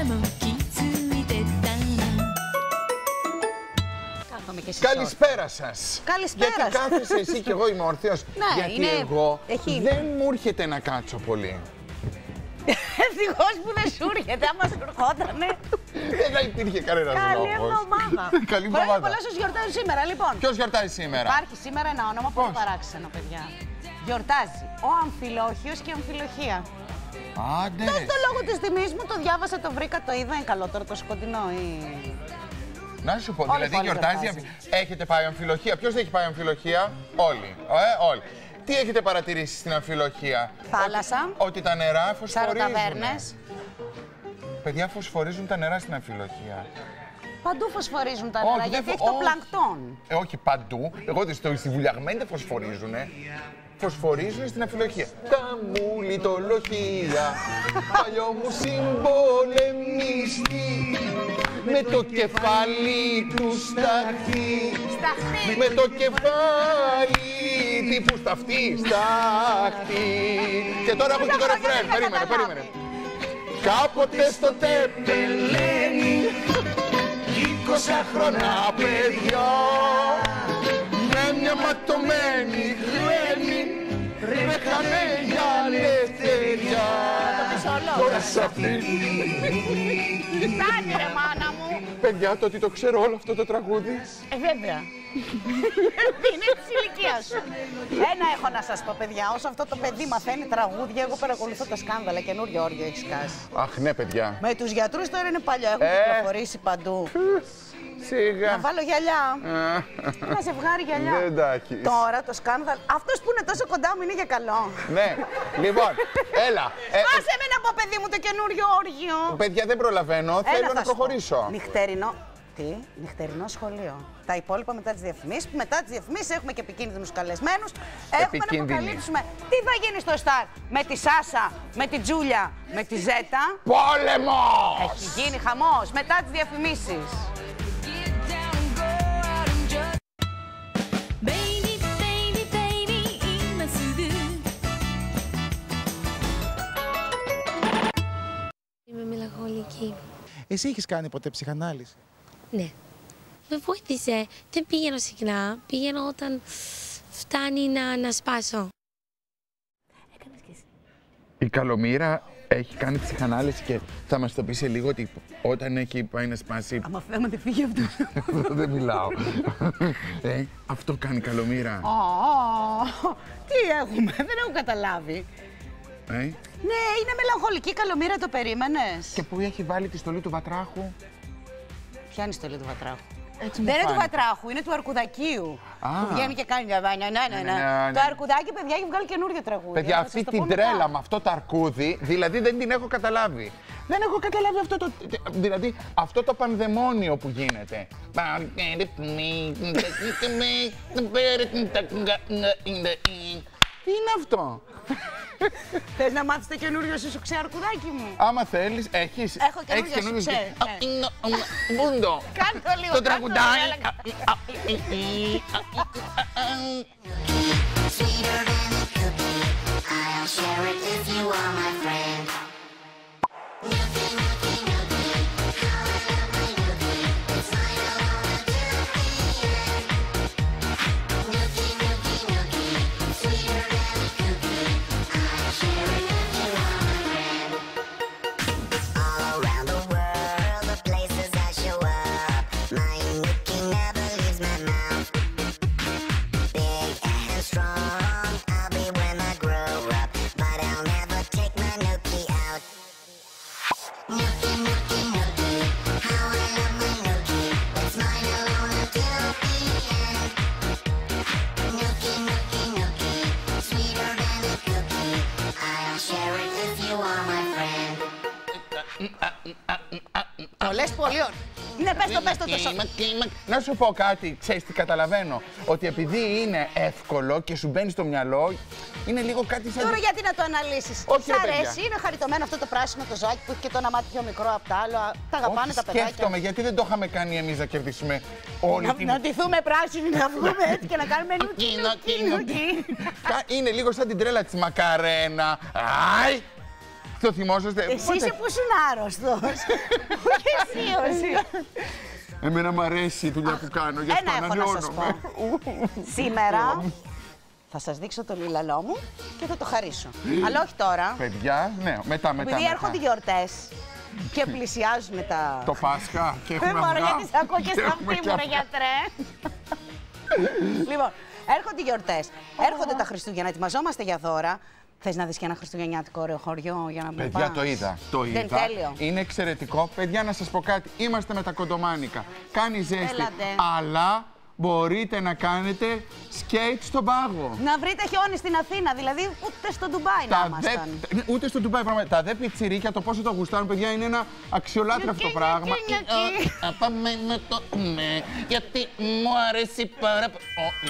Καλησπέρα σας. Καλησπέρα. Γιατί κάθεσαι εσύ και εγώ είμαι ορθίος. Ναι, γιατί εγώ δεν μου έρχεται να κάτσω πολύ. Ευτυχώς που δεν σου έρχεται, άμα σου ερχότανε. Δεν θα υπήρχε κανένας λόγος. Καλή εβδομάδα. Καλή εβδομάδα. Χρόνια πολλά σας γιορτάζουν σήμερα, λοιπόν. Ποιος γιορτάζει σήμερα? Υπάρχει σήμερα ένα όνομα πολύ παράξενο, παιδιά. Γιορτάζει ο Αμφιλόχιος και η Αμφιλοχία. Άντε. Τόσο το λόγο της τιμής μου, το διάβασα, το βρήκα, το είδα. Είναι καλό τώρα το σκοτεινό ή... Να σου πω, δηλαδή γιορτάζει. Έχετε πάει αμφιλοχία? Ποιος δεν έχει πάει αμφιλοχία? Όλοι. Όλοι. Τι έχετε παρατηρήσει στην αμφιλοχία? Θάλασσα. Ότι τα νερά φωσφορίζουν. Σαροταβέρνες. Παιδιά, φωσφορίζουν τα νερά στην αμφιλοχία. Παντού φωσφορίζουν τα νερά, γιατί έχει το πλανκτόν. Όχι παντού. Εγώ στη βουλιαγμένη δεν φωσφορίζουνε. Φωσφορίζουν στην αμφιλοχία. Τα μου λιτολογία, παλιό μου συμπολεμίστη, με το κεφάλι του σταχτή. Με το κεφάλι τύπου σταυτή, σταχτή. Και τώρα έχω και το ρεφρέν. Περίμενε. Κάποτε στο Τεπελένι, 20 χρονά παιδιά, με μια ματωμένη γλένη, ρέχανε για ελευθεριά. Τώρα σ' αυτή. Φτάνει ρε μάνα μου. Παιδιά, το ότι το ξέρω όλο αυτό το τραγούδι. Βέβαια. Είναι της ηλικίας σου. Ένα έχω να σας πω, παιδιά. Όσο αυτό το παιδί μαθαίνει τραγούδια, εγώ παρακολουθώ τα σκάνδαλα. Καινούριο όριο έχει σκάσει. Αχ, ναι, παιδιά. Με τους γιατρούς τώρα είναι παλιό. Έχουν κυκλοφορήσει παντού. Σιγά. Να βάλω γυαλιά. Ένα ζευγάρι γυαλιά. Δεν τα έχεις. Τώρα το σκάνδαλο. Αυτός που είναι τόσο κοντά μου είναι για καλό. Ναι. Λοιπόν, έλα. Άσε με να πω, παιδί μου, το καινούριο όργιο. Παιδιά, δεν προλαβαίνω. Θέλω να προχωρήσω. Νυχτερινό. Τι, νυχτερινό σχολείο. Τα υπόλοιπα μετά τις διαφημίσεις. Μετά τις διαφημίσεις έχουμε και επικίνδυνους καλεσμένους. Έχουμε να αποκαλύψουμε τι θα γίνει στο Σταρ με τη Σάσα, με τη Τζούλια, με τη Ζέτα. Πόλεμος! Έχει γίνει χαμός μετά τις διαφημίσεις. Είμαι μελαγχολική. Εσύ έχεις κάνει ποτέ ψυχανάλυση? Ναι. Με βοήθησε. Δεν πήγαινω συχνά. Πήγαινω όταν φτάνει να σπάσω. Έκανες και εσύ. Η Καλομήρα έχει κάνει ψυχανάλυση και θα μας το πει σε λίγο ότι όταν έχει πάει να σπάσει... Άμα δεν φύγει αυτό. Δεν μιλάω. Αυτό κάνει η Καλομήρα. Τι έχουμε, δεν έχω καταλάβει. Ναι, είναι μελαγχολική Καλομήρα, το περίμενες? Και που έχει βάλει τη στολή του Βατράχου. Ποια είναι η στολή του Βατράχου? Δεν είναι του Βατράχου, είναι του Αρκουδακίου. Που βγαίνει και κάνει διαβάνια. Ναι. Το Αρκουδάκι, παιδιά, έχει βγάλει καινούργιο τραγούδι. Παιδιά, αυτή την τρέλα με αυτό το αρκούδι, δηλαδή δεν την έχω καταλάβει. Δεν έχω καταλάβει αυτό το. Δηλαδή αυτό το πανδαιμόνιο που γίνεται. Τι είναι αυτό? Θες να μάθεις το καινούριο σου σουξέ, Αρκουδάκι μου? Άμα θέλεις, έχεις. Έχω καινούριο σουξέ. Μπούντο. Κάνε το λίγο. Το τραγουδάει. Το λες πολύ ωραία. Ναι, πες το τόσο. Να σου πω κάτι, ξέρεις τι καταλαβαίνω? Ότι επειδή είναι εύκολο και σου μπαίνει στο μυαλό, είναι λίγο κάτι σαν... Τώρα γιατί να το αναλύσεις? Όχι, Σ' αρέσει, είναι χαριτωμένο αυτό το πράσινο το ζωάκι που έχει και το ένα μάτι πιο μικρό από τα άλλα. Τα αγαπάνε τα παιδάκια. Σκέφτομαι, γιατί δεν το είχαμε κάνει εμείς να κερδίσουμε όλη την... Να ντυθούμε πράσινοι, να βγούμε έτσι και να κάνουμε νουκι. Είναι λίγο σαν την τρέλα της Μακαρένα. Άι! Το θυμόσαστε? Εσύ είσαι που ήσουν άρρωστος. Όχι εσύ. Εμένα μου αρέσει η δουλειά που κάνω, γιατί Ένα έχω να σας πω. Σήμερα θα σας δείξω το λιλαλό μου και θα το χαρίσω. Αλλά όχι τώρα. Παιδιά, ναι, μετά. Επειδή έρχονται οι γιορτές και πλησιάζουν τα... Το Πάσχα και έχουμε αυγά. αυγά. Γιατί σε ακούω και στα αυτή, μωρέ γιατρέ. Λοιπόν, έρχονται οι γιορτές, έρχονται τα Χριστούγεννα, ετοιμαζόμαστε για δώρα. Θες να δεις και ένα χριστουγεννιάτικο ωραίο χωριό για να μην Παιδιά, το είδα. Το είδα. Δεν τέλειο. Είναι εξαιρετικό. Παιδιά, να σας πω κάτι. Είμαστε με τα κοντομάνικα. Κάνει ζέστη. Έλατε. Αλλά μπορείτε να κάνετε σκέιτ στον πάγο. Να βρείτε χιόνι στην Αθήνα, δηλαδή ούτε στο Ντουμπάι να ήμασταν. Ούτε στο Ντουμπάι, πράγματι. Τα δε πιτσιρίκια, το πόσο το γουστάρουν, παιδιά, είναι ένα αξιολάτρευτο πράγμα. Πάμε με το ναι, γιατί μου αρέσει πάρα πολύ.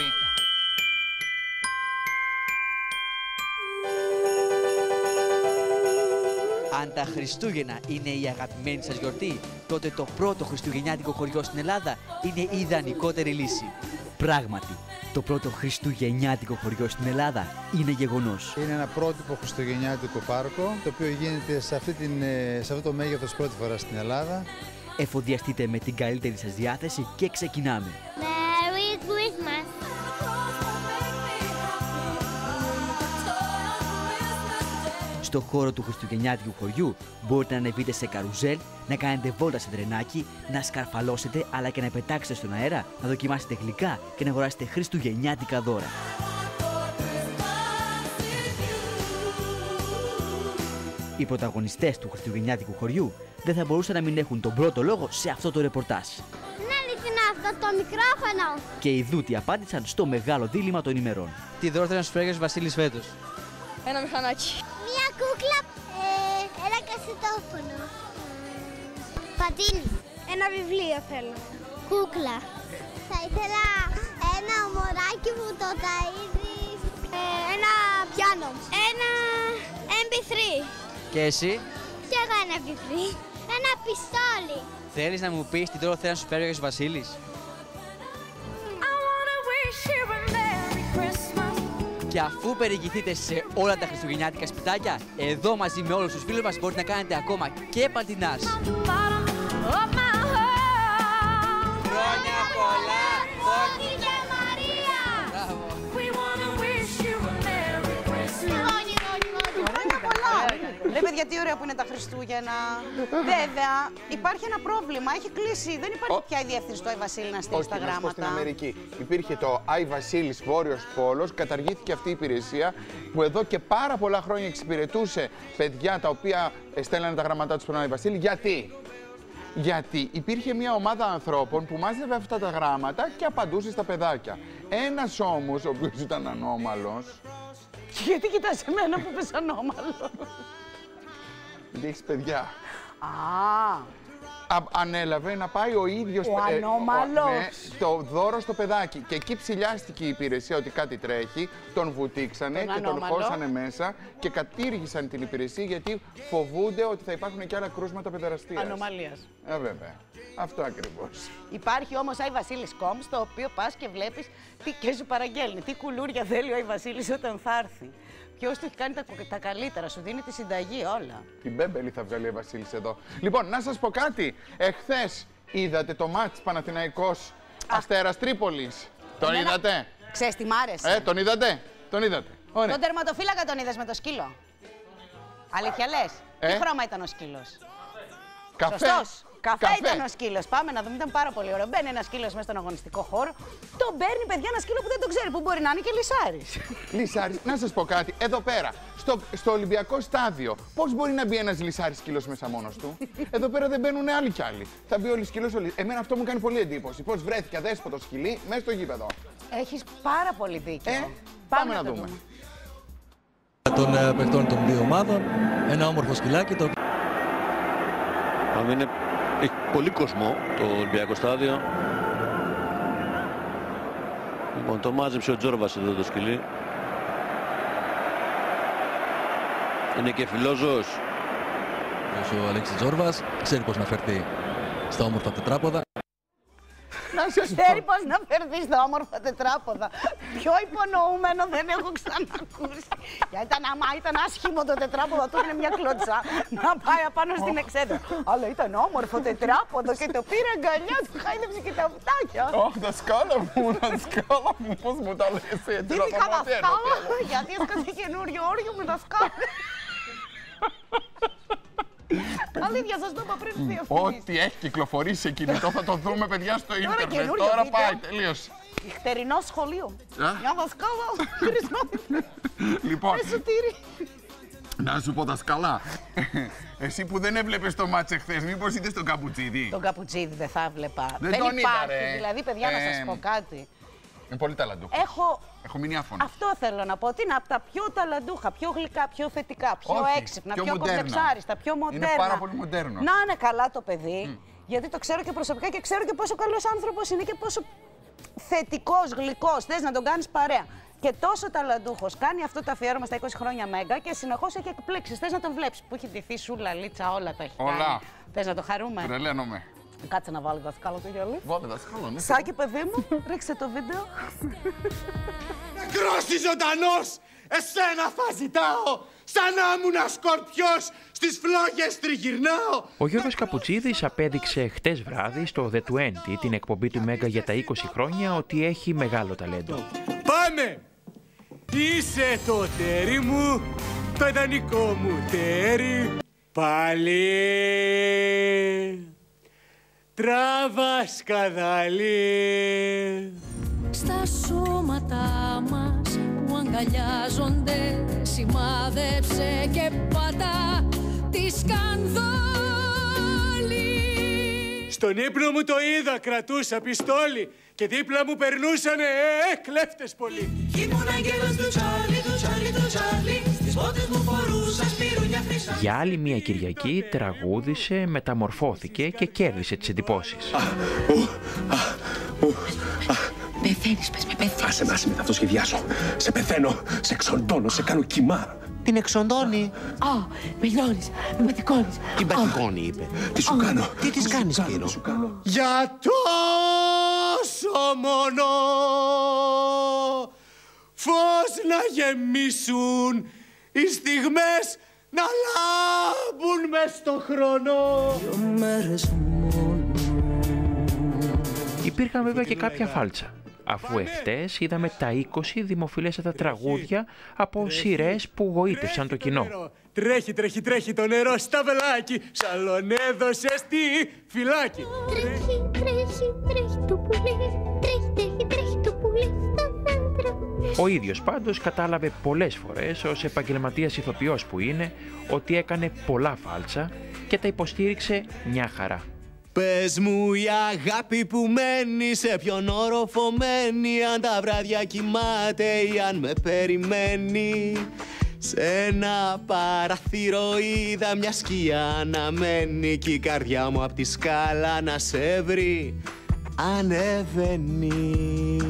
Αν τα Χριστούγεννα είναι η αγαπημένη σας γιορτή, τότε το πρώτο χριστουγεννιάτικο χωριό στην Ελλάδα είναι η ιδανικότερη λύση. Πράγματι, το πρώτο χριστουγεννιάτικο χωριό στην Ελλάδα είναι γεγονός. Είναι ένα πρότυπο χριστουγεννιάτικο πάρκο, το οποίο γίνεται σε αυτό το μέγεθος πρώτη φορά στην Ελλάδα. Εφοδιαστείτε με την καλύτερη σας διάθεση και ξεκινάμε. Merry Christmas. Στο χώρο του χριστουγεννιάτικου χωριού μπορείτε να ανεβείτε σε καρουζέλ, να κάνετε βόλτα σε τρενάκι, να σκαρφαλώσετε αλλά και να πετάξετε στον αέρα, να δοκιμάσετε γλυκά και να αγοράσετε χριστουγεννιάτικα δώρα. Οι πρωταγωνιστές του χριστουγεννιάτικου χωριού δεν θα μπορούσαν να μην έχουν τον πρώτο λόγο σε αυτό το ρεπορτάζ. Είναι αληθινά αυτό το μικρόφωνο. Και οι δούτοι απάντησαν στο μεγάλο δίλημμα των ημερών. Τι δώρο θέλει να σου φέρει ο Βασίλης φέτος? Ένα μηχανάκι. Μια κούκλα. Ένα κασετόφωνο. Πατίνι. Ένα βιβλίο θέλω. Κούκλα. Θα ήθελα ένα μωράκι που το ταΐζει. Ένα πιάνο. Ένα MP3. Και εσύ? Και εγώ ένα MP3. Ένα πιστόλι. Θέλεις να μου πεις τι δώρο θέλει να σου φέρει ο Βασίλης? Και αφού περιηγηθείτε σε όλα τα χριστουγεννιάτικα σπιτάκια, εδώ μαζί με όλους τους φίλους μας μπορείτε να κάνετε ακόμα και πατινάζ. Χρόνια πολλά! Φώτη και Μαρία! Μπράβο! Χρόνια πολλά! Ρε παιδιά, τι ωραία που είναι τα Χριστούγεννα. Βέβαια, υπάρχει ένα πρόβλημα. Έχει κλείσει. Δεν υπάρχει πια η διεύθυνση του Άι Βασίλη να στείλει τα γράμματα. Στην Αμερική υπήρχε το Άι Βασίλης Βόρειος Πόλος. Καταργήθηκε αυτή η υπηρεσία που εδώ και πάρα πολλά χρόνια εξυπηρετούσε παιδιά τα οποία στέλνανε τα γράμματά τους στον Άι Βασίλη. Γιατί υπήρχε μια ομάδα ανθρώπων που μάζευε αυτά τα γράμματα και απαντούσε στα παιδάκια. Ένας όμως, ο οποίος ήταν ανώμαλος. Γιατί κοιτάς εμένα που πες ανώμαλο? Γιατί έχεις παιδιά. Α, Ανέλαβε να πάει ο ίδιος Ο ανώμαλος. το δώρο στο παιδάκι. Και εκεί ψηλιάστηκε η υπηρεσία ότι κάτι τρέχει, τον βουτήξανε και τον χώσανε μέσα και κατήργησαν την υπηρεσία γιατί φοβούνται ότι θα υπάρχουν και άλλα κρούσματα παιδεραστίας. ανομαλίας. Βέβαια. Αυτό ακριβώς. Υπάρχει όμως Άι Βασίλης.com, στο οποίο πας και βλέπεις και σου παραγγέλνει τι κουλούρια θέλει ο Άι Βασίλης όταν θα έρθει. Ποιος του έχει κάνει τα καλύτερα, σου δίνει τη συνταγή όλα. Την Μπέμπελη θα βγάλει ο Βασίλης εδώ. Λοιπόν, να σας πω κάτι. Εχθές είδατε το μάτς Παναθηναϊκός Αστέρας Τρίπολης. Τον είδατε? Ξέρεις τι μ' άρεσε? Τον είδατε? Τον είδατε. Ωραία. Τον τερματοφύλακα τον είδες με το σκύλο? Αλήθεια λες? Τι χρώμα ήταν ο σκύλος? Καφέ. Σωστός. Καφέ ήταν ο σκύλος. Πάμε να δούμε, ήταν πάρα πολύ ωραίο. Μπαίνει ένα σκύλος μέσα στον αγωνιστικό χώρο. Τον παίρνει, παιδιά, ένα σκύλο που δεν το ξέρει, που μπορεί να είναι και λυσάρης. Λυσάρης, να σας πω κάτι. Εδώ πέρα, στο Ολυμπιακό στάδιο, πώς μπορεί να μπει ένας λυσάρης σκύλος μέσα μόνος του? Εδώ πέρα δεν μπαίνουν άλλοι κι άλλοι. Θα μπει ο σκύλος. Εμένα αυτό μου κάνει πολύ εντύπωση. Πώς βρέθηκε αδέσποτο σκυλί μέσα στο γήπεδο. Έχεις πάρα πολύ δίκιο. Πάμε να δούμε. Των παιχτών των δύο ομάδων, ένα όμορφο σκυλάκι. Έχει πολύ κόσμο το Ολυμπιακό στάδιο. Λοιπόν, το μάζεψε ο Τζόρβας εδώ το σκυλί. Είναι και φιλόζωος. Ο Αλέξης Τζόρβας ξέρει πώς να φερθεί στα όμορφα τετράποδα. Ξέρει πώς να φερθεί τα όμορφα τετράποδα. Πιο υπονοούμενο δεν έχω ξανακούσει. Γιατί άμα ήταν άσχημο το τετράποδο, του είναι μια κλωτσά να πάει απάνω στην εξέδρα. Αλλά ήταν όμορφο τετράποδο και το πήρε αγκαλιά, του χάιδεψε και τα βουτάκια. Ωχ, δασκάλα μου, πώς μου τα λες έτσι. Τίμηκα δασκάλα, γιατί έσκασε καινούριο όριο με δασκάλα. Αλήθεια, σας το είπα πριν δύο φορές. Ό,τι έχει κυκλοφορήσει σε κινητό θα το δούμε, παιδιά, στο ίντερνετ. Τώρα πάει, τελείωσε. Νυχτερινό σχολείο. Μια δασκάλα, χρησιμοποιεί. Λοιπόν, Εσωτήρι. να σου πω δασκαλά, εσύ που δεν έβλεπες το μάτς εχθές, μήπως είδες τον Καπουτσίδη? Τον Καπουτσίδη δεν θα έβλεπα. Δεν Δεν τον είδα, υπάρχει. ρε. Δηλαδή, παιδιά, να σας πω κάτι. Είναι πολύ ταλαντούχο. Έχω μείνει άφωνο. Αυτό θέλω να πω. Ότι είναι από τα πιο ταλαντούχα, πιο γλυκά, πιο θετικά, πιο Όχι, έξυπνα, πιο πιο μοντέρνα. κομπλεξάριστα, πιο μοντέρνα. Είναι πάρα πολύ μοντέρνο. Να είναι καλά το παιδί, γιατί το ξέρω και προσωπικά και ξέρω και πόσο καλός άνθρωπος είναι και πόσο θετικός, γλυκός. Θες να τον κάνεις παρέα. Και τόσο ταλαντούχος. Κάνει αυτό το αφιέρωμα στα 20 χρόνια Μέγκα και συνεχώς έχει εκπλήξεις. Θες να τον βλέπεις που έχει ντυθεί σούλα, λίτσα, όλα τα έχει κάνει. Όλα. Θες να το χαρούμε? Τρελαίνομαι. Κάτσε να βάλω δασκάλο το γυαλί. Βάλε δασκάλο, ναι. Σάκη, παιδί μου, ρίξε το βίντεο. Νεκρός ή ζωντανός, εσένα θα ζητάω, σαν να ήμουν σκορπιός, στις φλόγες τριγυρνάω. Ο Γιώργος Καπουτσίδης απέδειξε χτες βράδυ στο The 20, την εκπομπή του Μέγκα για τα 20 χρόνια, ότι έχει μεγάλο ταλέντο. Πάμε! Είσαι το τέρι μου, το ιδανικό μου τέρι. Πάλι τράβα σκαδαλί. Στα σώματα μας που αγκαλιάζονται, σημάδεψε και πατά τη σκανδάλη. Στον ύπνο μου το είδα, κρατούσα πιστόλι και δίπλα μου περνούσανε κλέφτες πολλοί. Ήμουν αγγέλος του Τσάρλι, του Τσάρλι, του Τσάρλι. Στις πότες μου φορούσα σπίρουνια χρυσά. Για άλλη μια Κυριακή τραγούδισε, μεταμορφώθηκε και κέρδισε τις εντυπώσεις. Πεθαίνεις, πες με, πεθαίνεις. Άσε με, θα το σχεδιάσω. Σε πεθαίνω, σε εξοντώνω, σε κάνω κοιμά. Την εξοντώνει. Με λιώνεις, με μετικώνεις. Την πατικώνει, είπε. Τι σου κάνω? Τι της κάνεις, Πύρο? Για τόσο μόνο φως να γεμίσουν οι στιγμές να λάμπουν μες στο χρόνο. 2 μέρες μόνο. Υπήρχαν βέβαια και κάποια φάλτσα, αφού εχθές είδαμε τα 20 δημοφιλέστατα τραγούδια από σειρές που γοήτευσαν το κοινό. Τρέχει, τρέχει, τρέχει το νερό στα βελάκι, σαλον έδωσε στη φυλάκι. Τρέχει, τρέχει, τρέχει το πουλί, τρέχει, τρέχει, τρέχει το πουλί στα δέντρα. Ο ίδιος πάντως κατάλαβε πολλές φορές ως επαγγελματίας ηθοποιός που είναι ότι έκανε πολλά φάλτσα και τα υποστήριξε μια χαρά. Πες μου η αγάπη που μένει, σε ποιον όροφο μένει, αν τα βράδια κοιμάται ή αν με περιμένει. Σ' ένα παραθύρο είδα μια σκιά να μένει κι η καρδιά μου απ' τη σκάλα να σε βρει. Ανεβαίνει,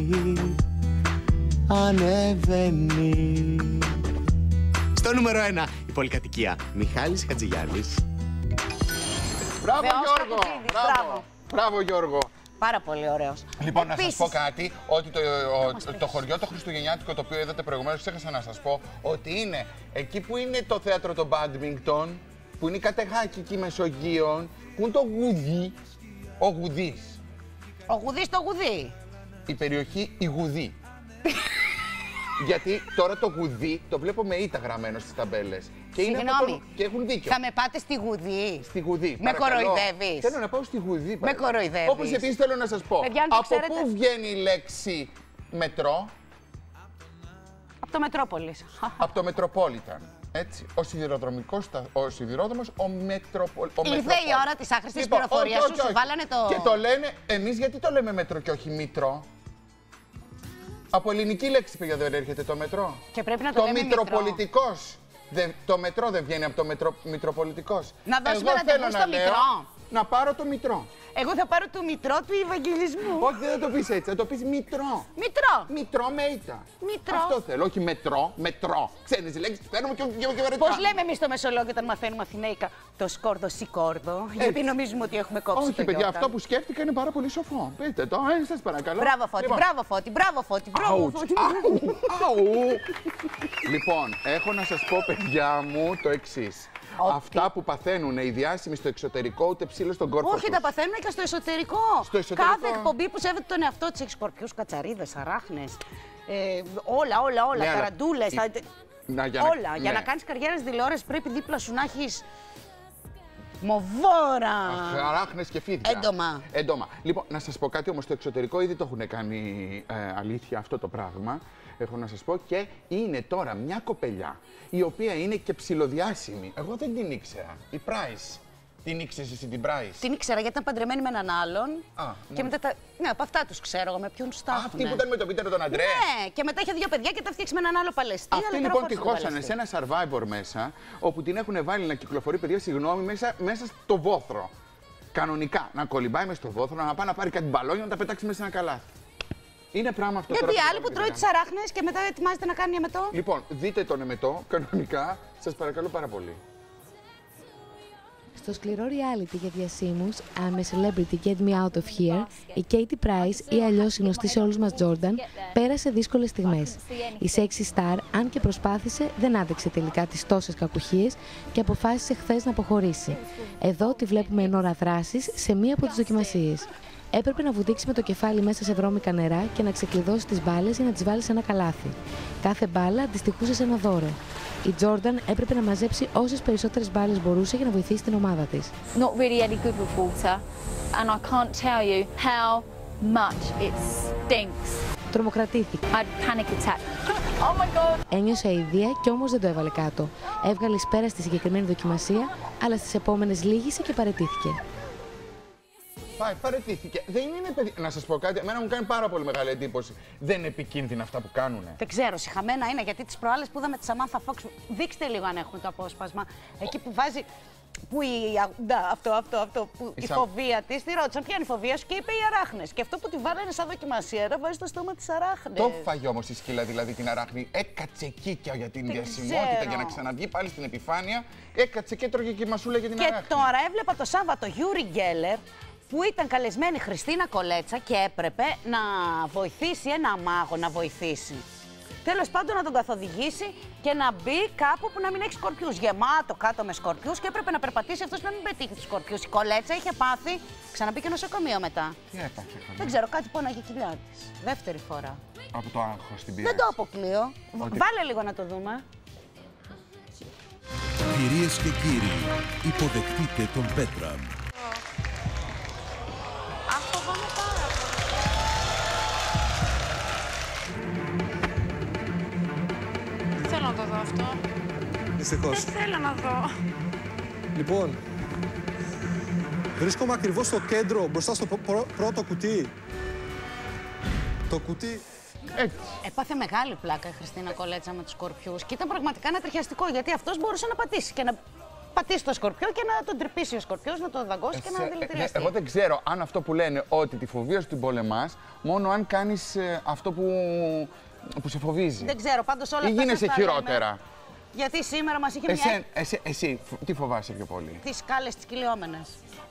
ανεβαίνει. Στο νούμερο 1, η πολυκατοικία. Μιχάλης Χατζηγιάννης. Μπράβο Γιώργο! Μπράβο. Μπράβο Γιώργο! Πάρα πολύ ωραίος. Λοιπόν, να σας πω κάτι, ότι το χωριό το χριστουγεννιάτικο το οποίο είδατε προηγουμένως, ξέχασα να σας πω, ότι είναι εκεί που είναι το θέατρο των Μπάντμιγκτον, που είναι η κατεχάκη εκεί Μεσογείων, που είναι το Γουδί, ο Γουδής. Ο Γουδής το Γουδί. Η περιοχή η Γουδί. Γιατί τώρα το Γουδί το βλέπω με ήττα γραμμένο στις ταμπέλες. Συγγνώμη. Και έχουν δίκιο. Θα με πάτε στη Γουδί? Στη Γουδί. Με παρακαλώ. κοροϊδεύεις? Θέλω να πάω στη Γουδί. Με κοροϊδεύεις? Όπως επίσης θέλω να σας πω. Παιδιά, αν το από ξέρετε... πού βγαίνει η λέξη μετρό? Από το Μετρόπολης. Από το Μετροπόλιταν. Έτσι. Ο σιδηρόδρομος, ο Μετροπόλιταν. Ήρθε η ώρα της άχρηστης πληροφορίας σου, σου βάλανε το... Και το λένε, εμείς γιατί το λέμε μετρό και όχι μήτρο? Από ελληνική λέξη, παιδιά, δεν έρχεται το μετρό. Και πρέπει να το λέμε μητροπολιτικός. Το μετρό δεν βγαίνει από το μητροπολιτικός. Να δώσουμε ραντεβού στο μητρό. Να πάρω το μητρό. Εγώ θα πάρω το μητρό του Ευαγγελισμού. Όχι, δεν θα το πεις έτσι, θα το πεις μητρό. Μητρό. Μητρό με ήττα. Μητρό. Αυτό θέλω, όχι μετρό, μετρό. Ξένες λέξεις παίρνουμε και βερετικά. Πώς λέμε εμείς στο Μεσολόγιο όταν μαθαίνουμε Αθηναίκα? Το σκόρδο σικόρδο. Γιατί νομίζουμε ότι έχουμε κόψει το όχι, παιδιά, γιώτα. αυτό που σκέφτηκα είναι πάρα πολύ σοφό. Πείτε το, σας παρακαλώ. Μπράβο, Φώτη, μπράβο, Φώτη, μπράβο, Φώτη, μπράβο, Φώτη. Λοιπόν, έχω να σας πω, παιδιά μου, το εξής. Αυτά που παθαίνουν οι διάσημοι στο εξωτερικό, ούτε ψήλο στον κόρπο τους. Όχι, τα παθαίνουν και στο εσωτερικό. Κάθε εκπομπή που σέβεται τον εαυτό της έχει σκορπιούς, κατσαρίδες, αράχνες. Όλα, ταραντούλες. Όλα. Για να κάνεις καριέρα στη τηλεόραση πρέπει δίπλα σου να έχεις μοβόρα. Αράχνες και φίδια. Έντομα. Λοιπόν, να σας πω κάτι όμως, στο εξωτερικό ήδη το έχουν κάνει αλήθεια αυτό το πράγμα. Έχω να σας πω, και είναι τώρα μια κοπελιά η οποία είναι και ψιλοδιάσημη. Εγώ δεν την ήξερα. Η Price. Την ήξερες εσύ την Price? Την ήξερα γιατί ήταν παντρεμένη με έναν άλλον. Και μετά ναι, από αυτά τους ξέρω εγώ, με ποιον τους τάφουνε. Αυτή που ήταν με τον Πίτερ τον Αντρέ. Ναι, και μετά είχε 2 παιδιά και τα φτιάξει με έναν άλλο Παλαιστή. Αυτή λοιπόν τη χώσανε σε ένα Survivor μέσα, όπου την έχουν βάλει να κυκλοφορεί, παιδιά, συγγνώμη, μέσα στο βόθρο. Κανονικά. Να κολυμπάει μέσα στο βόθρο, να πάει να πάρει κάτι μπαλόνια, να τα πετάξει μέσα σε ένα καλάθι. Είναι πράγμα αυτό. Γιατί άλλη που τρώει τις αράχνες και μετά ετοιμάζεται να κάνει εμετό. Λοιπόν, δείτε τον εμετό, κανονικά, σας παρακαλώ πάρα πολύ. Στο σκληρό reality για διασύμους, I'm a celebrity, get me out of here, η Katie Price, ή αλλιώς γνωστή σε όλους μας Jordan, πέρασε δύσκολες στιγμές. Η sexy star, αν και προσπάθησε, δεν άντεξε τελικά τις τόσες κακουχίες και αποφάσισε χθες να αποχωρήσει. Εδώ τη βλέπουμε εν ώρα δράσης σε μία από τις δοκιμασίες. Έπρεπε να βουδίξει με το κεφάλι μέσα σε βρώμικα νερά και να ξεκλειδώσει τις μπάλες για να τις βάλει σε ένα καλάθι. Κάθε μπάλα αντιστοιχούσε σε ένα δώρο. Η Jordan έπρεπε να μαζέψει όσες περισσότερες μπάλες μπορούσε για να βοηθήσει την ομάδα της. Not really any good with water, and I can't tell you how much it stinks. Τρομοκρατήθηκε. I had panic attack. Oh my God. Ένιωσε αηδία και όμως δεν το έβαλε κάτω. Έβγαλε εις πέρα στη συγκεκριμένη δοκιμασία, αλλά στις επόμενες λύγησε και παραιτήθηκε. Παραιτήθηκε. Δεν είναι παιδί. Να σας πω κάτι, εμένα μου κάνει πάρα πολύ μεγάλη εντύπωση. Δεν είναι επικίνδυνα αυτά που κάνουνε. Δεν ξέρω, συχαμένα είναι, γιατί τις προάλλες που είδαμε τη Σαμάνθα Φόξ. Δείξτε λίγο αν έχουμε το απόσπασμα. Εκεί που βάζει. Που η φοβία της, τη ρώτησαν ποια είναι η φοβία σου και είπε οι αράχνες. Και αυτό που τη βάλανε σαν δοκιμασία era βάζει στο στόμα της αράχνες. Το φάγε όμως η σκύλα, δηλαδή την αράχνη. Έκατσε εκεί και για την διασημότητα, για να ξαναβγεί πάλι στην επιφάνεια. Έκατσε και έτρωγε και μασούλα για την αράχνη. Και τώρα έβλεπα το Σάββατο Γιούρι Γκέλερ, που ήταν καλεσμένη Χριστίνα Κολέτσα και έπρεπε να βοηθήσει ένα μάγο να βοηθήσει. Τέλος πάντων, να τον καθοδηγήσει και να μπει κάπου που να μην έχει σκορπιούς. Γεμάτο κάτω με σκορπιούς και έπρεπε να περπατήσει αυτός να μην πετύχει τους σκορπιούς. Η Κολέτσα είχε πάθει, ξαναμπήκε νοσοκομείο μετά. Τι έπαθε? Δεν ξέρω, κάτι πόναγε η κοιλιά της. Δεύτερη φορά. Από το άγχος την πίεση. Δεν το αποκλείω. Βάλε λίγο να το δούμε. Κυρίες και κύριοι, υποδεχτείτε τον Πέτρα. Δεν θέλω να το δω αυτό. Δυστυχώς. Δεν θέλω να δω. Λοιπόν, βρίσκομαι ακριβώς στο κέντρο, μπροστά στο πρώτο κουτί. Το κουτί... Έπαθε μεγάλη πλάκα η Χριστίνα Κολέτσα με τους σκορπιούς και ήταν πραγματικά ανατριχιαστικό, γιατί αυτός μπορούσε να πατήσει και να πατήσει το σκορπιό και να τον τρυπήσει ο σκορπιός, να τον δαγκώσει και να δηλητηριαστεί. Εγώ δεν ξέρω αν αυτό που λένε ότι τη φοβία σου την πολεμάς μόνο αν κάνεις αυτό που σε φοβίζει. Δεν ξέρω, πάντως όλα αυτά. Ή γίνεσαι χειρότερα. Λέμε, γιατί σήμερα μας είχε μια. Εσύ, τι φοβάσαι πιο πολύ? Τις σκάλες τις κυλιόμενες.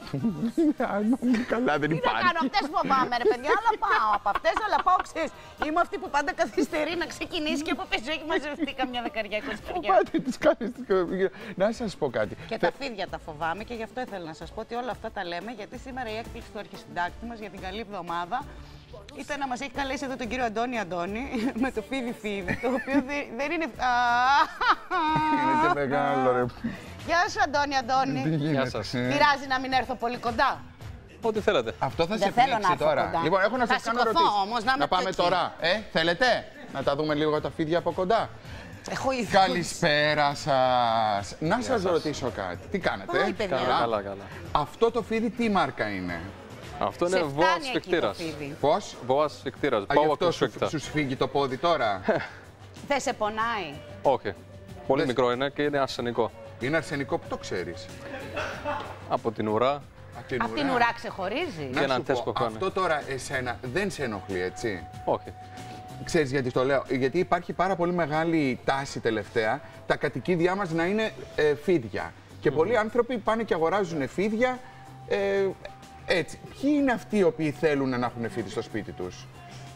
Καλά, δεν υπάρχει. Τι να κάνω, αυτές φοβάμαι, ρε παιδιά, αλλά πάω από αυτές, αλλά πάω, ξέρεις. Είμαι αυτή που πάντα καθυστερεί να ξεκινήσει και από πίσω έχει μαζευτεί καμιά 10-20 παιδιά. Πάτε τις σκάλες τις κυλιόμενες. Να σας πω κάτι. Και τα φίδια τα φοβάμαι και γι' αυτό ήθελα να σας πω ότι όλα αυτά τα λέμε, γιατί σήμερα η έκπληξη του αρχισυντάκτη μας για την καλή εβδομάδα ήταν να μας έχει καλέσει εδώ τον κύριο Αντώνη με το φίδι, το οποίο δεν είναι. Είναι και μεγάλο, ρε. Γεια σου, Αντώνη. Γεια σας. Πειράζει να μην έρθω πολύ κοντά? Ό,τι θέλετε. Αυτό θα σε πνίξει τώρα. Κοντά. Λοιπόν, έχω να σας κάνω ερωτήσεις. Όμως, να πάμε τώρα. Θέλετε να τα δούμε λίγο τα φίδια από κοντά? Έχω ήδη. Καλησπέρα σας. Να σας ρωτήσω κάτι. Τι κάνετε? Καλά. Αυτό το φίδι τι μάρκα είναι? Αυτό είναι βόας σφιχτήρας. Πώς? Βόας σφιχτήρας. Αυτό σου σφίγγει το πόδι τώρα? Δεν σε πονάει? Όχι. Πολύ μικρό είναι και είναι αρσενικό. Είναι αρσενικό, που το ξέρεις? Από την ουρά. Απ' την ουρά ξεχωρίζει. Να σου πω, αυτό τώρα εσένα δεν σε ενοχλεί, έτσι? Όχι. Ξέρεις γιατί το λέω? Γιατί υπάρχει πάρα πολύ μεγάλη τάση τελευταία τα κατοικίδια μας να είναι φίδια. Και πολλοί άνθρωποι πάνε και αγοράζουν φίδια έτσι. Ποιοι είναι αυτοί οι οποίοι θέλουν να έχουν φίδι στο σπίτι τους?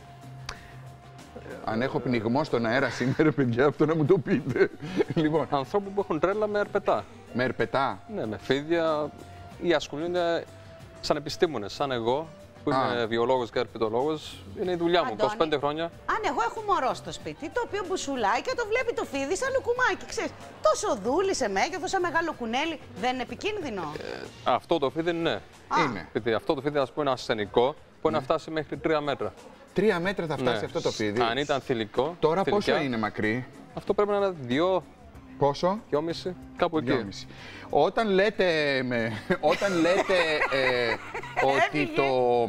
Αν έχω πνιγμό στον αέρα σήμερα, παιδιά, αυτό να μου το πείτε. Λοιπόν. Ανθρώπου που έχουν τρέλα με ερπετά. Με ερπετά? Ναι, με φίδια ή ασχολούνται σαν επιστήμονες, σαν εγώ, που είμαι βιολόγος και ερπετολόγος. Είναι η δουλειά μου, 25 χρόνια. Αν εγώ έχω μωρό στο σπίτι, το οποίο μπουσουλάει και το βλέπει το φίδι σαν λουκουμάκι, ξέρεις. Τόσο δούλη σε μέγεθος, σαν μεγάλο κουνέλι, δεν είναι επικίνδυνο? Αυτό το φίδι ναι. Είναι. Αυτό το φίδι, ας πούμε, είναι ασθενικό, μπορεί να φτάσει μέχρι 3 μέτρα. 3 μέτρα θα φτάσει αυτό το φίδι. Αν ήταν θηλυκό. Τώρα πόσο είναι μακρύ? Αυτό πρέπει να είναι 2. Πόσο? 2,5. Κάπου εκεί. 2,5. Όταν λέτε ότι το...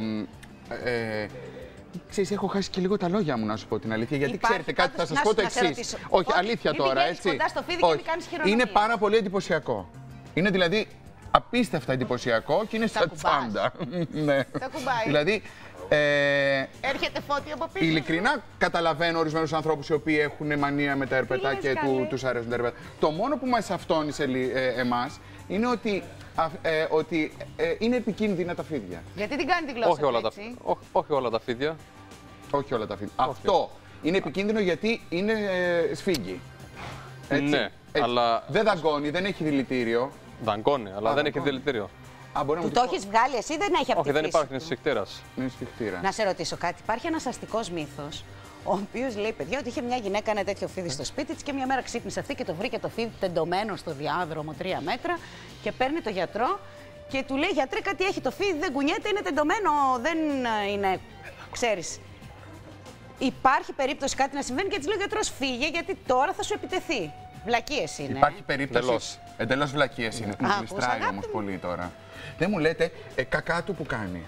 Ξέρεις, έχω χάσει και λίγο τα λόγια μου, να σου πω την αλήθεια. Γιατί ξέρετε κάτι, θα σας πω το εξής. Όχι, αλήθεια τώρα, έτσι. Κοντά στο φίδι και μην κάνεις χειρονομία. Είναι πάρα πολύ εντυπωσιακό. Είναι δηλαδή απίστευτα εντυπωσιακό και είναι στα τσάντα. Ναι. Τα κουμπάει. Δηλαδή, έρχεται φώτι από πίσω. Ειλικρινά καταλαβαίνω ορισμένους ανθρώπους οι οποίοι έχουν μανία με τα ερπετά και τους αρέσουν τα ερπετά. Το μόνο που μας αυτόνισε εμάς είναι ότι είναι επικίνδυνα τα φίδια. Γιατί την κάνει τη γλώσσα έτσι? Όχι όλα τα φίδια. Όχι όλα τα φίδια. Αυτό είναι επικίνδυνο γιατί είναι σφίγγι. Έτσι. Ναι, αλλά... Δεν δαγκώνει, δεν έχει δηλητήριο. Δαγκώνει, αλλά δεν έχει δηλητήριο. Του το έχεις βγάλει εσύ, δεν έχει από τη Όχι, δεν υπάρχει, είναι σφιχτήρας. Να σε ρωτήσω κάτι. Υπάρχει ένας αστικός μύθος, ο οποίος λέει, παιδιά, ότι είχε μια γυναίκα ένα τέτοιο φίδι στο σπίτι της και μια μέρα ξύπνησε αυτή και το βρήκε το φίδι τεντωμένο στο διάδρομο 3 μέτρα και παίρνει το γιατρό και του λέει, γιατρέ, κάτι έχει το φίδι, δεν κουνιέται, είναι τεντωμένο, δεν είναι, ξέρεις. Υπάρχει περίπτωση κάτι να συμβαίνει και της λέει ο γιατρός, φύγε γιατί τώρα θα σου επιτεθεί. Βλακίες είναι. Υπάρχει περίπτωση. Εντελώς βλακίες είναι. Μου γλιστράει όμως πολύ τώρα. Δεν μου λέτε κακά του που κάνει.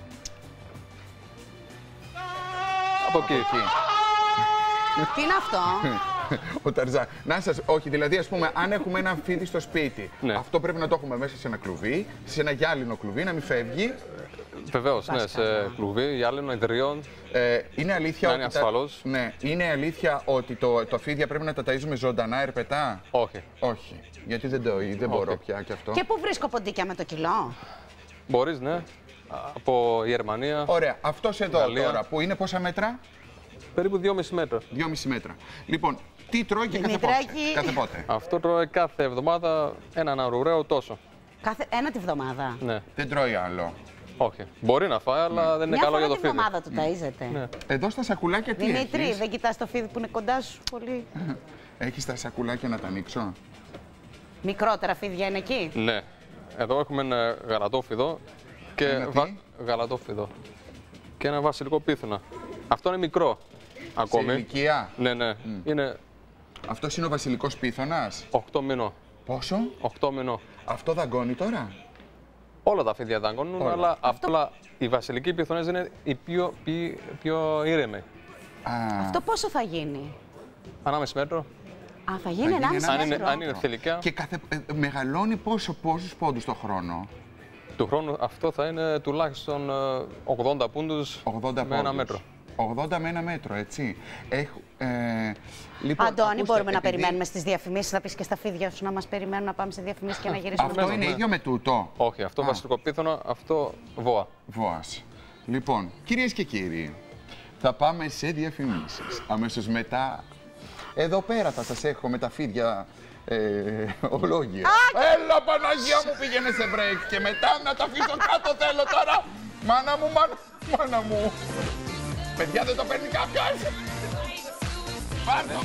Από εκεί. Τι είναι αυτό? Ο Ταρζάν. Να σας, όχι, δηλαδή ας πούμε, αν έχουμε ένα φίδι στο σπίτι, αυτό πρέπει να το έχουμε μέσα σε ένα κλουβί, σε ένα γυάλινο κλουβί, να μην φεύγει. Βεβαίως, ναι, σε κλουβί, γυάλινο, ιδρυών. Είναι αλήθεια να είναι ασφαλώς. Ναι, είναι αλήθεια ότι το φίδια πρέπει να τα ταΐζουμε ζωντανά ερπετά? Όχι. Όχι. Γιατί δεν μπορώ πια και αυτό. Και πού βρίσκω ποντίκια με το κιλό? Μπορείς, ναι. Από Γερμανία. Ωραία. Αυτός εδώ Γαλλία. Τώρα που είναι πόσα μέτρα? Περίπου 2,5 μέτρα. 2,5 μέτρα. Λοιπόν, τι τρώει και κάθε πότε? Αυτό τρώει κάθε εβδομάδα έναν αρουραίο τόσο. Ένα τη βδομάδα? Ναι. Δεν τρώει άλλο? Όχι. Μπορεί να φάει, αλλά δεν είναι καλό για το φίδι. Μια φορά τη βδομάδα του ταΐζεται. Ναι. Εδώ στα σακουλάκια τι έχεις? Δημήτρη, δεν κοιτάς το φίδι που είναι κοντά σου πολύ? Έχεις τα σακουλάκια να τα ανοίξω? Μικρότερα φίδια είναι εκεί? Ναι. Εδώ έχουμε ένα γαλατόφυδο και γαλατόφυδο και ένα βασιλικό πίθωνα. Αυτό είναι μικρό ακόμη. Σε ηλικία? Ναι, ναι. Είναι... Αυτός είναι ο βασιλικός πίθωνας? 8 μηνών. Πόσο? 8 μηνών. Αυτό δαγκώνει τώρα? Όλα τα φίδια δαγκώνουν, αλλά απλά οι βασιλικοί πίθωνες είναι οι πιο ήρεμοι. Αυτό πόσο θα γίνει? 1,5 μέτρο. Θα γίνει 1,5 μέτρο. Αν είναι θηλυκά. Και μεγαλώνει πόσους πόντους το χρόνο? Του χρόνου αυτό θα είναι τουλάχιστον 80 πούντους με 1 μέτρο. 80 με 1 μέτρο, έτσι. Λοιπόν, Αντώνη, μπορούμε να περιμένουμε στις διαφημίσεις, θα πεις και στα φίδια σου να μας περιμένουν να πάμε σε διαφημίσεις και να γυρίσουμε? Αυτό είναι ίδιο με τούτο? Όχι, αυτό βασιλικό πίθωνα, αυτό βόα. Βόας. Λοιπόν, κυρίες και κύριοι, θα πάμε σε διαφημίσεις. Αμέσως μετά, εδώ πέρα θα σας έχω με τα φίδια ολόγια. Έλα, Παναγία μου, πήγαινε σε break και μετά να τα αφήσω κάτω θέλω τώρα. Μάνα μου, μάνα μου. Παιδιά, δεν το παίρνει κάποιος. Πάρτε.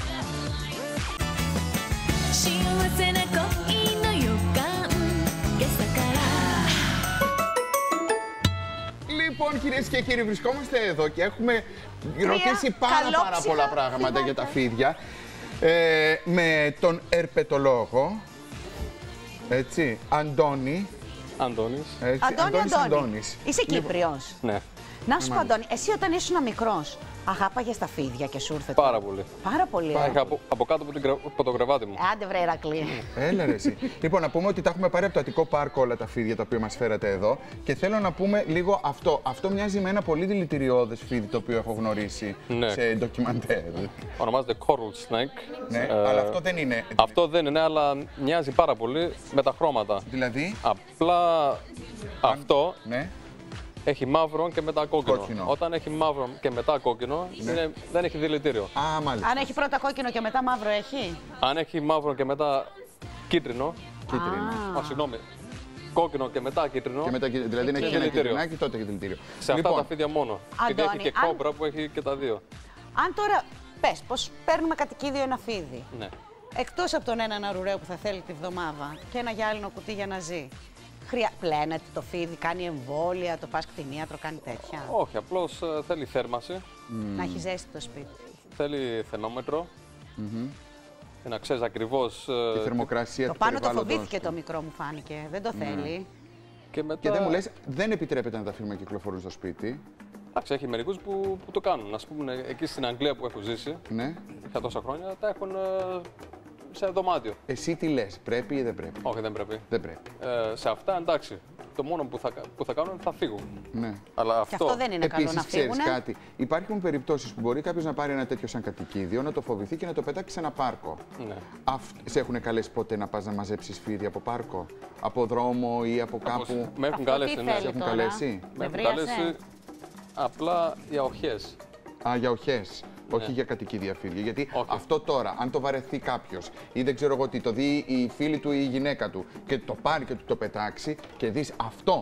Λοιπόν, κυρίες και κύριοι, βρισκόμαστε εδώ και έχουμε ρωτήσει πάρα πολλά πράγματα για τα φίδια. Με τον ερπετολόγο, έτσι, Αντώνη. Αντώνης. Αντώνης. Είσαι Κύπριος? Ναι. Να σου πω, Αντώνη, εσύ όταν ήσουν μικρός, αγάπαγες τα φίδια και σου ήρθε? Πάρα πολύ. Πάρα πολύ. Είχα από κάτω από το κρεβάτι μου. Άντε βρε Ηρακλή. Έλα ρε εσύ. Λοιπόν, να πούμε ότι τα έχουμε πάρει από το Αττικό Πάρκο όλα τα φίδια τα οποία μας φέρατε εδώ και θέλω να πούμε λίγο αυτό. Αυτό μοιάζει με ένα πολύ δηλητηριώδες φίδι το οποίο έχω γνωρίσει σε ντοκιμαντέρ. Ονομάζεται Coral Snake. Ναι, αλλά αυτό δεν είναι. Αυτό δεν είναι, αλλά μοιάζει πάρα πολύ με τα χρώματα. Δηλαδή? Απλά αυτό ναι. Έχει μαύρο και μετά κόκκινο. Όταν έχει μαύρο και μετά κόκκινο, δεν έχει δηλητήριο. Α, μάλιστα. Αν έχει πρώτα κόκκινο και μετά μαύρο, έχει? Αν έχει μαύρο και μετά κίτρινο. Συγγνώμη. Κόκκινο και μετά κίτρινο. Και μετά, δηλαδή έχει ένα κίτρινάκι, τότε έχει δηλητήριο. Σε αυτά τα φίδια μόνο. Αντώνη, γιατί έχει και κόμπρα που έχει και τα δύο. Αν τώρα πες πως παίρνουμε κατοικίδιο ένα φίδι. Ναι. Εκτός από τον έναν αρουραίο που θα θέλει τη βδομάδα και ένα γυάλινο κουτί για να ζει. Πλένεται το φίδι, κάνει εμβόλια, το πας κτηνίατρο, κάνει τέτοια? Όχι, απλώς θέλει θέρμαση. Να έχει ζέστη το σπίτι. Θέλει θερμόμετρο. Και να ξέρεις ακριβώς τη θερμοκρασία του περιβάλλοντος. Το πάνω το φοβήθηκε το μικρό, μου φάνηκε. Δεν το θέλει. Και δεν μου λες, δεν επιτρέπεται να τα αφήνουμε να κυκλοφορούν στο σπίτι. Εντάξει, έχει μερικούς που το κάνουν. Ας πούμε, εκεί στην Αγγλία που έχω ζήσει, για τόσα χρόνια, τα έχουν σε δωμάτιο. Εσύ τι λες, πρέπει ή δεν πρέπει? Όχι, δεν πρέπει. Δεν πρέπει. Σε αυτά εντάξει. Το μόνο που θα κάνουν θα φύγουν. Ναι. Αλλά αυτό δεν είναι καλό να φύγουν. Ξέρεις κάτι, υπάρχουν περιπτώσεις που μπορεί κάποιος να πάρει ένα τέτοιο σαν κατοικίδιο, να το φοβηθεί και να το πετάξει σε ένα πάρκο. Ναι. Σε έχουν καλέσει ποτέ να πας να μαζέψεις φίδι από πάρκο, από δρόμο ή από κάπου? Με έχουν καλέσει, ναι. Σε έχουν καλέσει? Με έχουν καλέσει απλά για οχές. Α, για οχές. Όχι για κατοικίδια φίδια. Γιατί αυτό τώρα, αν το βαρεθεί κάποιος ή δεν ξέρω εγώ τι, το δει η φίλη του ή η γυναίκα του και το πάρει και του το πετάξει και δεις αυτό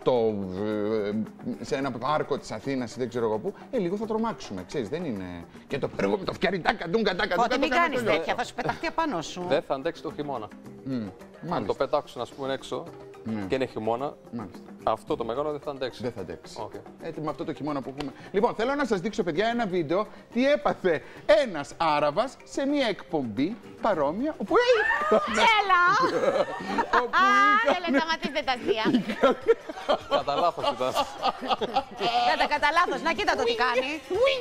σε ένα πάρκο της Αθήνας ή δεν ξέρω εγώ πού, λίγο θα τρομάξουμε. Ξέρεις, δεν είναι. Και το παίρνω με το φτιάρι, τάκα, ντούγκα, τάκα. Ότι μην κάνεις τέτοια, θα σου πεταχτεί απάνω σου. Δεν θα αντέξει το χειμώνα. Αν το πετάξουν, ας πούμε, έξω και είναι χειμώνα, αυτό το μεγάλο δεν θα αντέξει. Δεν θα αντέξει. Με αυτό το χειμώνα που έχουμε. Λοιπόν, θέλω να σας δείξω, παιδιά, ένα βίντεο τι έπαθε ένας Άραβας σε μια εκπομπή παρόμοια. Όπου έλα! Δεν σταματήστε τα αστεία. Κατά λάθος ήταν. Κατά λάθος. Να κοίτα το τι κάνει.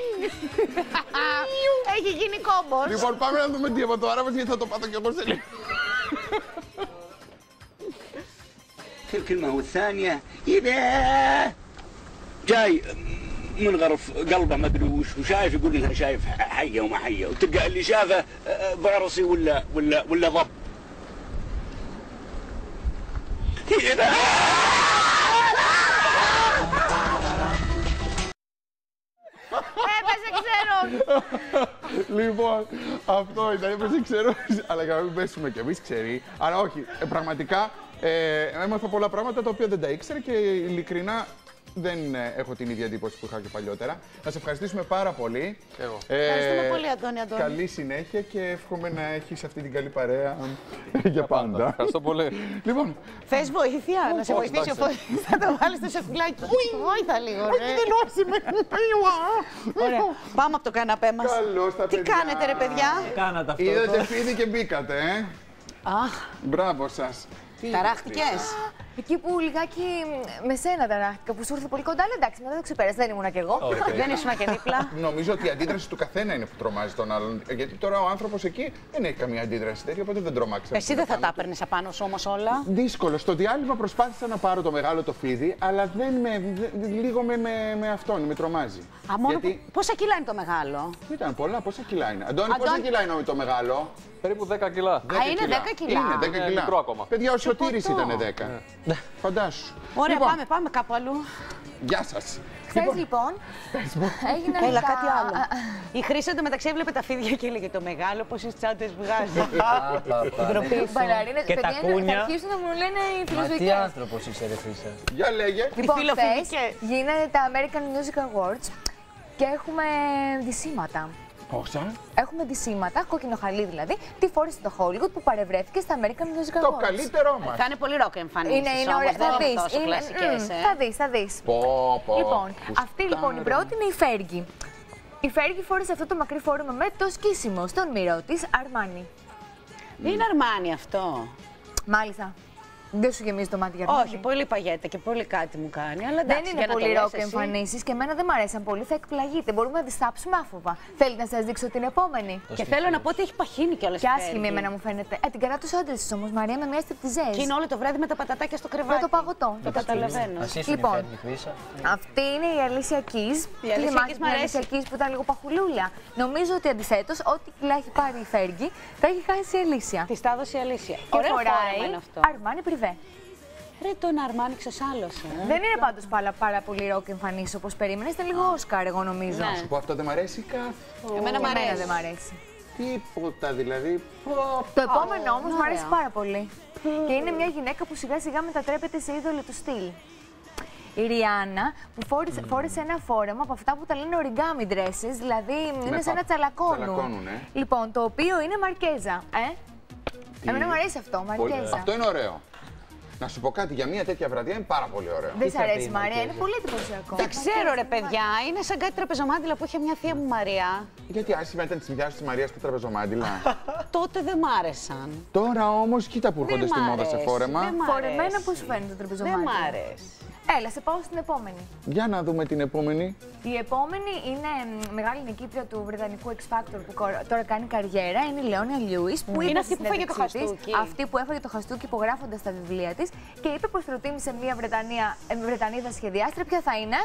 Έχει γίνει κόμπος. Λοιπόν, πάμε να δούμε τι έπαθε ο Άραβας, γιατί θα το πάθω κι εγώ σε λίγο. الكلمة والثانية إذا جاي منغرف قلبه ما ادري وشايف يقول لها شايف حيه وما حيه وتلقى اللي شافه فارسي ولا ضب. Έπεσε ξέρω. Λοιπόν, αυτό ήταν, έπεσε ξέρω, αλλά για να μην πέσουμε κι εμείς ξεροί. Αλλά όχι, πραγματικά έμαθα πολλά πράγματα τα οποία δεν τα ήξερα και ειλικρινά δεν έχω την ίδια εντύπωση που είχα και παλιότερα. Να σε ευχαριστήσουμε πάρα πολύ. Ευχαριστούμε πολύ, Αντώνη. Καλή συνέχεια και εύχομαι να έχεις αυτή την καλή παρέα για πάντα. Ευχαριστώ πολύ. Λοιπόν, θες βοήθεια, να σε βοηθήσει ο Φώτης. Θα το βάλεις στο σεφουλάκι. Βόηθα λίγο, ρε. Όχι, δεν ώσουμε. Ωραία, πάμε από το καναπέ μας. Καλώς τα παιδιά. Τι κάνετε, ρε παιδιά? Κάνατε αυτό. Είδατε φίδι και μπήκατε, Αχ. Μπράβο σας. Ταράχτηκες? Εκεί που λιγάκι με σένα ταράχτηκα, που σου ήρθε πολύ κοντά, αλλά εντάξει, μετά το ξεπέρασε, δεν ήμουνα κι εγώ. Δεν ήσουν και δίπλα. Νομίζω ότι η αντίδραση του καθένα είναι που τρομάζει τον άλλον. Γιατί τώρα ο άνθρωπος εκεί δεν έχει καμία αντίδραση τέτοια, οπότε δεν τρομάξει. Εσύ δεν θα τα έπαιρνες απάνω σου όμως όλα? Δύσκολο. Στο διάλειμμα προσπάθησα να πάρω το μεγάλο το φίδι, αλλά λίγο με αυτόν, με τρομάζει. Γιατί... Πόσα κιλά είναι το μεγάλο? Ήταν πολλά, πόσα κιλά είναι. Αντώνη, πόσα κιλά είναι το μεγάλο? Περίπου 10 κιλά. Α, είναι 10 κιλά. Είναι 10 κιλά. Μικρό ακόμα. Παιδιά, ο Σωτήρης ήταν 10. Φαντάσου. Ωραία, πάμε κάπου αλλού. Γεια σας. Χθες λοιπόν, έγιναν Έλα, κάτι άλλο. Η Χρύσα εντωμεταξύ έβλεπε τα φίδια και έλεγε το μεγάλο πόσες τσάντες βγάζει. Και τα κούνια. Θα αρχίσουν να μου λένε οι φιλοσοφικές. Τι άνθρωπος είσαι, ρε Χρύσα. Για λέγε. Λοιπόν, χθες γίνανε τα American Music Awards και έχουμε ντυσίματα. Πόσα? Έχουμε ντυσίματα, κόκκινο χαλί δηλαδή, τι φόρησε το Hollywood που παρευρέθηκε στα American Music Awards. Το καλύτερό μας. Θα είναι πολύ ροκ εμφανίσεις. Είναι ωραία, θα δεις. Θα δεις. Λοιπόν, αυτή λοιπόν η πρώτη είναι η Fergie. Η Fergie φόρησε αυτό το μακρύ φόρεμα με το σκίσιμο στον μυρό της Armani. Είναι Armani αυτό. Μάλιστα. Δεν σου γεμίζει το μάτι για Αρμάνι? Όχι, πολύ παγέτα και πολύ κάτι μου κάνει. Αλλά εντάξει, δεν είναι πολύ ροκ εμφανίσεις και εμένα δεν μου αρέσαν πολύ. Θα εκπλαγείτε. Μπορούμε να τις θάψουμε άφοβα. Θέλετε να σας δείξω την επόμενη? Και θέλω να πω ότι έχει παχύνει κιόλας. Και άσχημη εμένα μου φαίνεται. Την καρά τους άντρες της όμως, Μαρία, με μια στριπτιζές. Και είναι όλο το βράδυ με τα πατατάκια στο κρεβάτι. Με το παγωτό. Το καταλαβαίνω. Λοιπόν, αυτή είναι η Αλίσια Keys. Η Αλίσια Keys που ήταν λίγο παχουλούλα. Νομίζω ότι αντιθέτως, ό,τι κιλά έχει πάρει η Φέργη, θα έχει χάσει η Αλίσια. Τη τα έδωσε η Αλίσια. Και φοράει Αρμάνι Privé. Ρε, τον Αρμάνι ξεσάλωσε. Δεν είναι πάντως πάρα πολύ ροκ εμφανίσεις όπως περίμενες. Ήταν λίγο Όσκαρ, εγώ νομίζω. Να σου πω, αυτό δεν μ' αρέσει καθόλου. Εμένα δεν μ' αρέσει. Τίποτα δηλαδή. Το επόμενο όμως μου αρέσει πάρα πολύ. Και είναι μια γυναίκα που σιγά σιγά μετατρέπεται σε είδωλο του στυλ. Η Ριάννα που φόρεσε ένα φόρεμα από αυτά που τα λένε origami dresses, δηλαδή είναι σαν να τσαλακώνουν. Λοιπόν, το οποίο είναι μαρκέζα. Εμένα μου αρέσει αυτό, μαρκέζα. Αυτό είναι ωραίο. Να σου πω κάτι, για μια τέτοια βραδιά είναι πάρα πολύ ωραίο. Δεν σ' αρέσει, Μαρία, είναι πολύ εντυπωσιακό. Δεν ξέρω, ρε παιδιά, είναι σαν κάτι τραπεζομάντιλα που είχε μια θεία μου Μαρία. Γιατί άσχημα ήταν τη μητέρα τη Μαρία τα τραπεζομάντιλα. Τότε δεν μ' άρεσαν. Τώρα όμως, κοίτα που έρχονται στη μόδα σε φόρεμα. Φορεμένα πώς σου φαίνεται το τραπεζομάντιλα? Δεν μ' αρέσει. Έλα, σε πάω στην επόμενη. Για να δούμε την επόμενη. Η επόμενη είναι μεγάλη νικήτρια του Βρετανικού X Factor που τώρα κάνει καριέρα. Είναι η Λεόνια Λιούις. Είναι αυτή που έφαγε το χαστούκι. Αυτή που έφαγε το χαστούκι υπογράφοντας τα βιβλία της και είπε πως προτίμησε μια Βρετανίδα σχεδιάστρια. Ποια θα είναι?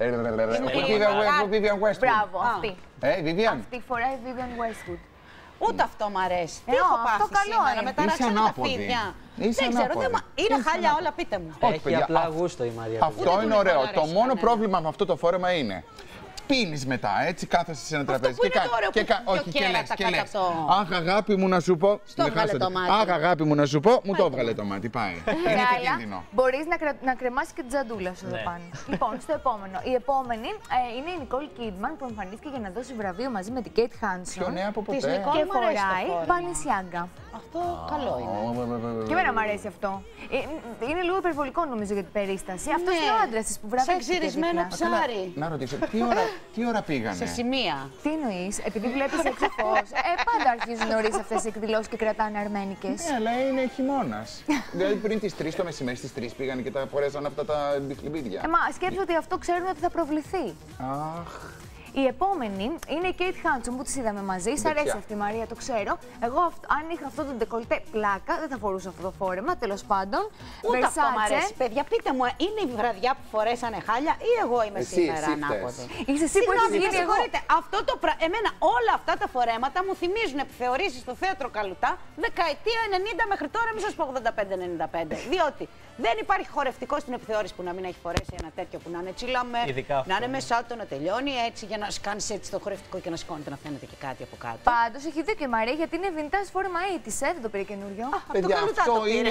Vivienne Westwood. Μπράβο, αυτή. Vivienne. Αυτή φοράει Vivienne Westwood. Ούτε αυτό μ' αρέσει. Τι έχω πάθει σήμερα, με ταράξανε τα φίδια. Δεν ξέρω, είναι χάλια όλα, πείτε μου. Έχει απλά γούστο η Μαρία. Αυτό είναι ωραίο. Το μόνο πρόβλημα με αυτό το φόρεμα είναι πίνεις μετά, έτσι, κάθεσαι σε ένα τραπέζι. Όχι, και λες. Αχ, αγάπη μου να σου πω. Στο έβγαλε το μάτι. Αχ, αγάπη μου να σου πω, μου το έβγαλε το μάτι. Πάει. Είναι επικίνδυνο. Μπορείς να κρεμάσεις και την τζαντούλα σου εδώ πάνω. Λοιπόν, στο επόμενο. Η επόμενη είναι η Νικόλ Κίντμαν που εμφανίστηκε για να δώσει βραβείο μαζί με την Κέιτ Χάνσον. Πιο νέα από ποτέ. Και φοράει Balenciaga. Αυτό καλό είναι. Και εμένα μου αρέσει αυτό. Είναι λίγο υπερβολικό νομίζω για την περίσταση. Αυτό είναι ο άντρας της που βραβεύτηκε. Σαν ξυρισμένο ψάρι. Να ρωτήσω, τι ώρα πήγανε? Σε σημεία. Τι εννοείς, επειδή βλέπεις έξω φως. Πάντα αρχίζουν νωρίς αυτές οι εκδηλώσεις και κρατάνε αρμένικες. Ναι, αλλά είναι χειμώνας. Δηλαδή πριν τις 3 το μεσημέρι, στις 3 πήγανε και τα φορέσαν αυτά τα μπιχλιμπίδια. Μα σκέψου ότι αυτό ξέρουν ότι θα προβληθεί. Αχ. Η επόμενη είναι η Κέιτ Χάνσον που τις είδαμε μαζί. Σ' αρέσει αυτή η Μαρία, το ξέρω. Εγώ, αν είχα αυτό το ντεκολτέ πλάκα, δεν θα φορούσα αυτό το φόρεμα, τέλος πάντων. Ούτε αυτό μ' αρέσει. Παιδιά, πείτε μου, είναι η βραδιά που φορέσανε χάλια ή εγώ είμαι σήμερα ανάποδη? Είσαι εσύ που έχεις γίνει εγώ. Εμένα όλα αυτά τα φορέματα μου θυμίζουν επιθεωρήσεις στο θέατρο Καλουτά δεκαετία 90 μέχρι τώρα, μην σας πω 85-95. Διότι δεν υπάρχει χορευτικό στην επιθεώρηση που να μην έχει φορέσει ένα τέτοιο που να είναι τσιλαμέ, να είναι μεσάτο, να τελειώνει έτσι για να κάνει έτσι το χορευτικό και να σηκώνεται να φαίνεται και κάτι από κάτω. Πάντως έχει δίκιο η Μαρία γιατί είναι vintage φόρμα 80's, δεν το πήρε καινούριο. Παιδιά, αυτό είναι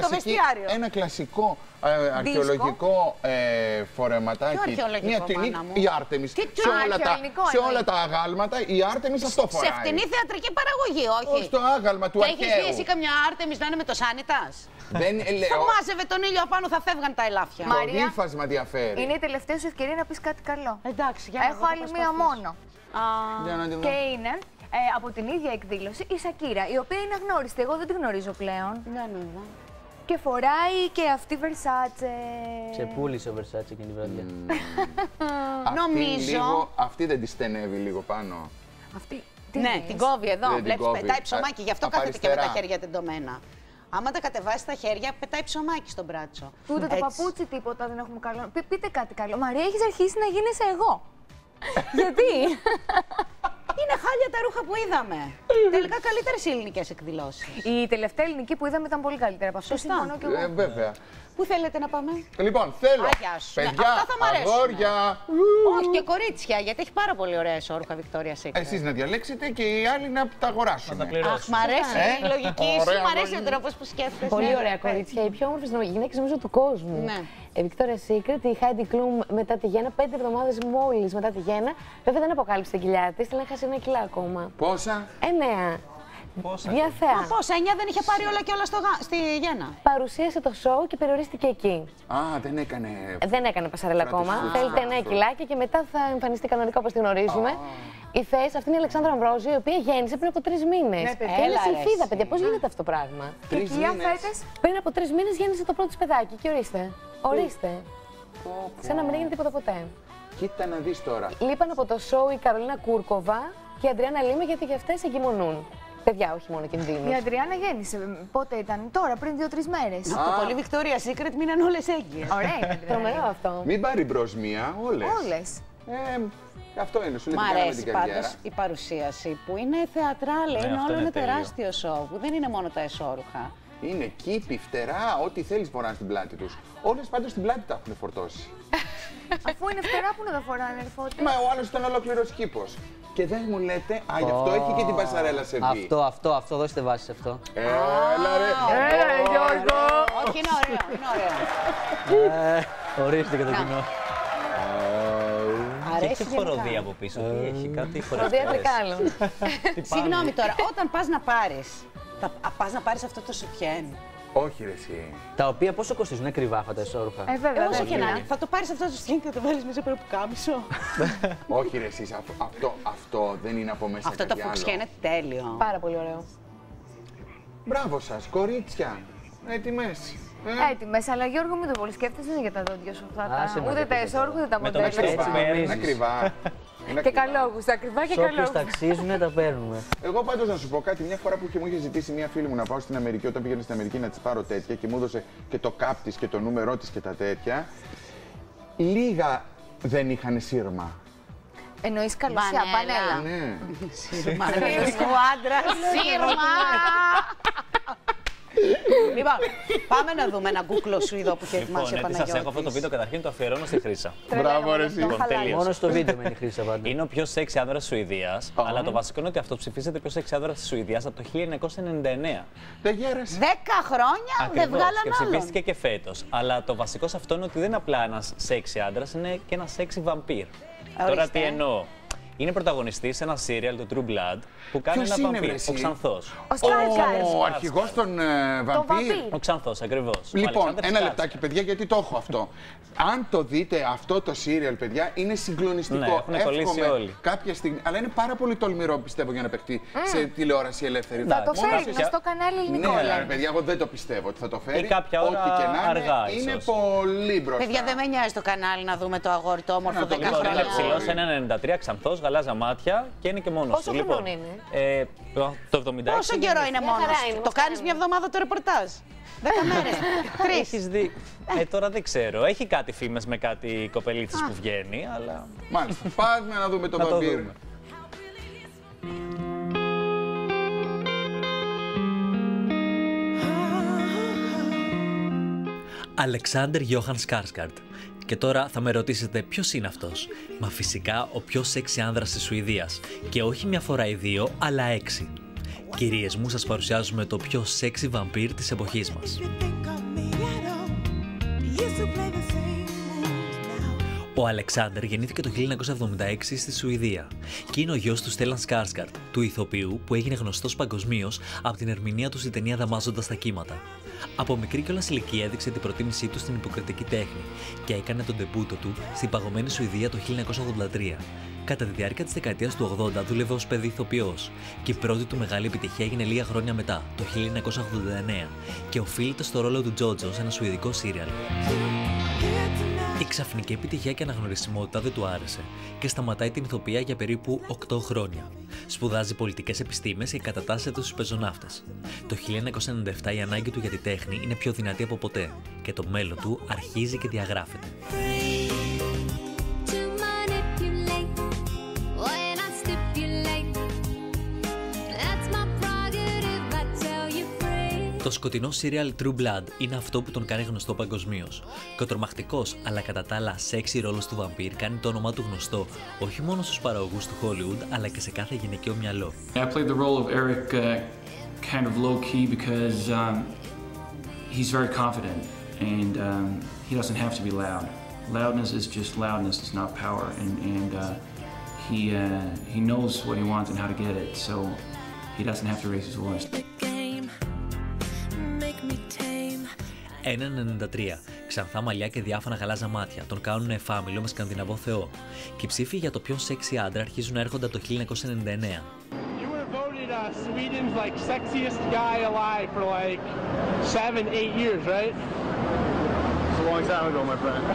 ένα κλασικό αρχαιολογικό φορεματάκι. Μια ταινή, η Άρτεμις. Σε όλα τα αγάλματα η Άρτεμις αυτό φοράει. Σε φτηνή θεατρική παραγωγή, όχι. Στο άγαλμα του αρχαίου. Και έχεις δει εσύ καμιά Άρτεμις να είναι με το Σάνιτας? Θα μάζευε τον ήλιο απάνω, θα φεύγαν τα ελάφια. Το ύφασμα διαφέρει. Είναι η τελευταία σου ευκαιρία να πεις κάτι καλό. Εντάξει, έχω άλλη μία μόνο. Και είναι από την ίδια εκδήλωση η Σακύρα, η οποία είναι αγνώριστη. Εγώ δεν τη γνωρίζω πλέον. Ναι. Και φοράει και αυτή Versace. Ξεπούλησε ο Versace και την βραδιά. Νομίζω. Αυτή δεν τη στενεύει λίγο πάνω. Αυτή. Ναι, την κόβει εδώ. Βλέπεις, πετάει ψωμάκι, γι' αυτό κάθεται και με τα χέρια τεντωμένα. Άμα τα κατεβάσει τα χέρια, πετάει ψωμάκι στον μπράτσο. Ούτε το παπούτσι τίποτα δεν έχουμε καλό. Πείτε κάτι καλό. Μαρία, έχεις αρχίσει να γίνεσαι εγώ. Γιατί? Είναι χάλια τα ρούχα που είδαμε. Τελικά καλύτερες οι ελληνικές εκδηλώσεις. Η τελευταία ελληνική που είδαμε ήταν πολύ καλύτερα από αυτό. Συμφωνώ κι εγώ. Βέβαια. Πού θέλετε να πάμε? Λοιπόν, θέλω. Παιδιά, αγόρια. Όχι, και κορίτσια, γιατί έχει πάρα πολύ ωραία ισόρουχα Victoria's Secret. Εσείς να διαλέξετε και οι άλλοι να τα αγοράσουν. Αχ, μ' αρέσει η λογική σου, μ' αρέσει ο τρόπος που σκέφτεσαι. Πολύ ωραία κορίτσια, οι πιο όμορφες γυναίκες νομίζω του κόσμου. Ναι. Victoria's Secret, η Heidi Klum μετά τη γέννα, 5 εβδομάδες μόλις μετά τη γέννα. Βέβαια δεν αποκάλυψε τα κοιλιά της, αλλά έχασε 1 κιλά ακόμα. Πόσα? 9. Μια θέα. Μα πόσα, 9 δεν είχε πάρει όλα και όλα στη Γέννα. Παρουσίασε το σοου και περιορίστηκε εκεί. Α, δεν έκανε. Δεν έκανε πασαρέλα ακόμα. Θέλετε 9 κιλάκια και μετά θα εμφανιστεί κανονικά όπως τη γνωρίζουμε. Η θέση αυτή είναι η Αλεξάνδρα Αμβρόζιο, η οποία γέννησε πριν από 3 μήνες. Ναι, και είναι συλφίδα, παιδιά. Πώς γίνεται αυτό το πράγμα? Και η Κιλιά φέτος. Πριν από 3 μήνες γέννησε το πρώτο της παιδάκι. Και ορίστε. Ορίστε. Σαν να μην έγινε τίποτα ποτέ. Κοίτα να δεις τώρα. Λείπαν από το σοου η Καρολίνα Κούρκοβα και η Αντριάννα Λίμα, γιατί για αυτές εγκυμονούν. Παιδιά, όχι μόνο κινδύνους. Η Αντριάννα γέννησε. Πότε ήταν? Τώρα, πριν 2-3 μέρες. Από το πολύ Victoria's Secret μείναν όλες έγκυες. Ωραία είναι. Τρομερό αυτό. Μην πάρει μπρος μία, όλες. Αυτό είναι, σου λέει. Μ' αρέσει πάντως η παρουσίαση που είναι θεατράλη, είναι όλο ένα τεράστιο σοου, που δεν είναι μόνο τα εσώρουχα. Είναι κήπη, φτερά, ό,τι θέλεις φοράνε στην πλάτη τους. Όλες πάντως στην πλάτη τα έχουν φορτώσει. Αφού είναι φτερά, που να τα φοράνε, ερφότε. Μα ο άλλος ήταν ολόκληρος κήπος. Και δεν μου λέτε, α, γι' αυτό έχει και την πασαρέλα σε βι. Αυτό, δώστε βάση σε αυτό. Έλα ρε. Έλα, Γιώργο. Όχι, είναι ωραίο, είναι ωραίο. Ορίστε και το κοινό. Έχει χοροδία από πίσω, τι έχει, κάτι χοροδία δεκάλων. Συγγνώμη τώρα, όταν πας να πάρεις, πας να πάρεις αυτό το σουτιέν. Όχι ρε εσύ. Τα οποία πόσο κοστίζουν, ακριβά αυτά τα εσώρουχα? Βέβαια, όσο και να είναι. Θα το πάρεις αυτό το σουτιέν και θα το βάλεις μέσα από ένα πουκάμισο. Όχι ρε εσύ, αυτό δεν είναι από μέσα. Αυτό το φουξιά είναι τέλειο. Πάρα πολύ ωραίο. Μπράβο σας, κορίτσια. Έτοιμες. Έτοιμες, αλλά Γιώργο, μην το πολύ σκέφτεσαι για τα δόντια σου αυτά. Ούτε τα εσώρουχα, ούτε τα μοντέλα. Είναι ακριβά. Και καλόγους, ακριβά και καλόγους. Όποιους ταξίζουν, τα παίρνουμε. Εγώ πάντως να σου πω κάτι, μια φορά που μου είχε ζητήσει μια φίλη μου να πάω στην Αμερική, όταν πήγαινε στην Αμερική να της πάρω τέτοια και μου έδωσε και το κάπ της και το νούμερό της και τα τέτοια, λίγα δεν είχαν σύρμα. Εννοείς καλωσιά, πανέλα. Ναι. Σύρμα. Του άντρα, σύρμα. Λοιπόν, πάμε να δούμε ένα γκούκλο σου εδώ που έχει ετοιμάσει ο Παναγιώτης. Σας έχω αυτό το βίντεο, καταρχήν το αφιερώνω στη Χρύσα. Μπράβο ρε εσύ. Μόνο στο βίντεο με η Χρύσα πάντα. Είναι ο πιο σεξι άνδρας της Σουηδίας, αλλά το βασικό είναι ότι αυτό ψηφίζεται πιο σεξι άνδρας της Σουηδίας από το 1999. Δεν γέρασε. 10 χρόνια δεν βγάλαν και ψηφίστηκε και φέτος. Αλλά το βασικό σε αυτό είναι ότι δεν είναι απλά ένας σεξι άνδρας, είναι και ένας σεξι βαμπύρ. Τώρα τι εννοώ? Είναι πρωταγωνιστής σε ένα σύριαλ, το True Blood, που κάνει ένα βαμπύρ, ο Ξανθός. Ο αρχηγός των βαμπύρ. Ο Ξανθός, ακριβώς. Λοιπόν, ένα λεπτάκι, παιδιά, γιατί το έχω αυτό. Αν το δείτε αυτό το σύριαλ, παιδιά, είναι συγκλονιστικό. Ναι, έχουν κολλήσει όλοι. Κάποια στιγμή, αλλά είναι πάρα πολύ τολμηρό, πιστεύω, για να παιχτεί σε τηλεόραση ελεύθερη. Θα το φέρει στο κανάλι ελληνικό. Ναι, αλλά παιδιά, εγώ δεν το πιστεύω ότι θα το φέρει. Ή κάποια ώρα αργά, ίσως. Είναι πολύ μπροστά. Παιδιά, δεν με νοιάζει το κανάλι να δούμε το αγόρι το όμορφο 10 χρόνια. Είναι ψηλός, 1,93, Ξανθός, γαλάζα μάτια και είναι και μόνος του. Πόσο χρόνο είναι? Το 76. Πόσο καιρό είναι μόνος του? Το κάνεις μια εβδομάδα το ρεπορτάζ. 10 μέρες. 3. Έχεις δει. Τώρα δεν ξέρω. Έχει κάτι φήμες με κάτι κοπελίτσες που βγαίνει, αλλά. Μάλιστα. Πάμε να δούμε το βαμπύρ. Αλεξάντερ Γιόχαν Σκάρσκαρντ. Και τώρα θα με ρωτήσετε ποιος είναι αυτός. Μα φυσικά ο πιο σεξι άνδρας της Σουηδίας. Και όχι μια φορά ή δύο, αλλά 6. Κυρίες μου, σας παρουσιάζουμε το πιο σεξι βαμπύρ της εποχής μας. Ο Αλεξάντερ γεννήθηκε το 1976 στη Σουηδία και είναι ο γιος του Στέλαν Σκάρσκαρντ, του ηθοποιού που έγινε γνωστός παγκοσμίως από την ερμηνεία του στη ταινία «Δαμάζοντας τα κύματα». Από μικρή κιόλας ηλικία έδειξε την προτίμησή του στην υποκριτική τέχνη και έκανε τον ντεμπούτο του στην παγωμένη Σουηδία το 1983. Κατά τη διάρκεια της δεκαετίας του 80 δούλευε ως παιδί ηθοποιός και η πρώτη του μεγάλη επιτυχία έγινε λίγα χρόνια μετά, το 1989, και οφείλεται στο ρόλο του Τζότζο σε ένα σουηδικό σύριαλ. Η ξαφνική επιτυχία και αναγνωρισιμότητα δεν του άρεσε και σταματάει την ηθοποιία για περίπου 8 χρόνια. Σπουδάζει πολιτικές επιστήμες και κατατάσσεται στους πεζοναύτες. Το 1997 η ανάγκη του για τη τέχνη είναι πιο δυνατή από ποτέ και το μέλλον του αρχίζει και διαγράφεται. Το σκοτεινό σύριαλ True Blood είναι αυτό που τον κάνει γνωστό παγκοσμίως. Και ο τρομακτικός αλλά κατά τα άλλα σεξι ρόλος του βαμπύρ κάνει το όνομά του γνωστό όχι μόνο στους παραγωγούς του Hollywood αλλά και σε κάθε γυναικείο μυαλό. I played the role of Eric kind of low key because he's very confident and he doesn't have to be loud. Loudness is just loudness, it's not power, and he knows what he wants and how to get it. So he doesn't have to raise his voice. 1,93. Ξανθά μαλλιά και διάφανα γαλάζα μάτια. Τον κάνουν εφάμιλο με σκανδιναβό θεό. Και οι ψήφοι για το πιο σεξι άντρα αρχίζουν να έρχονται από το 1999. Voted Sweden's like sexiest guy alive for like 7-8 years, right? It's a long time ago, my friend.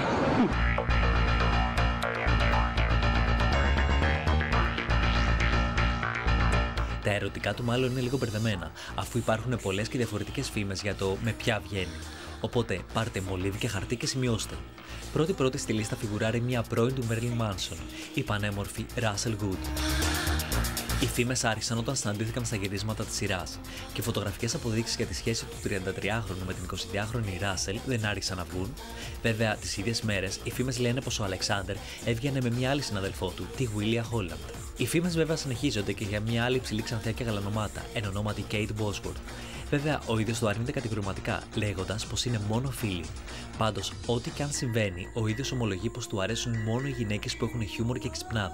Τα ερωτικά του μάλλον είναι λίγο μπερδεμένα, αφού υπάρχουν πολλές και διαφορετικές φήμες για το με ποια βγαίνει. Οπότε πάρτε μολύβι και χαρτί και σημειώστε. Πρώτη στη λίστα φιγουράρει μια πρώην του Marilyn Manson, η πανέμορφη Russell Good. Οι φήμες άρχισαν όταν συναντήθηκαν στα γυρίσματα της σειράς και φωτογραφικές αποδείξεις για τη σχέση του 33χρονου με την 22χρονη Russell δεν άρχισαν να βγουν. Βέβαια, τις ίδιες μέρες, οι φήμες λένε πως ο Αλεξάνδερ έβγαινε με μια άλλη συναδελφό του, τη Willia Holland. Οι φήμες βέβαια συνεχίζονται και για μια άλλη υψηλή ξανθιά και γαλανομάτα, εν ονόματι Kate Bosworth. Βέβαια, ο ίδιος το αρνείται κατηγορηματικά, λέγοντας πως είναι μόνο φίλοι. Πάντως, ό,τι και αν συμβαίνει, ο ίδιος ομολογεί πως του αρέσουν μόνο οι γυναίκες που έχουν χιούμορ και ξυπνάδα.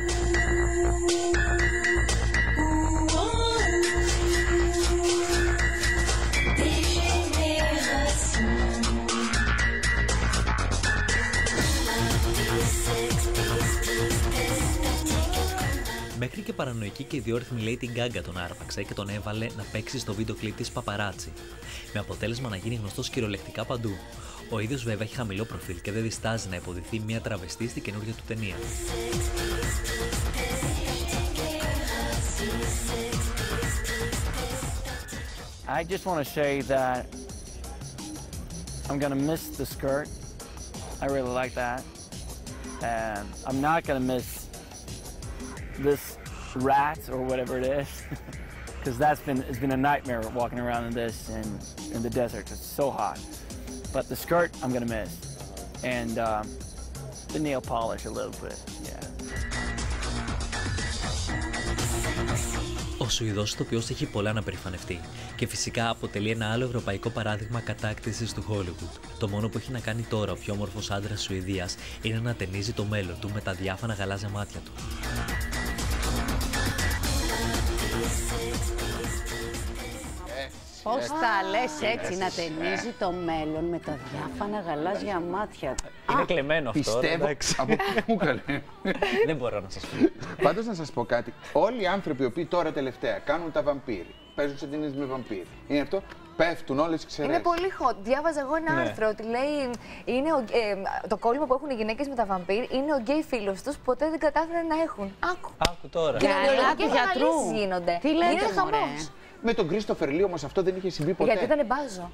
Μέχρι και παρανοϊκή και ιδιόρυθμη Lady Gaga τον άρπαξε και τον έβαλε να παίξει στο βίντεο κλιπ της Paparazzi, με αποτέλεσμα να γίνει γνωστός κυριολεκτικά παντού. Ο ίδιος βέβαια έχει χαμηλό προφίλ και δεν διστάζει να υποδηθεί μια τραβεστή στην καινούργια του ταινία. I just want to say that I'm going to miss the skirt. I really like that. And I'm not going to miss this rat or whatever it is, because it's been a nightmare walking around in this in the desert. It's so hot. But the skirt I'm gonna miss, and the nail polish a little bit. Yeah. Ο Σουηδός ηθοποιός έχει πολλά να περηφανευτεί και φυσικά αποτελεί ένα άλλο ευρωπαϊκό παράδειγμα κατάκτησης του Hollywood. Το μόνο που έχει να κάνει τώρα ο πιο όμορφος άντρας Σουηδίας είναι να ταινίζει το μέλλον του με τα διάφανα γαλάζια μάτια του. Πώς τα λες έτσι, να ταινίζει το μέλλον με τα διάφανα γαλάζια μάτια του. Είναι κλεμμένο αυτό. Πιστεύω. Από πού καλέ. Δεν μπορώ να σας πω. Πάντως να σας πω κάτι. Όλοι οι άνθρωποι οι οποίοι τώρα τελευταία κάνουν τα βαμπύρι, παίζουν σε ταινίες με βαμπύρι, είναι αυτό, πέφτουν όλες οι εξαιρέσεις. Είναι πολύ hot. Διάβαζα εγώ ένα άρθρο ότι λέει είναι το κόλλημα που έχουν οι γυναίκες με τα βαμπύρ είναι ο γκέι φίλος τους που ποτέ δεν κατάφεραν να έχουν. Άκου τώρα. Και οι γιατρού γίνονται. Τι λέτε, είναι χαμός. Με τον Κρίστοφερ Λί όμως αυτό δεν είχε συμβεί ποτέ. Γιατί ήταν μπάζο.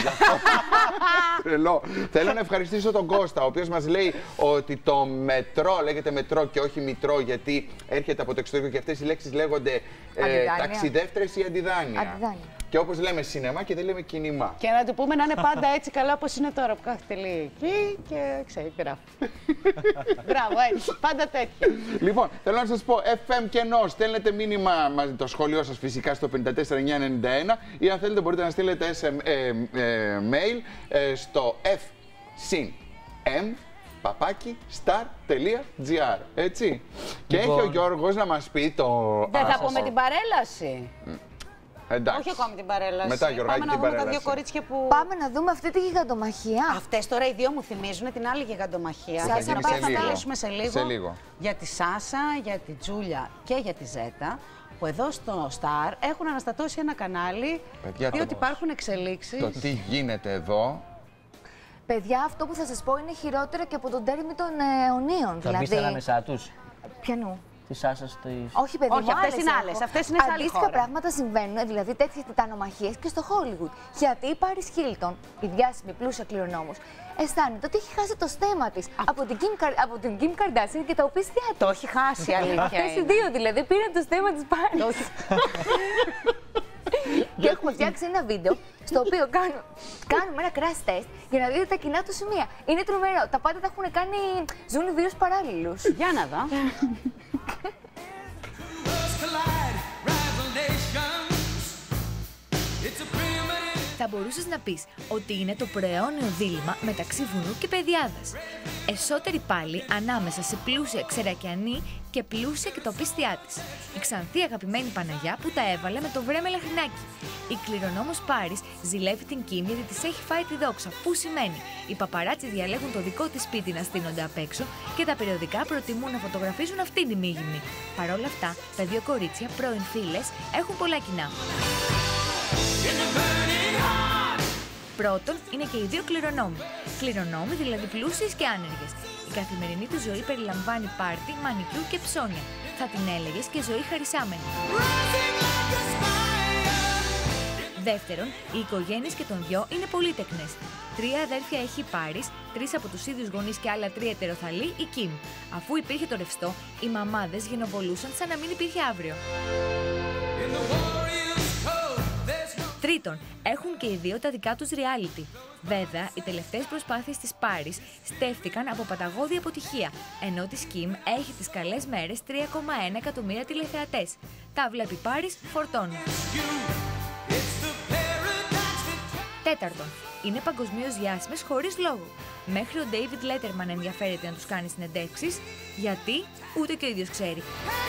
Θέλω να ευχαριστήσω τον Κώστα, ο οποίος μας λέει ότι το μετρό λέγεται μετρό και όχι μητρό, γιατί έρχεται από το εξωτερικό και αυτές οι λέξεις λέγονται ταξιδεύτρες ή αντιδάνεια. Και όπως λέμε σινεμά και δεν λέμε κινημά. Και να του πούμε να είναι πάντα έτσι καλά όπως είναι τώρα που κάθεται λέει εκεί και ξέρει, γράφει. Μπράβο, έτσι, πάντα τέτοια. Λοιπόν, θέλω να σας πω, FM Κενό, στέλνετε μήνυμα με το σχόλιο σας φυσικά στο 54991 ή αν θέλετε μπορείτε να στείλετε mail στο fcm@star.gr, έτσι. Και έχει ο Γιώργος να μας πει το... Δεν θα πούμε την παρέλαση. Εντάξει. Όχι ακόμη την παρέλαση. Μετά, Γιωργάκη, πάμε να δούμε τα δύο κορίτσια που... Πάμε να δούμε αυτή τη γιγαντομαχία. Αυτές τώρα οι δύο μου θυμίζουν την άλλη γιγαντομαχία. Θα θα μιλήσουμε σε λίγο. Για τη Σάσα, για τη Τζούλια και για τη Ζέτα. Που εδώ στο Star έχουν αναστατώσει ένα κανάλι, διότι υπάρχουν εξελίξεις. Το τι γίνεται εδώ. Παιδιά, αυτό που θα σας πω είναι χειρότερο και από τον τέρμι των αιωνίων. Θα μπεις ανάμεσά τους. Ποιανού? Της Σάσας της... Όχι, παιδί, όχι, αυτές είναι άλλες. Αυτές είναι σε άλλη αντίστοιχα χώρα. Πράγματα συμβαίνουν, δηλαδή τέτοιες τιτανομαχίες και στο Hollywood. Γιατί η Paris Hilton, η διάσημη πλούσια κληρονόμος, αισθάνεται ότι έχει χάσει το στέμα της από την Kim Kardashian και τα οπίστια της. Το έχει χάσει, αλήθεια. Αυτές οι δύο δηλαδή πήραν το στέμα της Paris. Και έχουμε φτιάξει ένα βίντεο στο οποίο κάνουμε ένα crash test για να δείτε τα κοινά του σημεία. Είναι τρομερό. Τα πάντα τα έχουν κάνει, ζουν βίους παράλληλους. Για να δω. Θα μπορούσες να πεις ότι είναι το προαιώνιο δίλημμα μεταξύ βουνού και πεδιάδας. Εσωτερη πάλι ανάμεσα σε πλούσια ξερακιανή και πλούσια και τοπίστιά της. Η ξανθή αγαπημένη Παναγιά που τα έβαλε με το βρέμε λαχρινάκι. Η κληρονόμος Πάρης ζηλεύει την Κιμ γιατί της έχει φάει τη δόξα, που σημαίνει οι παπαράτσι διαλέγουν το δικό της σπίτι να στείνονται απ' έξω και τα περιοδικά προτιμούν να φωτογραφίζουν αυτήν την μήγυμνη. Παρ' όλα αυτά, τα δύο κορίτσια, πρώην φίλες, έχουν πολλά κοινά. Πρώτον, είναι και οι δύο κληρονόμοι. Κληρονόμοι δηλαδή πλούσιες και άνεργες. Η καθημερινή του ζωή περιλαμβάνει πάρτι, μανικιούρ και ψώνια. Θα την έλεγες και ζωή χαρισάμενη. Δεύτερον, οι οικογένειες και των δυο είναι πολύτεκνες. 3 αδέρφια έχει η Πάρης, 3 από τους ίδιους γονείς και άλλα 3 ετεροθαλή η Κιμ. Αφού υπήρχε το ρευστό, οι μαμάδες γενοβολούσαν σαν να μην υπήρχε αύριο. Τρίτον, έχουν και οι δύο τα δικά τους reality. Βέβαια, οι τελευταίες προσπάθειες της Πάρης στέφθηκαν από παταγώδη αποτυχία, ενώ της Κιμ έχει τις καλές μέρες 3,1 εκατομμύρια τηλεθεατές. Τα βλέπει Πάρης, φορτώνει. Τέταρτον, είναι παγκοσμίως διάσημες χωρίς λόγο. Μέχρι ο David Letterman ενδιαφέρεται να τους κάνει συνεντεύξεις, γιατί ούτε και ο ίδιος ξέρει.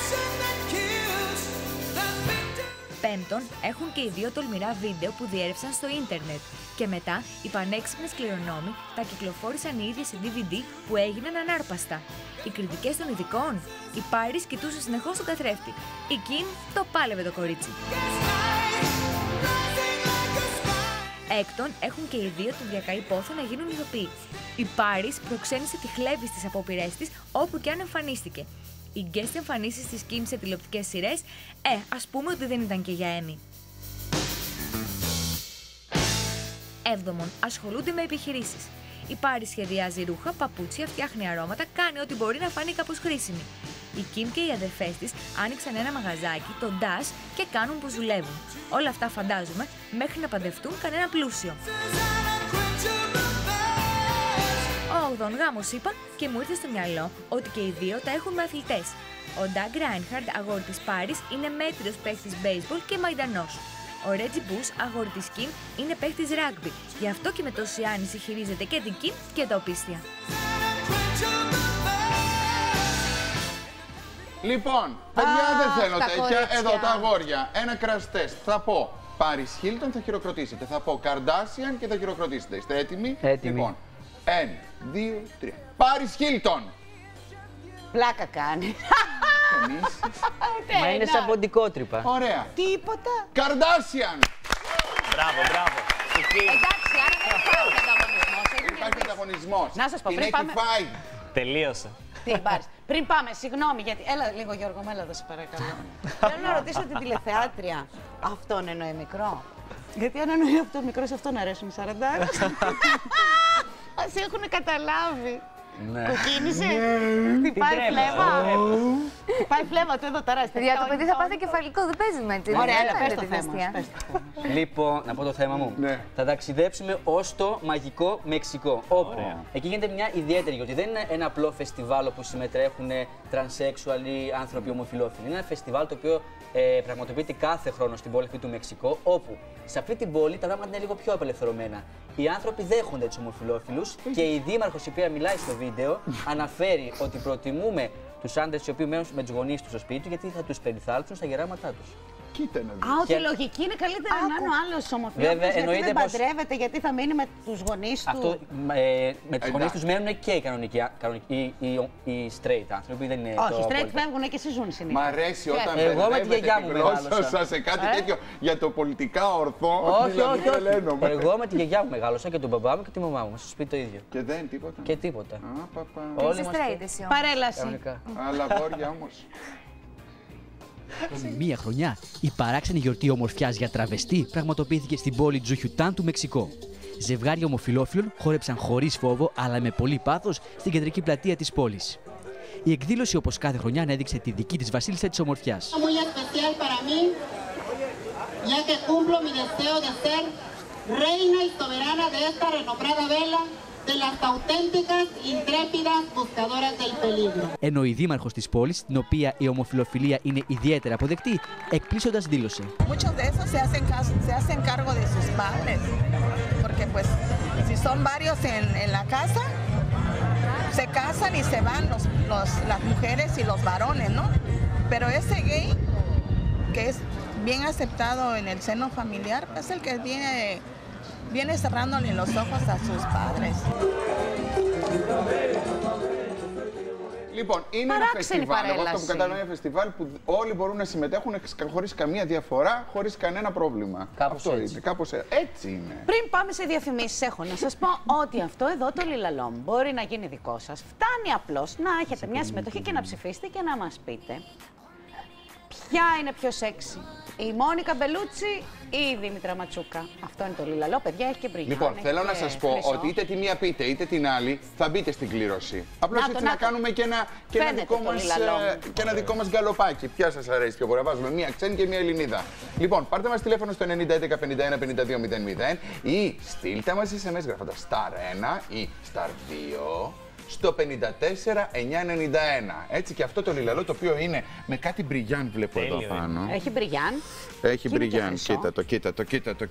Πέμπτον, έχουν και οι δύο τολμηρά βίντεο που διέρευσαν στο ίντερνετ. Και μετά, οι πανέξυπνες κληρονόμοι τα κυκλοφόρησαν οι ίδιοι σε DVD που έγιναν ανάρπαστα. Οι κριτικές των ειδικών, η Πάρης κοιτούσε συνεχώς τον καθρέφτη. Η Κιμ το πάλευε το κορίτσι. Έκτον, έχουν και οι δύο τον διακαή πόθο να γίνουν ηθοποιοί. Η Πάρης προξένησε τη χλέβη στις απόπειρές της όπου και αν εμφανίστηκε. Οι guest εμφανίσεις της Κιμ σε τηλεοπτικές σειρές, ας πούμε ότι δεν ήταν και για Έμι. Έβδομον, ασχολούνται με επιχειρήσεις. Η Πάρης σχεδιάζει ρούχα, παπούτσια, φτιάχνει αρώματα, κάνει ό,τι μπορεί να φανεί κάπως χρήσιμη. Η Κιμ και οι αδερφές της άνοιξαν ένα μαγαζάκι, το Dash, και κάνουν που δουλεύουν. Όλα αυτά φαντάζομαι μέχρι να παντρευτούν κανένα πλούσιο. Ο 8ον γάμος είπα και μου ήρθε στο μυαλό ότι και οι δύο τα έχουν με αθλητές. Ο Doug Reinhardt, αγόρι της Πάρης, είναι μέτριος παίχτης baseball και μαϊντανός. Ο Reggie Bush, αγόρι της Κιμ, είναι παίχτης rugby. Γι' αυτό και με τόση άνηση χειρίζεται και την Κιμ και τα οπίστια. Λοιπόν, παιδιά, δεν θέλω τέτοια. Εδώ τα αγόρια. Ένα crash test. Θα πω Πάρις Χίλτον, θα χειροκροτήσετε. Θα πω Καρντάσιαν και θα χειροκροτήσετε. Είστε έτοιμοι? Έτοιμοι. Λοιπόν, 1, 2, 3. Πάρις Χίλτον! Πλάκα κάνει. Μα είναι σαν ποντικότρυπα. Ωραία. Τίποτα. Καρντάσιαν! Μπράβο, μπράβο. Εντάξει, άρα δεν υπάρχει ανταγωνισμός. Υπάρχει ανταγωνισμός. Να σας πω, πριν πάμε... Τελείωσε. Τι Πάρης. Πριν πάμε, συγγνώμη, γιατί... Έλα λίγο Γιώργο, έλα εδώ σε παρακαλώ. Θέλω να ρωτήσω την τηλεθεάτρια. Αυτόν εννοεί μικρό? Γιατί αν εννοεί αυτό μικρό, σε αυτόν αρέσουν οι 40. Ας έχουν καταλάβει. Ναι. Κοκκίνησε. Τι πάει φλέβα. Τι πάει φλέβα του εδώ τώρα. Παιδιά, το παιδί θα πάθει κεφαλικό, δεν παίζουμε έτσι. Ωραία, πες το θέμα. Λοιπόν, να πω το θέμα μου. Ναι. Θα ταξιδέψουμε ως το μαγικό Μεξικό. Όπου εκεί γίνεται μια ιδιαίτερη γιορτή. Δεν είναι ένα απλό φεστιβάλ όπου συμμετρέχουν τρανσέξουαλοι, άνθρωποι ομοφυλόφιλοι. Είναι ένα φεστιβάλ το οποίο πραγματοποιείται κάθε χρόνο στην πόλη αυτή του Μεξικό. Όπου σε αυτή την πόλη τα πράγματα είναι λίγο πιο απελευθερωμένα. Οι άνθρωποι δέχονται τους ομοφυλόφιλους και η δήμαρχος, η οποία μιλάει στο βίντεο, αναφέρει ότι προτιμούμε τους άντρες οι οποίοι μένουν με τους γονείς τους στο σπίτι του, γιατί θα τους περιθάλψουν στα γεράματά τους. Κοίτα να δεις. Α, ότι λογική είναι καλύτερα να είναι ο άλλος ομοφυλόφιλος, γιατί δεν παντρεύεται, γιατί θα μείνει με τους γονείς του. Αυτό, με τους γονείς τους μένουν και οι κανονικοί, οι straight άνθρωποι, δεν είναι. Όχι, οι straight φεύγουν και εσύ ζουν συνήθως. Μ' αρέσει όταν εγώ με τη γιαγιά μου μεγάλωσα σε κάτι τέτοιο για το πολιτικά ορθό. Όχι, όχι. Εγώ με τη γιαγιά μου μεγάλωσα και τον μπαμπά μου και τη μαμά μου. Στο σπίτι το ίδιο. Και δεν τίποτα. Και τίποτα. Όλοι είμαστε παρέλαση. Αλλά βόρεια όμως. Μία χρονιά, η παράξενη γιορτή ομορφιάς για τραβεστή πραγματοποιήθηκε στην πόλη Τζουχιουτάν του Μεξικό. Ζευγάρια ομοφυλόφιλων χόρεψαν χωρίς φόβο αλλά με πολύ πάθος στην κεντρική πλατεία της πόλης. Η εκδήλωση, όπως κάθε χρονιά, ανέδειξε τη δική της βασίλισσα της ομορφιάς. de las auténticas, intrépidas buscadoras del peligro. Ενώ η δήμαρχος της πόλης, την οποία η ομοφυλοφιλία είναι ιδιαίτερα αποδεκτή, εκπλήσοντας δήλωσε. Muchos de esos se hacen cargo de sus padres, porque pues si son varios en la casa, se casan y se van las mujeres y los varones, ¿no? Pero ese gay, que es bien aceptado en el seno familiar, es el que viene cerrándole los ojos a sus padres. Λοιπόν, είναι ένα φεστιβάλ. Εγώ αυτό που κατάλαβα είναι ένα φεστιβάλ που όλοι μπορούν να συμμετέχουν χωρίς καμία διαφορά, χωρίς κανένα πρόβλημα. Αυτό είναι. Κάπως έτσι είναι. Πριν πάμε σε διαφημίσεις, έχω να σας πω ότι αυτό εδώ το Λιλαλόμ μπορεί να γίνει δικό σας. Φτάνει απλώς να έχετε μια συμμετοχή και να ψηφίσετε και να μας πείτε ποια είναι πιο σεξι, η Μόνικα Μπελούτσι ή η Δήμητρα Ματσούκα. Αυτό είναι το Λιλαλό, παιδιά, έχει και μπριγιάν. Λοιπόν, θέλω να σας πω ότι είτε τη μία πείτε είτε την άλλη θα μπείτε στην κλήρωση. Απλώς έτσι να κάνουμε και ένα δικό μας γκαλοπάκι. Ποια σας αρέσει πιο πολύ, βάζουμε μία ξένη και μία Ελληνίδα. Λοιπόν, πάρτε μας τηλέφωνο στο 9011 51 52 00 ή στείλτε μας SMS γράφοντας Star 1 ή Star 2 στο 54991. Έτσι, και αυτό το λιλαλό το οποίο είναι με κάτι μπριγιάν, βλέπω εδώ πάνω. Έχει μπριγιάν. Έχει μπριγιάν. Κοίτα το.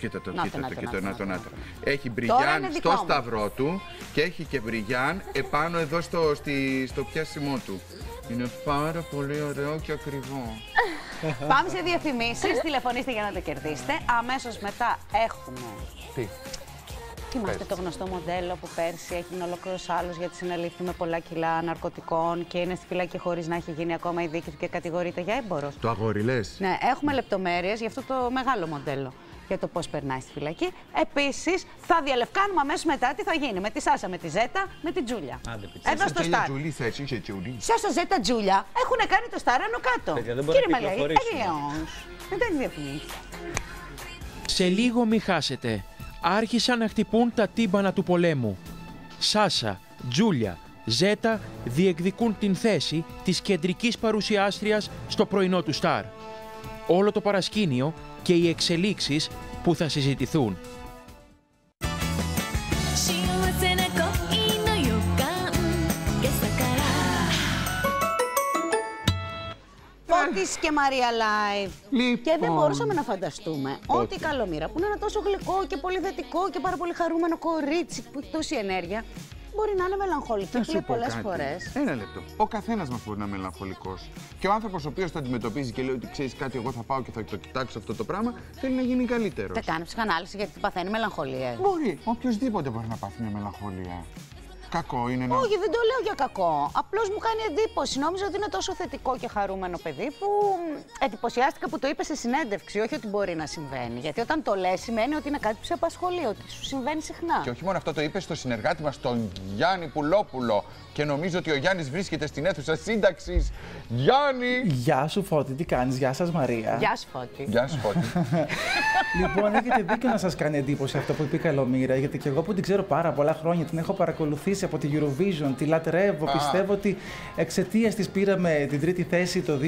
Έχει μπριγιάν στο σταυρό του και έχει και μπριγιάν επάνω εδώ στο πιάσιμό του. Είναι πάρα πολύ ωραίο και ακριβό. Πάμε σε διαφημίσεις, τηλεφωνήστε για να το κερδίσετε. Αμέσως μετά έχουμε... Τι? Θυμάστε το γνωστό μοντέλο που πέρσι έγινε ολόκληρος άλλος γιατί συνελήφθη με πολλά κιλά ναρκωτικών και είναι στη φυλακή χωρίς να έχει γίνει ακόμα η δίκη του και κατηγορείται για έμπορος. Το αγόρι λες? Ναι, έχουμε λεπτομέρειες για αυτό το μεγάλο μοντέλο. Για το πώς περνάει στη φυλακή. Επίσης, θα διαλευκάνουμε αμέσως μετά τι θα γίνει με τη Σάσα, με τη Ζέτα, με την Τζούλια. Εδώ στο Σταρ. Σάσα, Ζέτα, Τζούλια έχουν κάνει το Σταρ άνω κάτω. Κύριε Μαλιαγή, μετά τη διαφημίσεις. Σε λίγο μη χάσετε. Άρχισαν να χτυπούν τα τύμπανα του πολέμου. Σάσα, Τζούλια, Ζέτα διεκδικούν την θέση της κεντρικής παρουσιάστριας στο πρωινό του Σταρ. Όλο το παρασκήνιο και οι εξελίξεις που θα συζητηθούν. Φώτης και Μαρία Live. Λοιπόν. Και δεν μπορούσαμε να φανταστούμε ότι η Καλομήρα, που είναι ένα τόσο γλυκό και πολύ θετικό και πάρα πολύ χαρούμενο κορίτσι που έχει τόση ενέργεια, μπορεί να είναι μελαγχολική και πολλές φορές. Ένα λεπτό. Ο καθένας μας μπορεί να είναι μελαγχολικός. Και ο άνθρωπος ο οποίος το αντιμετωπίζει και λέει ότι ξέρεις κάτι, εγώ θα πάω και θα το κοιτάξω αυτό το πράγμα, θέλει να γίνει καλύτερος. Θα κάνει ψυχανάλυση γιατί παθαίνει μελαγχολία. Μπορεί. Οποιοςδήποτε μπορεί να πάθει μια μελαγχολία. Κακό είναι να... Όχι, δεν το λέω για κακό. Απλώς μου κάνει εντύπωση. Νόμιζα ότι είναι τόσο θετικό και χαρούμενο παιδί που εντυπωσιάστηκα που το είπε σε συνέντευξη. Όχι ότι μπορεί να συμβαίνει. Γιατί όταν το λες σημαίνει ότι είναι κάτι που σε απασχολεί, ότι σου συμβαίνει συχνά. Και όχι μόνο αυτό, το είπε στο συνεργάτη μας, τον Γιάννη Πουλόπουλο. Και νομίζω ότι ο Γιάννης βρίσκεται στην αίθουσα σύνταξης. Γιάννη! Γεια σου Φώτη, τι κάνεις, γεια σας Μαρία. Γεια σου Φώτη. Γεια σου Φώτη. Λοιπόν, έχετε δίκιο να σας κάνει εντύπωση αυτό που είπε η Καλομήρα, γιατί και εγώ που την ξέρω πάρα πολλά χρόνια, την έχω παρακολουθήσει από τη Eurovision, τη λατρεύω. Πιστεύω ότι εξαιτίας της πήραμε την τρίτη θέση το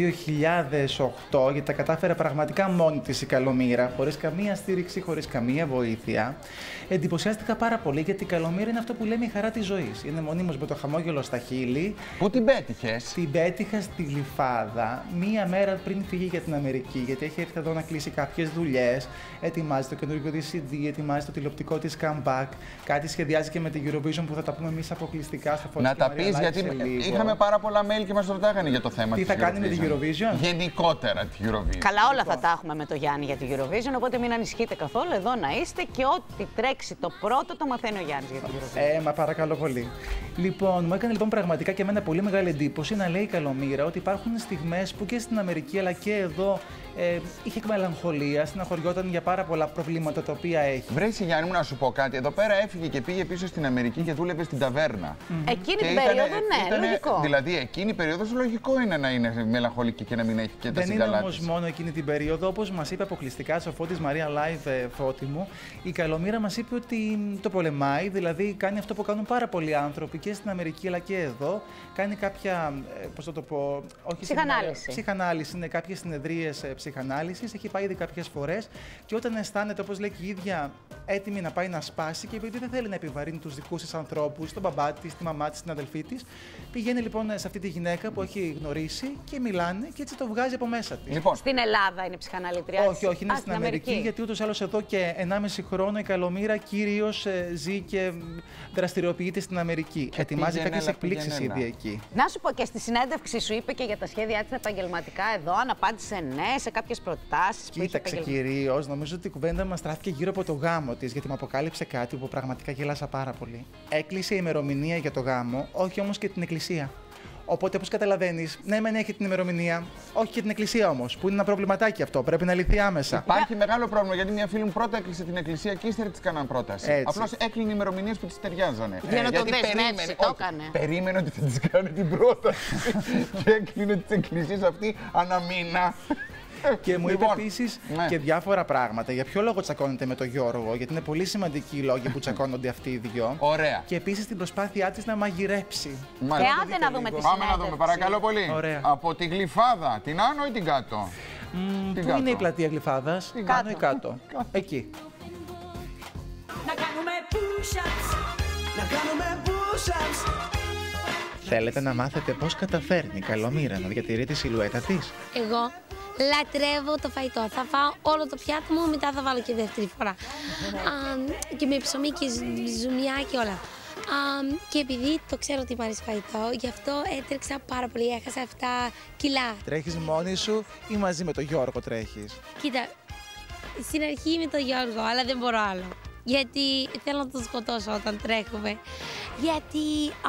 2008, γιατί τα κατάφερε πραγματικά μόνη της η Καλομήρα, χωρίς καμία στήριξη, χωρίς καμία βοήθεια. Εντυπωσιάστηκα πάρα πολύ, γιατί η Καλομήρα είναι αυτό που λέμε η χαρά της ζωής. Είναι μονίμως με το χαμόγελο στα χείλη. Πού την πέτυχες? Την πέτυχα στη Γλυφάδα, μία μέρα πριν φύγει για την Αμερική, γιατί έχει έρθει εδώ να κλείσει κάποιες δουλειές. Ετοιμάζει το καινούργιο της CD, ετοιμάζει το τηλεοπτικό της comeback. Κάτι σχεδιάζει και με την Eurovision που θα τα πούμε εμείς αποκλειστικά στο Φώτη. Να τα πεις, γιατί είχαμε πάρα πολλά mail και μας ρωτάγανε για το θέμα. Τι θα κάνει με την Eurovision? Γενικότερα την Eurovision. Καλά, όλα θα τα έχουμε με το Γιάννη για την Eurovision, οπότε μην ανησυχείτε καθόλου. Εδώ να είστε και ό,τι τρέξει το πρώτο το μαθαίνει ο Γιάννης για την Eurovision. Μα παρακαλώ πολύ. Λοιπόν, μου έκανε λοιπόν πραγματικά και εμένα πολύ μεγάλη εντύπωση να λέει η Καλομήρα ότι υπάρχουν στιγμές που και στην Αμερική αλλά και εδώ είχε μελαγχολία, στεναχωριόταν για πάρα πολλά προβλήματα τα οποία έχει. Βρέσει Γιάννη μου να σου πω κάτι. Εδώ πέρα έφυγε και πήγε πίσω στην Αμερική και δούλευε στην ταβέρνα. Εκείνη την περίοδο, ναι, λογικό. Δηλαδή, εκείνη η περίοδος λογικό είναι να είναι μελαγχολική και να μην έχει και τα συγκαλά της. Δεν είναι όμως μόνο εκείνη την περίοδο, όπως μας είπε αποκλειστικά στο Φώτης Μαρία Live, Φώτη μου, η Καλομήρα μας είπε ότι το πολεμάει, δηλαδή κάνει αυτό που κάνουν πάρα πολλοί άνθρωποι και στην Αμερική αλλά και εδώ. Κάνει κάποια, πώς θα το πω, όχι ψυχανάλυση. Ψυχανάλυση, είναι κάποιες συνεδρίες ψυχανάλυσης, έχει πάει ήδη κάποιες φορές και όταν αισθάνεται, όπως λέει και η ίδια, έτοιμη να πάει να σπάσει και επειδή δεν θέλει να επιβαρύνει τους δικούς της ανθρώπους, τον μπαμπά της, τη μαμά της, την αδελφή της, πηγαίνει λοιπόν σε αυτή τη γυναίκα που έχει γνωρίσει και μιλάνε και έτσι το βγάζει από μέσα της. Λοιπόν, στην Ελλάδα είναι ψυχαναλήτρια. Όχι, είναι στην Αμερική, γιατί ούτως ή άλλως εδώ και 1,5 χρόνο η Καλομήρα κυρίως ζει και δραστηριοποιείται στην Αμερική. Ετοιμάζει κάποιες εκπλήξεις ήδη εκεί. Να σου πω, και στη συνέντευξη σου είπε και για τα σχέδιά της επαγγελματικά εδώ, αν απάντησε ναι σε κάποιες προτάσεις. Κοίταξε, κυρίως, νομίζω ότι η κουβέντα μας στράφηκε γύρω από το γάμο της, γιατί μου αποκάλυψε κάτι που πραγματικά γελάσα πάρα πολύ. Έκλεισε η ημερομηνία για το γάμο, όχι όμως και την εκκλησία. Οπότε, όπως καταλαβαίνεις, ναι, μεν έχει την ημερομηνία, όχι και την εκκλησία όμως, που είναι ένα προβληματάκι αυτό. Πρέπει να λυθεί άμεσα. Υπάρχει μεγάλο πρόβλημα, γιατί μια φίλη μου πρώτα έκλεισε την εκκλησία και ύστερα της κάναν πρόταση. Απλώς έκλεινε ημερομηνίες που της ταιριάζανε. Για να το δεσμεύσει, το έκανε. Περίμενε ότι θα της κάνει την πρόταση και έκλεινε τις εκκλησίες αυτή ανά μήνα. Και μου είπε επίσης και διάφορα πράγματα. Για ποιο λόγο τσακώνεται με τον Γιώργο, γιατί είναι πολύ σημαντικοί οι λόγοι που τσακώνονται αυτοί οι δυο. Ωραία. Και επίσης την προσπάθειά της να μαγειρέψει. Άντε να δούμε τη Πάμε να δούμε, παρακαλώ πολύ. Ωραία. Από τη Γλυφάδα, την άνω ή την κάτω? Πού είναι η πλατεία Γλυφάδας, άνω ή κάτω? Εκεί. Να κάνουμε push-ups, να κάνουμε push-ups. Θέλετε να μάθετε πώς καταφέρνει η Καλομήρα να διατηρεί τη σιλουέτα της? Εγώ λατρεύω το φαγητό. Θα φάω όλο το πιάτο μου, μετά θα βάλω και δεύτερη φορά. Και με ψωμί και ζουμιά και όλα. Και επειδή το ξέρω ότι μου αρέσει φαγητό, γι' αυτό έτρεξα πάρα πολύ. Έχασα 7 κιλά. Τρέχεις μόνη σου ή μαζί με τον Γιώργο τρέχεις? Κοίτα, στην αρχή με τον Γιώργο, αλλά δεν μπορώ άλλο. Γιατί θέλω να τον σκοτώσω όταν τρέχουμε. Γιατί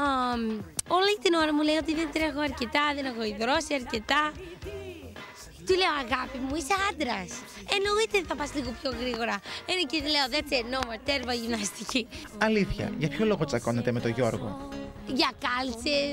όλη την ώρα μου λέει ότι δεν τρέχω αρκετά, δεν έχω υδρώσει αρκετά. Του λέω, αγάπη μου, είσαι άντρας. Εννοείται θα πας λίγο πιο γρήγορα. Και του λέω, that's it, no more, τέρμα γυμναστική. Αλήθεια, για ποιο λόγο τσακώνεται με τον Γιώργο? Για κάλτσες.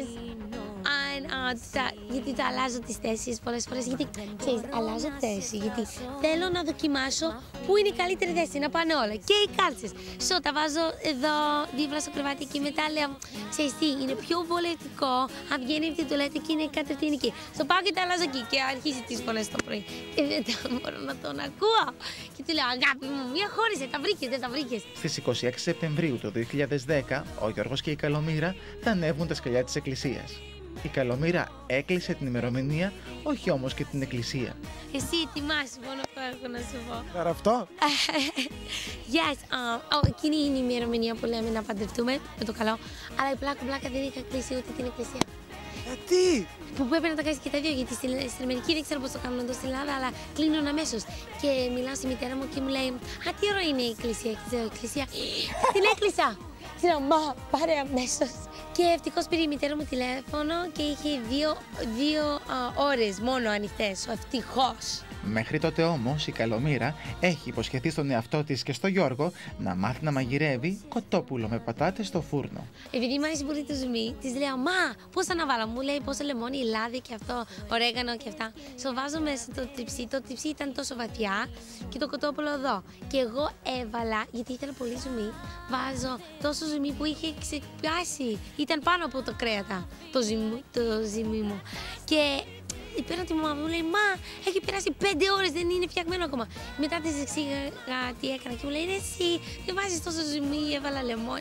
Γιατί τα αλλάζω τις θέσεις πολλές φορές. Γιατί ξέρεις, αλλάζω θέση. Γιατί θέλω να δοκιμάσω πού είναι η καλύτερη θέση, να πάνε όλα. Και οι κάλτσες. Τα βάζω εδώ δίπλα στο κρεβάτι και μετά λέω, ξέρεις τι, είναι πιο βολευτικό αν βγαίνει από την τουαλέτα και είναι κατευθείαν εκεί. Πάω και τα αλλάζω εκεί και αρχίζει τις φωνές το πρωί. Και δεν μπορώ να τον ακούω. Και του λέω, αγάπη μου, μια χώρισε, τα βρήκες, δεν τα βρήκες. Στις 26 Σεπτεμβρίου του 2010, ο Γιώργος και η Καλομήρα θα ανέβουν τα σκαλιά της εκκλησίας. Η Καλομήρα έκλεισε την ημερομηνία, όχι όμως και την εκκλησία. Εσύ ετοιμάσαι, μόνο αυτό έχω να σου πω. Άρα αυτό? Yes, εκείνη είναι η ημερομηνία που λέμε να παντρευτούμε, με το καλό. Αλλά η πλάκα δεν είχα κλείσει ούτε την εκκλησία. Γιατί? Που πρέπει να τα κάνεις και τα δύο, γιατί στην Αμερική δεν ξέρω πώς το κάνουν εδώ στην Ελλάδα, αλλά κλείνουν αμέσως. Και μιλάω στη μητέρα μου και μου λέει, τι ώρα είναι η εκκλησία? Και ξέρω, εκκλησία, την έκλεισα. Λέω, μα πάρε αμέσως. Και ευτυχώς πήρε η μητέρα μου τηλέφωνο και είχε δύο ώρες μόνο ανοιχτές. Ευτυχώς. Μέχρι τότε όμως η Καλομήρα έχει υποσχεθεί στον εαυτό της και στο Γιώργο να μάθει να μαγειρεύει κοτόπουλο με πατάτες στο φούρνο. Επειδή μου αρέσει πολύ το ζουμί, της λέω, μα πώς θα να βάλω? Μου λέει πόσο λεμόνι, λάδι και αυτό, ορέγανο και αυτά. Βάζω μέσα το τριψί. Το τριψί ήταν τόσο βαθιά και το κοτόπουλο εδώ. Και εγώ έβαλα, γιατί ήθελα πολύ ζουμί, βάζω τόσο ζουμί που είχε ξεπιάσει. Ήταν πάνω από το κρέατα το ζουμί μου. Και πέρα τη μαμά μου λέει, μα έχει περάσει 5 ώρες, δεν είναι φτιαγμένο ακόμα. Μετά της εξήγαγα τι έκανα και μου λέει, εσύ δεν βάζεις τόσο ζουμί, έβαλα λεμόνι.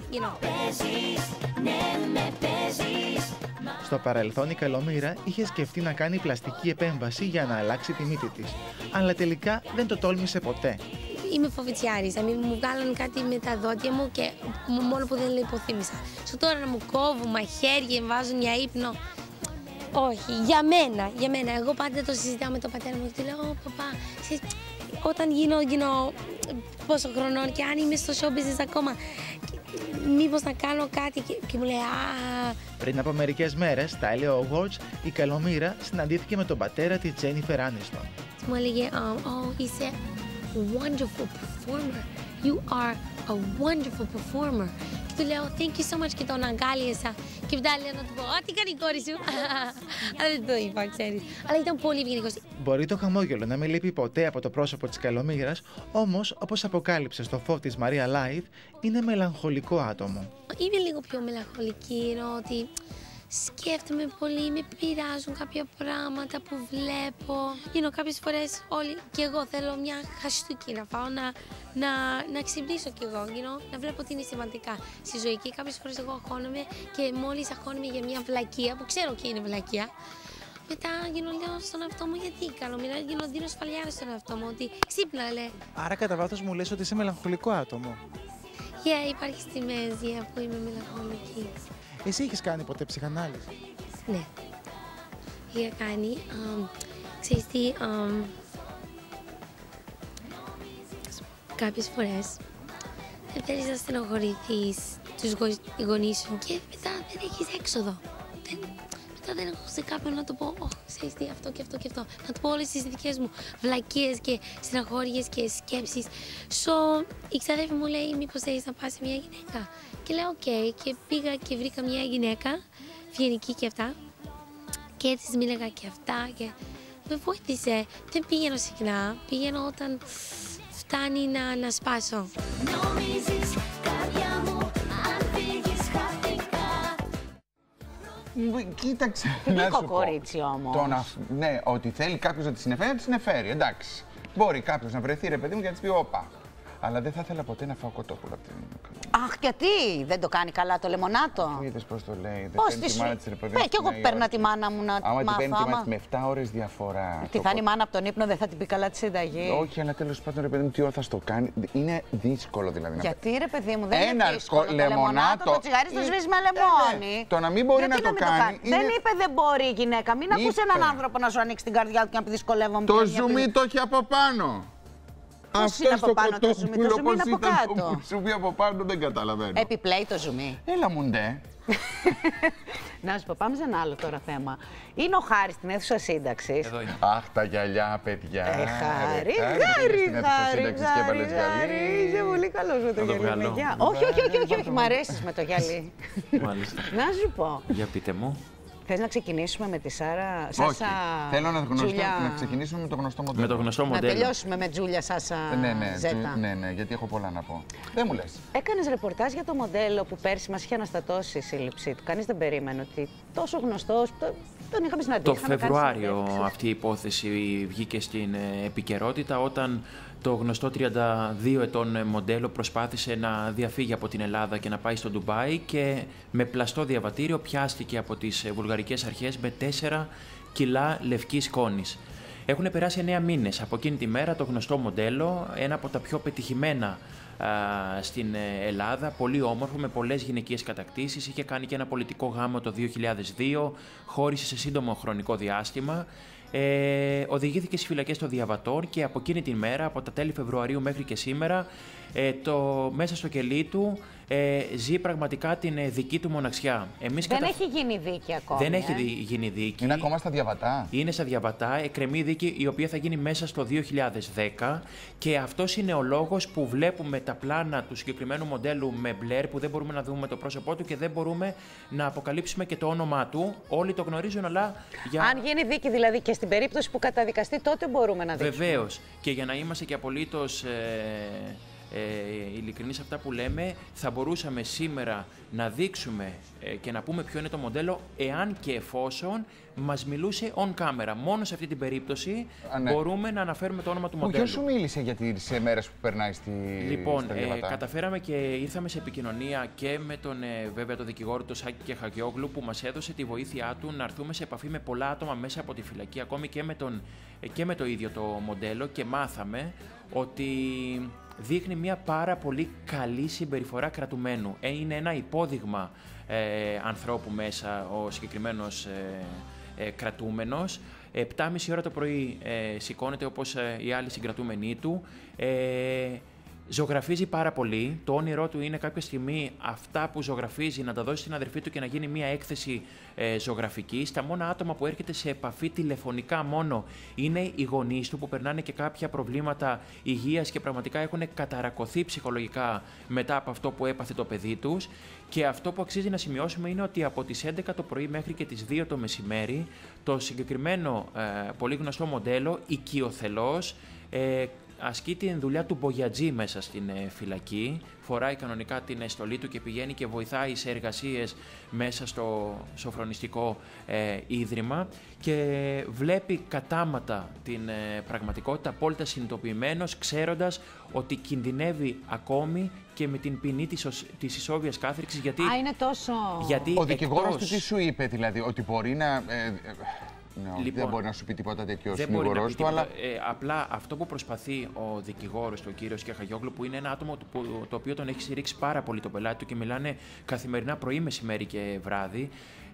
Στο παρελθόν η Καλομήρα είχε σκεφτεί να κάνει πλαστική επέμβαση για να αλλάξει τη μύτη της. Αλλά τελικά δεν το τόλμησε ποτέ. Είμαι φοβητσιάρης, μου βγάλαν κάτι με τα δόντια μου και μόνο που δεν υποθύμησα. Τώρα να μου κόβουν μαχαίρια, βάζουν για ύπνο. Όχι, για μένα. Εγώ πάντα το συζητάω με τον πατέρα μου και του λέω, παπά, όταν γίνω πόσο χρονών και αν είμαι στο show business ακόμα, μήπως να κάνω κάτι και μου λέει, Πριν από μερικές μέρες, στα Elio Awards, η Καλομήρα συναντήθηκε με τον πατέρα της Jennifer Aniston. Μου έλεγε, είσαι wonderful performer. You are a wonderful performer. Και του λέω, thank you so much και τον αγκάλιασα. Και μετά λέω να του πω, τι κάνει η κόρη σου. Αλλά δεν το είπα, ξέρεις. Αλλά ήταν πολύ ευγενικός. Μπορεί το χαμόγελο να μην λείπει ποτέ από το πρόσωπο της Καλομήρας, όμως, όπως αποκάλυψε στο φόβ της Μαρία Live, είναι μελαγχολικό άτομο. Είμαι λίγο πιο μελαγχολική, ενώ ότι σκέφτομαι πολύ, με πειράζουν κάποια πράγματα που βλέπω. Κάποιες φορές όλοι και εγώ θέλω μια χαστούκι να φάω, να ξυπνήσω κι εγώ, να βλέπω ότι είναι σημαντικά στη ζωή. Και κάποιες φορές εγώ αγχώνομαι και μόλις αγχώνομαι για μια βλακεία, που ξέρω και είναι βλακεία, μετά λέω στον εαυτό μου γιατί κάνω, δίνω σφαλιάρα στον εαυτό μου, ότι ξύπνα λέει. Άρα κατά βάθος μου λες ότι είσαι μελαγχολικό άτομο. Υπάρχει στιγμές που είμαι μελαγχολική. Εσύ έχεις κάνει ποτέ ψυχανάλυση? Ναι. Είχα κάνει, ξέρεις τι, κάποιες φορές δεν θέλεις να στενοχωρηθείς τους γονείς σου και μετά δεν έχεις έξοδο. Μετά δεν έχω σε κάποιον να του πω, ξέρεις τι, αυτό και αυτό και αυτό. Να του πω όλες τις δικές μου βλακίες και στεναχώριες και σκέψεις. Η ξαδέρφη μου λέει, μήπως θέλεις να πας σε μια γυναίκα? Και λέω, οκ. Και πήγα και βρήκα μια γυναίκα, ευγενική και αυτά. Και έτσι μίλαγα και αυτά και με βοήθησε. Δεν πηγαίνω συχνά, πηγαίνω όταν φτάνει να σπάσω. Κοίταξε. Φιλικό κορίτσι όμως. Ναι, ότι θέλει κάποιος να τη συνεφέρει, να τη συνεφέρει. Εντάξει. Μπορεί κάποιος να βρεθεί, ρε παιδί μου, και να της πει όπα. Αλλά δεν θα ήθελα ποτέ να φάω κοτόπουλο από την. Αχ, γιατί δεν το κάνει καλά το λεμονάτο? Είδες πώς το λέει. Πώς τη μάνα της, ρε παιδί μου. Και εγώ παίρνα τη μάνα μου να μάθω. Άμα την παίρνει τη μάνα με 7 ώρες διαφορά. Τι θα είναι η μάνα από τον ύπνο, δεν θα την πει καλά τη συνταγή? Όχι, αλλά τέλος πάντων, ρε παιδί μου, τι ώρα θα στο κάνει. Είναι δύσκολο δηλαδή. Γιατί, ρε παιδί μου, δεν είναι δύσκολο. Το λεμονάτο, το τσιγάρι το σβήσει με λεμόνι. Το να μην μπορεί να το κάνει. Δεν είπε δεν μπορεί η γυναίκα. Μην ακούσει έναν άνθρωπο να σου ανοίξει την καρδιά του και να πει δυσκολεύομαι. Το ζουμί το έχει από πάνω. Πώς είναι από πάνω το ζουμί, το ζουμί είναι από κάτω. Το ζουμί από πάνω δεν καταλαβαίνω. Επιπλέει το ζουμί. Έλα μου ντε. Να σου πω, πάμε σε ένα άλλο τώρα θέμα. Είναι ο Χάρης στην αίθουσα σύνταξης. Αχ, τα γυαλιά, παιδιά. Χάρη. Είσαι πολύ καλός με το γυαλί. Όχι, μ' αρέσεις με το γυαλί. Μάλιστα. Να σου πω. Για πείτε μου. Θες να ξεκινήσουμε με τη Σάσα? Όχι. Θέλω να ξεκινήσουμε με το γνωστό μοντέλο. Με το γνωστό μοντέλο. Να τελειώσουμε με Τζούλια, Σάσα, Ζέτα. Ναι, γιατί έχω πολλά να πω. Δεν μου λες. Έκανες ρεπορτάζ για το μοντέλο που πέρσι μας είχε αναστατώσει η σύλληψή του. Κανείς δεν περίμενε ότι τόσο γνωστός. Τον είχαμε συναντήσει. Το Φεβρουάριο αυτή η υπόθεση βγήκε στην επικαιρότητα όταν το γνωστό 32 ετών μοντέλο προσπάθησε να διαφύγει από την Ελλάδα και να πάει στο Ντουμπάι και με πλαστό διαβατήριο πιάστηκε από τις βουλγαρικές αρχές με 4 κιλά λευκής σκόνης. Έχουν περάσει 9 μήνες από εκείνη τη μέρα το γνωστό μοντέλο, ένα από τα πιο πετυχημένα στην Ελλάδα, πολύ όμορφο, με πολλές γυναικείες κατακτήσεις. Είχε κάνει και ένα πολιτικό γάμο το 2002, χώρισε σε σύντομο χρονικό διάστημα. Οδηγήθηκε στις φυλακές των Διαβατών και από εκείνη την μέρα, από τα τέλη Φεβρουαρίου μέχρι και σήμερα, μέσα στο κελί του ζει πραγματικά την δική του μοναξιά. Δεν έχει γίνει δίκη ακόμα. Δεν έχει γίνει δίκη. Είναι ακόμα στα διαβατά. Είναι στα διαβατά. Εκκρεμεί δίκη η οποία θα γίνει μέσα στο 2010 και αυτός είναι ο λόγος που βλέπουμε τα πλάνα του συγκεκριμένου μοντέλου με μπλερ, που δεν μπορούμε να δούμε το πρόσωπό του και δεν μπορούμε να αποκαλύψουμε και το όνομά του. Όλοι το γνωρίζουν, αλλά αν γίνει δίκη δηλαδή και στην περίπτωση που καταδικαστεί, τότε μπορούμε να δείξουμε. Βεβαίως. Και για να είμαστε και απολύτως ειλικρινείς αυτά που λέμε, θα μπορούσαμε σήμερα να δείξουμε και να πούμε ποιο είναι το μοντέλο, εάν και εφόσον μας μιλούσε on camera. Μόνο σε αυτή την περίπτωση μπορούμε να αναφέρουμε το όνομα του μοντέλου. Ποιος σου μίλησε για τις μέρες που περνάει στα διαβατά? Καταφέραμε και ήρθαμε σε επικοινωνία και με τον βέβαια τον δικηγόρο του Σάκη και Χαγιόγλου, που μας έδωσε τη βοήθειά του να έρθουμε σε επαφή με πολλά άτομα μέσα από τη φυλακή, ακόμη και με το ίδιο το μοντέλο, και μάθαμε ότι δείχνει μια πάρα πολύ καλή συμπεριφορά κρατουμένου. Είναι ένα υπόδειγμα ανθρώπου μέσα ο συγκεκριμένος κρατούμενος. 7.30 ώρα το πρωί σηκώνεται όπως οι άλλοι συγκρατούμενοι του. Ζωγραφίζει πάρα πολύ. Το όνειρό του είναι κάποια στιγμή αυτά που ζωγραφίζει να τα δώσει στην αδερφή του και να γίνει μια έκθεση ζωγραφική. Τα μόνα άτομα που έρχεται σε επαφή τηλεφωνικά μόνο είναι οι γονείς του, που περνάνε και κάποια προβλήματα υγείας και πραγματικά έχουν καταρακωθεί ψυχολογικά μετά από αυτό που έπαθε το παιδί τους. Και αυτό που αξίζει να σημειώσουμε είναι ότι από τις 11 το πρωί μέχρι και τις 2 το μεσημέρι το συγκεκριμένο πολύ γνωστό μοντέλο οικειοθελώς ασκεί την δουλειά του μπογιατζή μέσα στην φυλακή. Φοράει κανονικά την στολή του και πηγαίνει και βοηθάει σε εργασίες μέσα στο σοφρονιστικό ίδρυμα και βλέπει κατάματα την πραγματικότητα, απόλυτα συνειδητοποιημένος, ξέροντας ότι κινδυνεύει ακόμη και με την ποινή της ισόβιας κάθριξης. Γιατί, είναι τόσο... Γιατί ο δικηγόρος του τι σου είπε, δηλαδή, ότι μπορεί να... Λοιπόν, δεν μπορεί να σου πει τίποτα τέτοιο ο συνηγορός του, αλλά... απλά αυτό που προσπαθεί ο δικηγόρος του, ο κύριος Κεχαγιόγλου, που είναι ένα άτομο το οποίο τον έχει στηρίξει πάρα πολύ το πελάτη του και μιλάνε καθημερινά πρωί, μεσημέρι και βράδυ,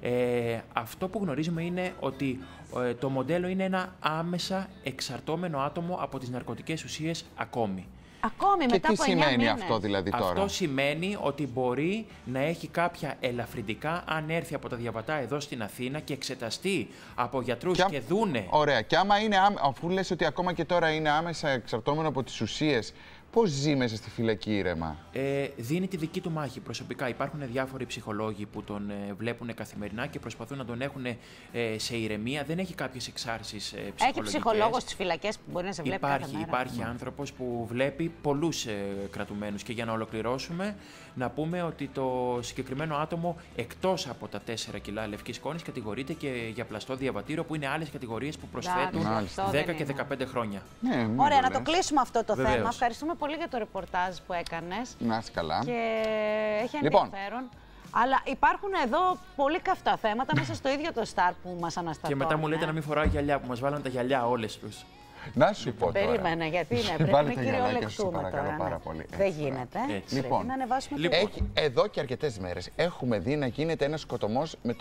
αυτό που γνωρίζουμε είναι ότι το μοντέλο είναι ένα άμεσα εξαρτώμενο άτομο από τις ναρκωτικές ουσίες ακόμη. Ακόμη μετά από 9 μήνες. Τι σημαίνει αυτό δηλαδή τώρα? Αυτό σημαίνει ότι μπορεί να έχει κάποια ελαφρυντικά αν έρθει από τα διαβατά εδώ στην Αθήνα και εξεταστεί από γιατρούς και δούνε... Ωραία. Και άμα είναι, αφού λες ότι ακόμα και τώρα είναι άμεσα εξαρτώμενο από τις ουσίες, πώς ζει μέσα στη φυλακή ήρεμα? Δίνει τη δική του μάχη προσωπικά. Υπάρχουν διάφοροι ψυχολόγοι που τον βλέπουν καθημερινά και προσπαθούν να τον έχουν σε ηρεμία. Δεν έχει κάποιες εξάρσεις ψυχολογικές. Έχει ψυχολόγο στις φυλακές που μπορεί να σε βλέπει κάθε μέρα? Υπάρχει άνθρωπος που βλέπει πολλούς κρατουμένους. Και για να ολοκληρώσουμε, να πούμε ότι το συγκεκριμένο άτομο, εκτός από τα 4 κιλά λευκής σκόνης, κατηγορείται και για πλαστό διαβατήριο, που είναι άλλες κατηγορίες που προσθέτουν 10 και 15 χρόνια. Ωραία, να το κλείσουμε αυτό το θέμα. Ευχαριστούμε πολύ για το ρεπορτάζ που έκανες. Να είσαι καλά. Και έχει ενδιαφέρον. Αλλά υπάρχουν εδώ πολύ καυτά θέματα μέσα στο ίδιο το Star που μας αναστατώνει. Και μετά μου λέτε να μην φοράω γυαλιά, που μας βάλανε τα γυαλιά όλες τους. Να σου πω τώρα. Περίμενε, γιατί πρέπει να κυριολεκτούμε τώρα. Πάρα πολύ. Δεν γίνεται. Λοιπόν, να ανεβάσουμε εδώ και αρκετές μέρες έχουμε δει να γίνεται ένας σκοτωμός με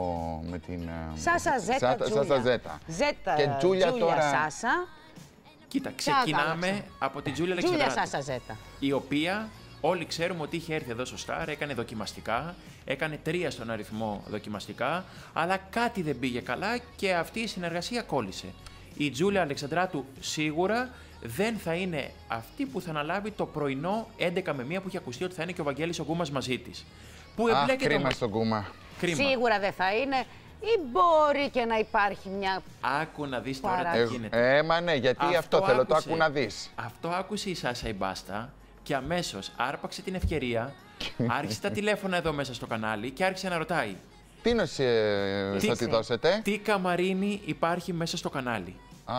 την Σάσα Ζέτα. Ζέτα και Τζούλια τώρα. Σάσα. Κοίτα, ξεκινάμε από την Τζούλια Αλεξανδράτου, Σάσα Ζέτα, η οποία όλοι ξέρουμε ότι είχε έρθει εδώ στο Star, έκανε δοκιμαστικά, έκανε 3 στον αριθμό δοκιμαστικά, αλλά κάτι δεν πήγε καλά και αυτή η συνεργασία κόλλησε. Η Τζούλια Αλεξανδράτου σίγουρα δεν θα είναι αυτή που θα αναλάβει το πρωινό 11 με 1 που είχε ακουστεί ότι θα είναι και ο Βαγγέλης ο Γκούμας μαζί της. Κρίμα στον Γκούμα. Σίγουρα δεν θα είναι. Ή μπορεί και να υπάρχει μια... Άκου να δεις τώρα τι γίνεται. Μα ναι, γιατί αυτό θέλω, το άκου να δεις. Αυτό άκουσε η Σάσα η Μπάστα και αμέσως άρπαξε την ευκαιρία, άρχισε τα τηλέφωνα εδώ μέσα στο κανάλι και άρχισε να ρωτάει. Τι νοσία θα τη δώσετε? Τι καμαρίνι υπάρχει μέσα στο κανάλι.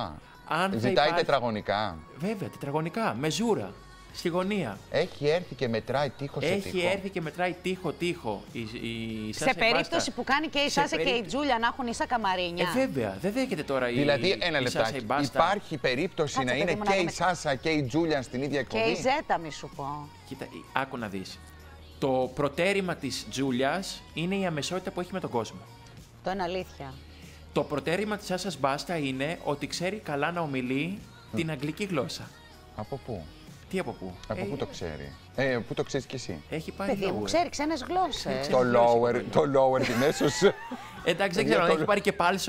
Ζητάει τετραγωνικά. Βέβαια, τετραγωνικά, με ζούρα. Στη γωνία. Έχει έρθει και μετράει τείχο σε τείχο. Έχει έρθει και μετράει τείχο. Σε περίπτωση που κάνει και η Σάσα και η Τζούλια να έχουν ίσα καμαρίνια. Βέβαια, δεν δέχεται τώρα δηλαδή, ένα λεπτάκι. Υπάρχει περίπτωση να είναι και η Σάσα και η Τζούλια στην ίδια εκπομπή? Και η Ζέτα, μη σου πω. Κοίτα, άκου να δεις. Το προτέρημα της Τζούλιας είναι η αμεσότητα που έχει με τον κόσμο. Το είναι αλήθεια. Το προτέρημα της Σάσας Μπάστα είναι ότι ξέρει καλά να ομιλεί την αγγλική γλώσσα. Από πού? Τι από πού? Από πού το ξέρει? Πού το ξέρεις κι εσύ? Έχει πάει παιδί μου, ξέρει ξένες γλώσσες. Το lower την έσως. Εντάξει, δεν ξέρω αν έχει πάρει και πάλσο.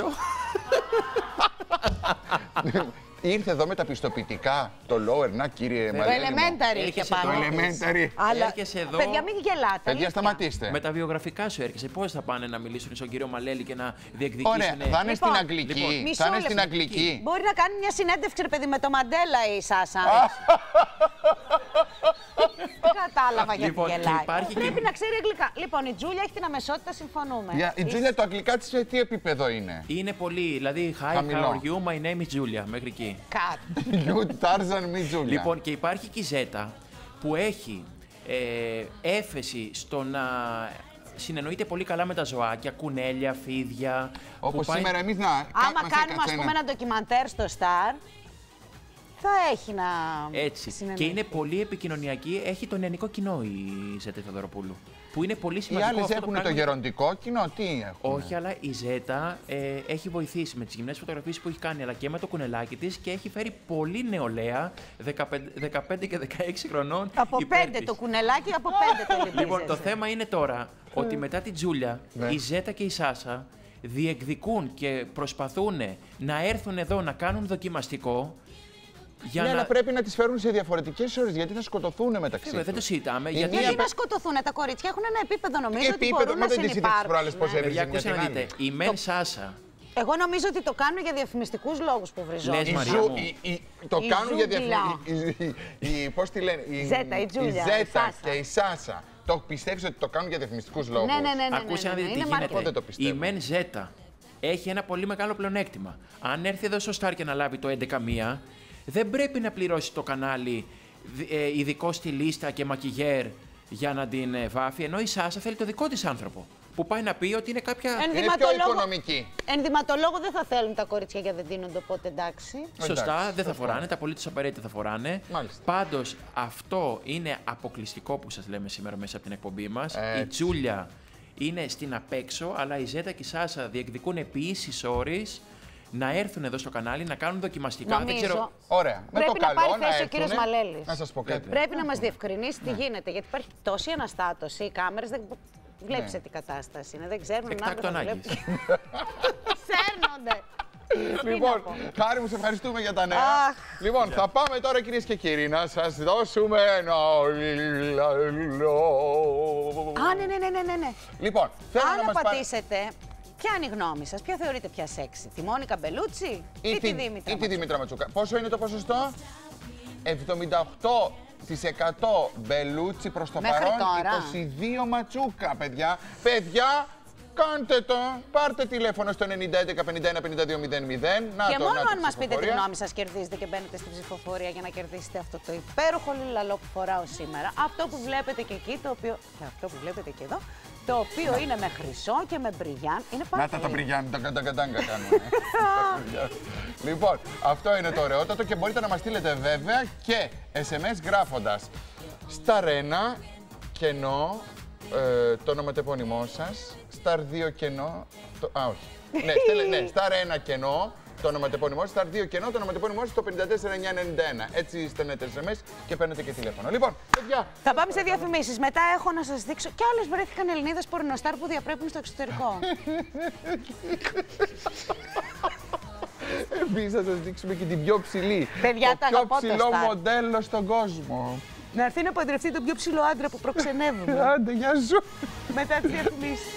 Ήρθε εδώ με τα πιστοποιητικά, το lower, να κύριε Μαλέλη. Το elementary είχε πάνω. Το elementary. Αλλά, εδώ... παιδιά, μην γελάτε. Παιδιά, σταματήστε. Με τα βιογραφικά σου έρχεσαι. Πώς θα πάνε να μιλήσουν στον κύριο Μαλέλη και να διεκδικήσουν? Ωραία, θα είναι στην Αγγλική. Θα είναι στην Αγγλική. Μπορεί να κάνει μια συνέντευξη, ρε παιδί, με το Μαντέλα η Σάσα. Κατάλαβα γιατί γελάει. Πρέπει να ξέρει αγγλικά. Λοιπόν, η Τζούλια έχει την αμεσότητα, συμφωνούμε. Η Τζούλια το αγγλικά της σε τι επίπεδο είναι? Είναι πολύ, δηλαδή, hi, how are you, my name is Julia, μέχρι εκεί. You Tarzan, me Julia. Λοιπόν, και υπάρχει και η Ζέτα που έχει έφεση στο να συνεννοείται πολύ καλά με τα ζωάκια, κουνέλια, φίδια. Όπως σήμερα εμείς να... Άμα κάνουμε, ας πούμε, ένα ντοκιμαντέρ στο Star, θα έχει να... Έτσι. Και είναι πολύ επικοινωνιακή. Έχει το νεανικό κοινό η Ζέτα Θεοδωροπούλου. Που είναι πολύ σημαντικό. Οι άλλες έχουν το γεροντικό κοινό, τι έχουν? Όχι, αλλά η Ζέτα έχει βοηθήσει με τις γυμνές φωτογραφίες που έχει κάνει, αλλά και με το κουνελάκι της και έχει φέρει πολύ νεολαία, 15 και 16 χρονών. Από 5 το κουνελάκι, από 5 το λυπίζεσαι. Λοιπόν, το θέμα είναι τώρα ότι μετά την Τζούλια, η Ζέτα και η Σάσα διεκδικούν και προσπαθούν να έρθουν εδώ να κάνουν δοκιμαστικό. Ναι, αλλά πρέπει να τις φέρουν σε διαφορετικές ώρες, γιατί θα σκοτωθούν μεταξύ τους. Δεν το συζητάμε. Γιατί να σκοτωθούν, τα κορίτσια έχουν ένα επίπεδο, νομίζω ότι μπορούν να συνυπάρχουν. Η μεν Σάσα Εγώ νομίζω ότι το κάνουν για διαφημιστικούς λόγους που βριζόνται. Το κάνουν για διαφημιστικούς. Πώς τη λένε, η Ζέτα και η Σάσα. Το πιστεύεις ότι το κάνουν για διαφημιστικούς λόγους? Ναι. Ακούστε να δείτε τι γίνεται. Η μεν Ζέτα έχει ένα πολύ μεγάλο πλεονέκτημα. Αν έρθει εδώ στο Star και να λάβει το 11.1, δεν πρέπει να πληρώσει το κανάλι ειδικό στυλίστα και μακιγέρ για να την βάφει, ενώ η Σάσα θέλει το δικό της άνθρωπο. Που πάει να πει ότι είναι κάποια. Είναι πιο οικονομική. Ενδυματολόγο δεν θα θέλουν τα κορίτσια για δεν δίνονται, οπότε εντάξει. Σωστά, δεν θα φοράνε, τα απολύτως απαραίτητα θα φοράνε. Πάντως, αυτό είναι αποκλειστικό που σας λέμε σήμερα μέσα από την εκπομπή μας. Η Τζούλια είναι στην απέξω, αλλά η Ζέτα και η Σάσα διεκδικούν επί ίσης ώρες να έρθουν εδώ στο κανάλι, να κάνουν δοκιμαστικά. Νομίζω, δεν ξέρω. Ωραία. Πρέπει με το να καλό πάρει θέση ο κύριος Μαλέλης. Να σας πω κάτι. Πρέπει να μας διευκρινίσει τι γίνεται, γιατί υπάρχει τόση αναστάτωση. Οι κάμερες δεν. Βλέπεις τι κατάσταση είναι, δεν ξέρουν Εκτάκτου ανάγκης. Σέρνονται. Λοιπόν, Χάρη μου, σε ευχαριστούμε για τα νέα. Λοιπόν, θα πάμε τώρα, κυρίες και κύριοι, να σας δώσουμε ένα. Ναι. Λοιπόν, θέλω αν να μας απαντήσετε, ποια είναι η γνώμη σας, ποια θεωρείτε πια σεξι, τη Μόνικα Μπελούτσι ή τη Δήμητρα Ματσούκα? Πόσο είναι το ποσοστό? 78% Μπελούτσι προς το παρόν, 22 Ματσούκα, παιδιά. Παιδιά, κάντε το, πάρτε τηλέφωνο στο 9011 51 52 00. Και μόνο αν μας πείτε τη γνώμη σας κερδίζετε και μπαίνετε στην ψηφοφορία για να κερδίσετε αυτό το υπέροχο λιλαλό που φοράω σήμερα. Αυτό που βλέπετε και εκεί, το οποίο, και αυτό που βλέπετε και εδώ, το οποίο είναι με χρυσό και με μπριγιάν. Είναι πάρα πολύ. Να τα μπριγιάν, τα καταγκατάγκα κάνουμε. Λοιπόν, αυτό είναι το ωραιότατο και μπορείτε να μας στείλετε βέβαια και SMS γράφοντας Σταρένα, κενό, το ονοματεπώνυμό σας, Star 2 κενό, όχι. Ναι, Star 1 κενό, το ονοματεπώνυμό σας, Star 2 κενό, το ονοματεπώνυμό σας, το 54991. Έτσι στέλνετε SMS και παίρνετε και τηλέφωνο. Λοιπόν, παιδιά. Θα πάμε σε διαφημίσεις. Μετά έχω να σας δείξω κι άλλες βρέθηκαν Ελληνίδες πορνοστάρ που διαπρέπουν στο εξωτερικό. Επίσης θα σας δείξουμε και την πιο ψηλή. Παιδιά, το πιο ψηλό μοντέλο στον κόσμο. Να έρθει να παντρευτεί τον πιο ψηλό άντρα που προξενεύουμε. Άντε, γεια σου. Μετά τις διαφημίσεις.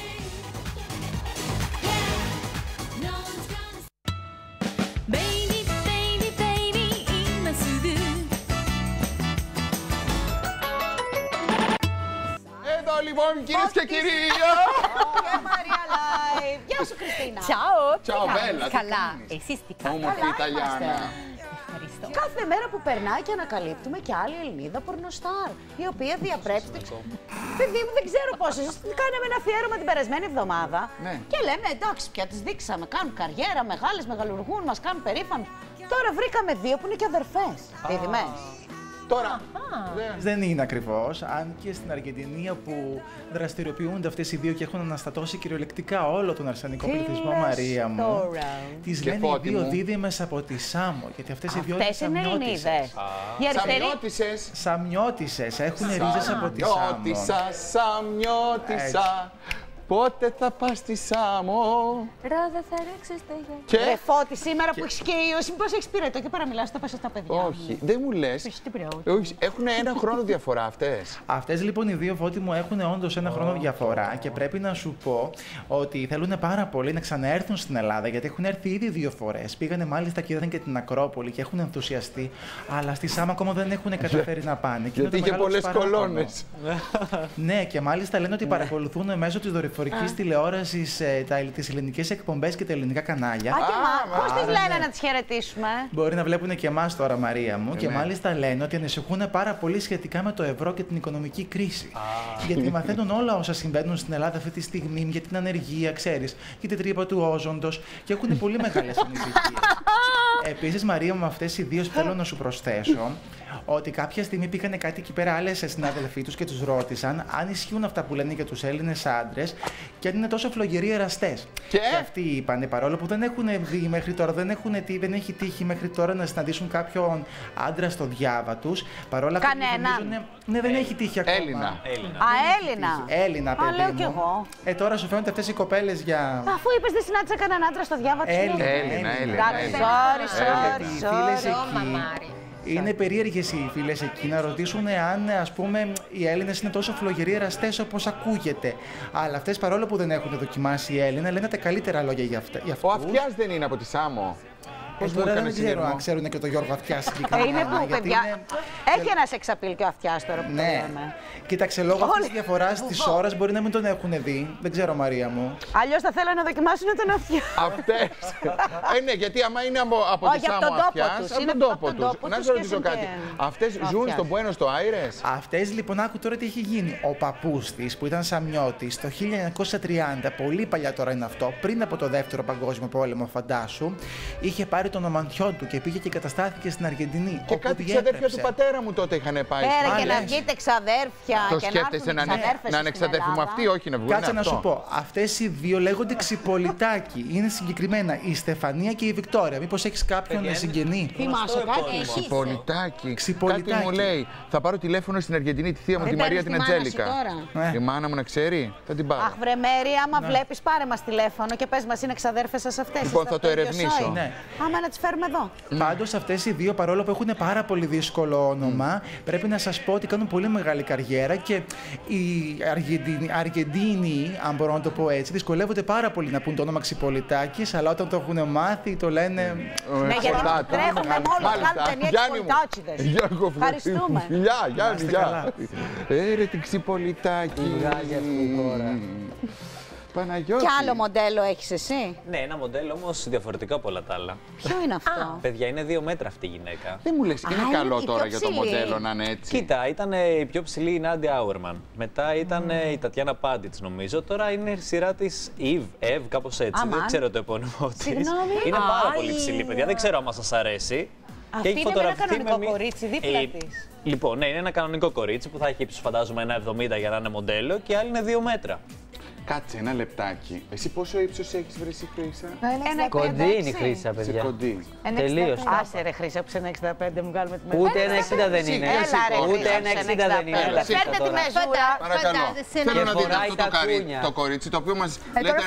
Εδώ λοιπόν, κυρίες και κύριοι. Και Μαρία Live. Γεια σου, Χριστίνα. Τσάο, Μπέλα. Καλά. Εσείς τι κάνετε? Όμορφη Ιταλιάνα. Κάθε μέρα που περνάει και ανακαλύπτουμε και άλλη Ελληνίδα πορνοστάρ, η οποία διαπρέψει. Παιδί μου, δεν ξέρω πόσες. Κάναμε ένα αφιέρωμα την περασμένη εβδομάδα και λέμε εντάξει, πια τις δείξαμε. Κάνουν καριέρα, μεγάλες, μεγαλουργούν, μας κάνουν περήφανους. Τώρα βρήκαμε δύο που είναι και αδερφές. Δίδυμες. Τώρα. Δεν είναι ακριβώς, αν και στην Αργεντινή που δραστηριοποιούνται αυτές οι δύο και έχουν αναστατώσει κυριολεκτικά όλο τον αρσενικό πληθυσμό, Μαρία μου. Τις λένε οι δύο δίδυμες από τη Σάμο, γιατί αυτές οι δύο είναι Σαμιώτισσες. Σαμιώτισσες, έχουν ρίζες από τη Σάμο. Σαμιώτισσα. Πότε θα πας στη Σάμο? Ρόδα θα ρίξεις τα γεια. Και Φώτη, σήμερα που έχεις και ίωση, μήπως έχεις πυρετό και παραμιλάς τα πας στα παιδιά? Όχι, δεν μου λες. Όχι, έχουν ένα χρόνο διαφορά αυτές. Αυτές λοιπόν οι δύο, Φώτη μου, έχουν όντως ένα χρόνο διαφορά και πρέπει να σου πω ότι θέλουν πάρα πολύ να ξαναέρθουν στην Ελλάδα, γιατί έχουν έρθει ήδη δύο φορές. Πήγανε μάλιστα και είδαν και την Ακρόπολη και έχουν ενθουσιαστεί, αλλά στη Σάμα ακόμα δεν έχουν καταφέρει να πάνε. Γιατί είχε πολλές κολόνες. Ναι, και μάλιστα λένε ότι παρακολουθούν μέσω της δορυφορικής τηλεόρασης τις ελληνικές εκπομπές και τα ελληνικά κανάλια. Πώς τις λένε να τις χαιρετήσουμε? Μπορεί να βλέπουν και εμάς τώρα, Μαρία μου, και μάλιστα λένε ότι ανησυχούν πάρα πολύ σχετικά με το ευρώ και την οικονομική κρίση. Γιατί μαθαίνουν όλα όσα συμβαίνουν στην Ελλάδα αυτή τη στιγμή, για την ανεργία, ξέρεις, για την τρύπα του όζοντος και έχουν πολύ μεγάλες ανησυχίες. Επίσης, Μαρία μου, αυτές οι δύο θέλω να σου προσθέσω ότι κάποια στιγμή πήγανε κάτι εκεί πέρα άλλες συνάδελφοί τους και τους ρώτησαν αν ισχύουν αυτά που λένε για τους Έλληνες άντρες και αν είναι τόσο φλογεροί εραστές. Και αυτοί είπανε, παρόλο που δεν έχουν δει μέχρι τώρα, δεν έχει τύχει μέχρι τώρα να συναντήσουν κάποιον άντρα στο διάβα τους. Παρόλα αυτά, ναι, δεν έχει τύχει ακόμα. Έλληνα. Έλληνα. Έλληνα, παιδί μου. Λέω κι εγώ. Τώρα σου φαίνονται αυτές οι κοπέλες για. Αφού είπες δεν συνάντησα κανέναν άντρα στο διάβα του. Έλληνα. Sorry. Είναι περίεργες οι φίλες εκεί να ρωτήσουν αν, ας πούμε, οι Έλληνες είναι τόσο φλογεροί εραστές όπως ακούγεται. Αλλά αυτές, παρόλο που δεν έχουν δοκιμάσει οι Έλληνες, λένε τα καλύτερα λόγια για αυτούς. Ο Αυτιάς δεν είναι από τη Σάμο? Τώρα δεν ξέρω αν ξέρουν και το Γιώργο Αυτιά συγκεκριμένα. Είναι που, παιδιά. Έχει ένα σεξαπίλ και ο Αυτιάς τώρα που το λέμε. Κοίταξε, λόγω αυτής της διαφοράς της ώρας μπορεί να μην τον έχουν δει. Δεν ξέρω, Μαρία μου. Αλλιώς θα θέλανε να δοκιμάσουν τον Αυτιά. Αυτές. Ναι, γιατί άμα είναι από τη Σάμο Αυτιάς, από τον τόπο τους. Να σε ρωτήσω κάτι. Αυτές ζουν στον Buenos Aires? Αυτές λοιπόν, άκου τώρα τι έχει γίνει. Ο παππούς της, που ήταν Σαμιώτης, το 1930, πολύ παλιά τώρα είναι αυτό, πριν από το Δεύτερο Παγκόσμιο Πόλεμο, φαντάσου, είχε πάρει τον ομαντιό του και πήγε και καταστάθηκε στην Αργεντινή. Και κάτι ξαδέρφια του πατέρα μου τότε είχαν πάει. Πέρα και να βγείτε ξαδέρφια. Το σκέφτεσαι να είναι ξαδέρφη μου αυτοί, όχι να βγουν? Κάτσε να σου πω. Αυτές οι δύο λέγονται Ξυπολιτάκη. Είναι συγκεκριμένα η Στεφανία και η Βικτόρια. Μήπως έχεις κάποιον συγγενή? Θυμάσαι κάτι? Ξυπολιτάκη. Κάτι μου λέει. Θα πάρω τηλέφωνο στην Αργεντινή τη θεία μου, τη Μαρία την Αντζέλικα. Η μάνα μου να ξέρει, θα την πάρω. Αχ, βρε Μέρη, άμα βλέπεις, πάρε μας τηλέφωνο και πες μας είναι ξαδέρφες σας αυτές. Λοιπόν, θα το ερευνήσω. Άμα να τις φέρουμε εδώ. Πάντως αυτές οι δύο, παρόλο που έχουν πάρα πολύ δύσκολο όνομα, πρέπει να σας πω ότι κάνουν πολύ μεγάλη καριέρα και οι Αργεντίνοι, αν μπορώ να το πω έτσι, δυσκολεύονται πάρα πολύ να πούν το όνομα Ξυπολιτάκης, αλλά όταν το έχουν μάθει το λένε. Ναι, γιατί τρέχουμε μόνο, κάνουν ταινίες Ξυπολιτάτσιδες. Ευχαριστούμε. Γεια, Γιάννη, γεια. Ρε την Ξυπολιτάκη. Παναγιώτη. Και άλλο μοντέλο έχεις εσύ? Ναι, ένα μοντέλο όμως διαφορετικό από όλα τα άλλα. Ποιο είναι αυτό? Παιδιά, είναι 2 μέτρα αυτή η γυναίκα. Δεν μου λες, είναι καλό τώρα για το μοντέλο να είναι έτσι? Κοίτα, ήταν η πιο ψηλή η Νάντια Άουερμαν. Μετά ήταν η Τατιάνα Πάντιτς, νομίζω. Τώρα είναι η σειρά της Eve, κάπως έτσι. Δεν ξέρω το επώνυμό της. Είναι πάρα πολύ ψηλή, παιδιά. Δεν ξέρω αν σας αρέσει. Αυτή είναι ένα κανονικό κορίτσι δίπλα της. Λοιπόν, ναι, είναι ένα κανονικό κορίτσι που θα έχει ύψος, φαντάζομαι, 1,70 για να είναι μοντέλο και η άλλη είναι 2 μέτρα. Κάτσε ένα λεπτάκι. Εσύ πόσο ύψος έχεις βρει εσύ, Χρύσα? Κοντή είναι η Χρύσα, παιδιά. Κοντή. Τελείως. Άσε ρε Χρύσα, που σε 1,65 μου βγάλουμε τη μέση. Ούτε 1,60 δεν είναι. Ούτε 1,60 δεν είναι. Φέρτε τη μεζούρα. Παρακαλώ. Θέλω να δείτε αυτό το κορίτσι, το οποίο μας λέτε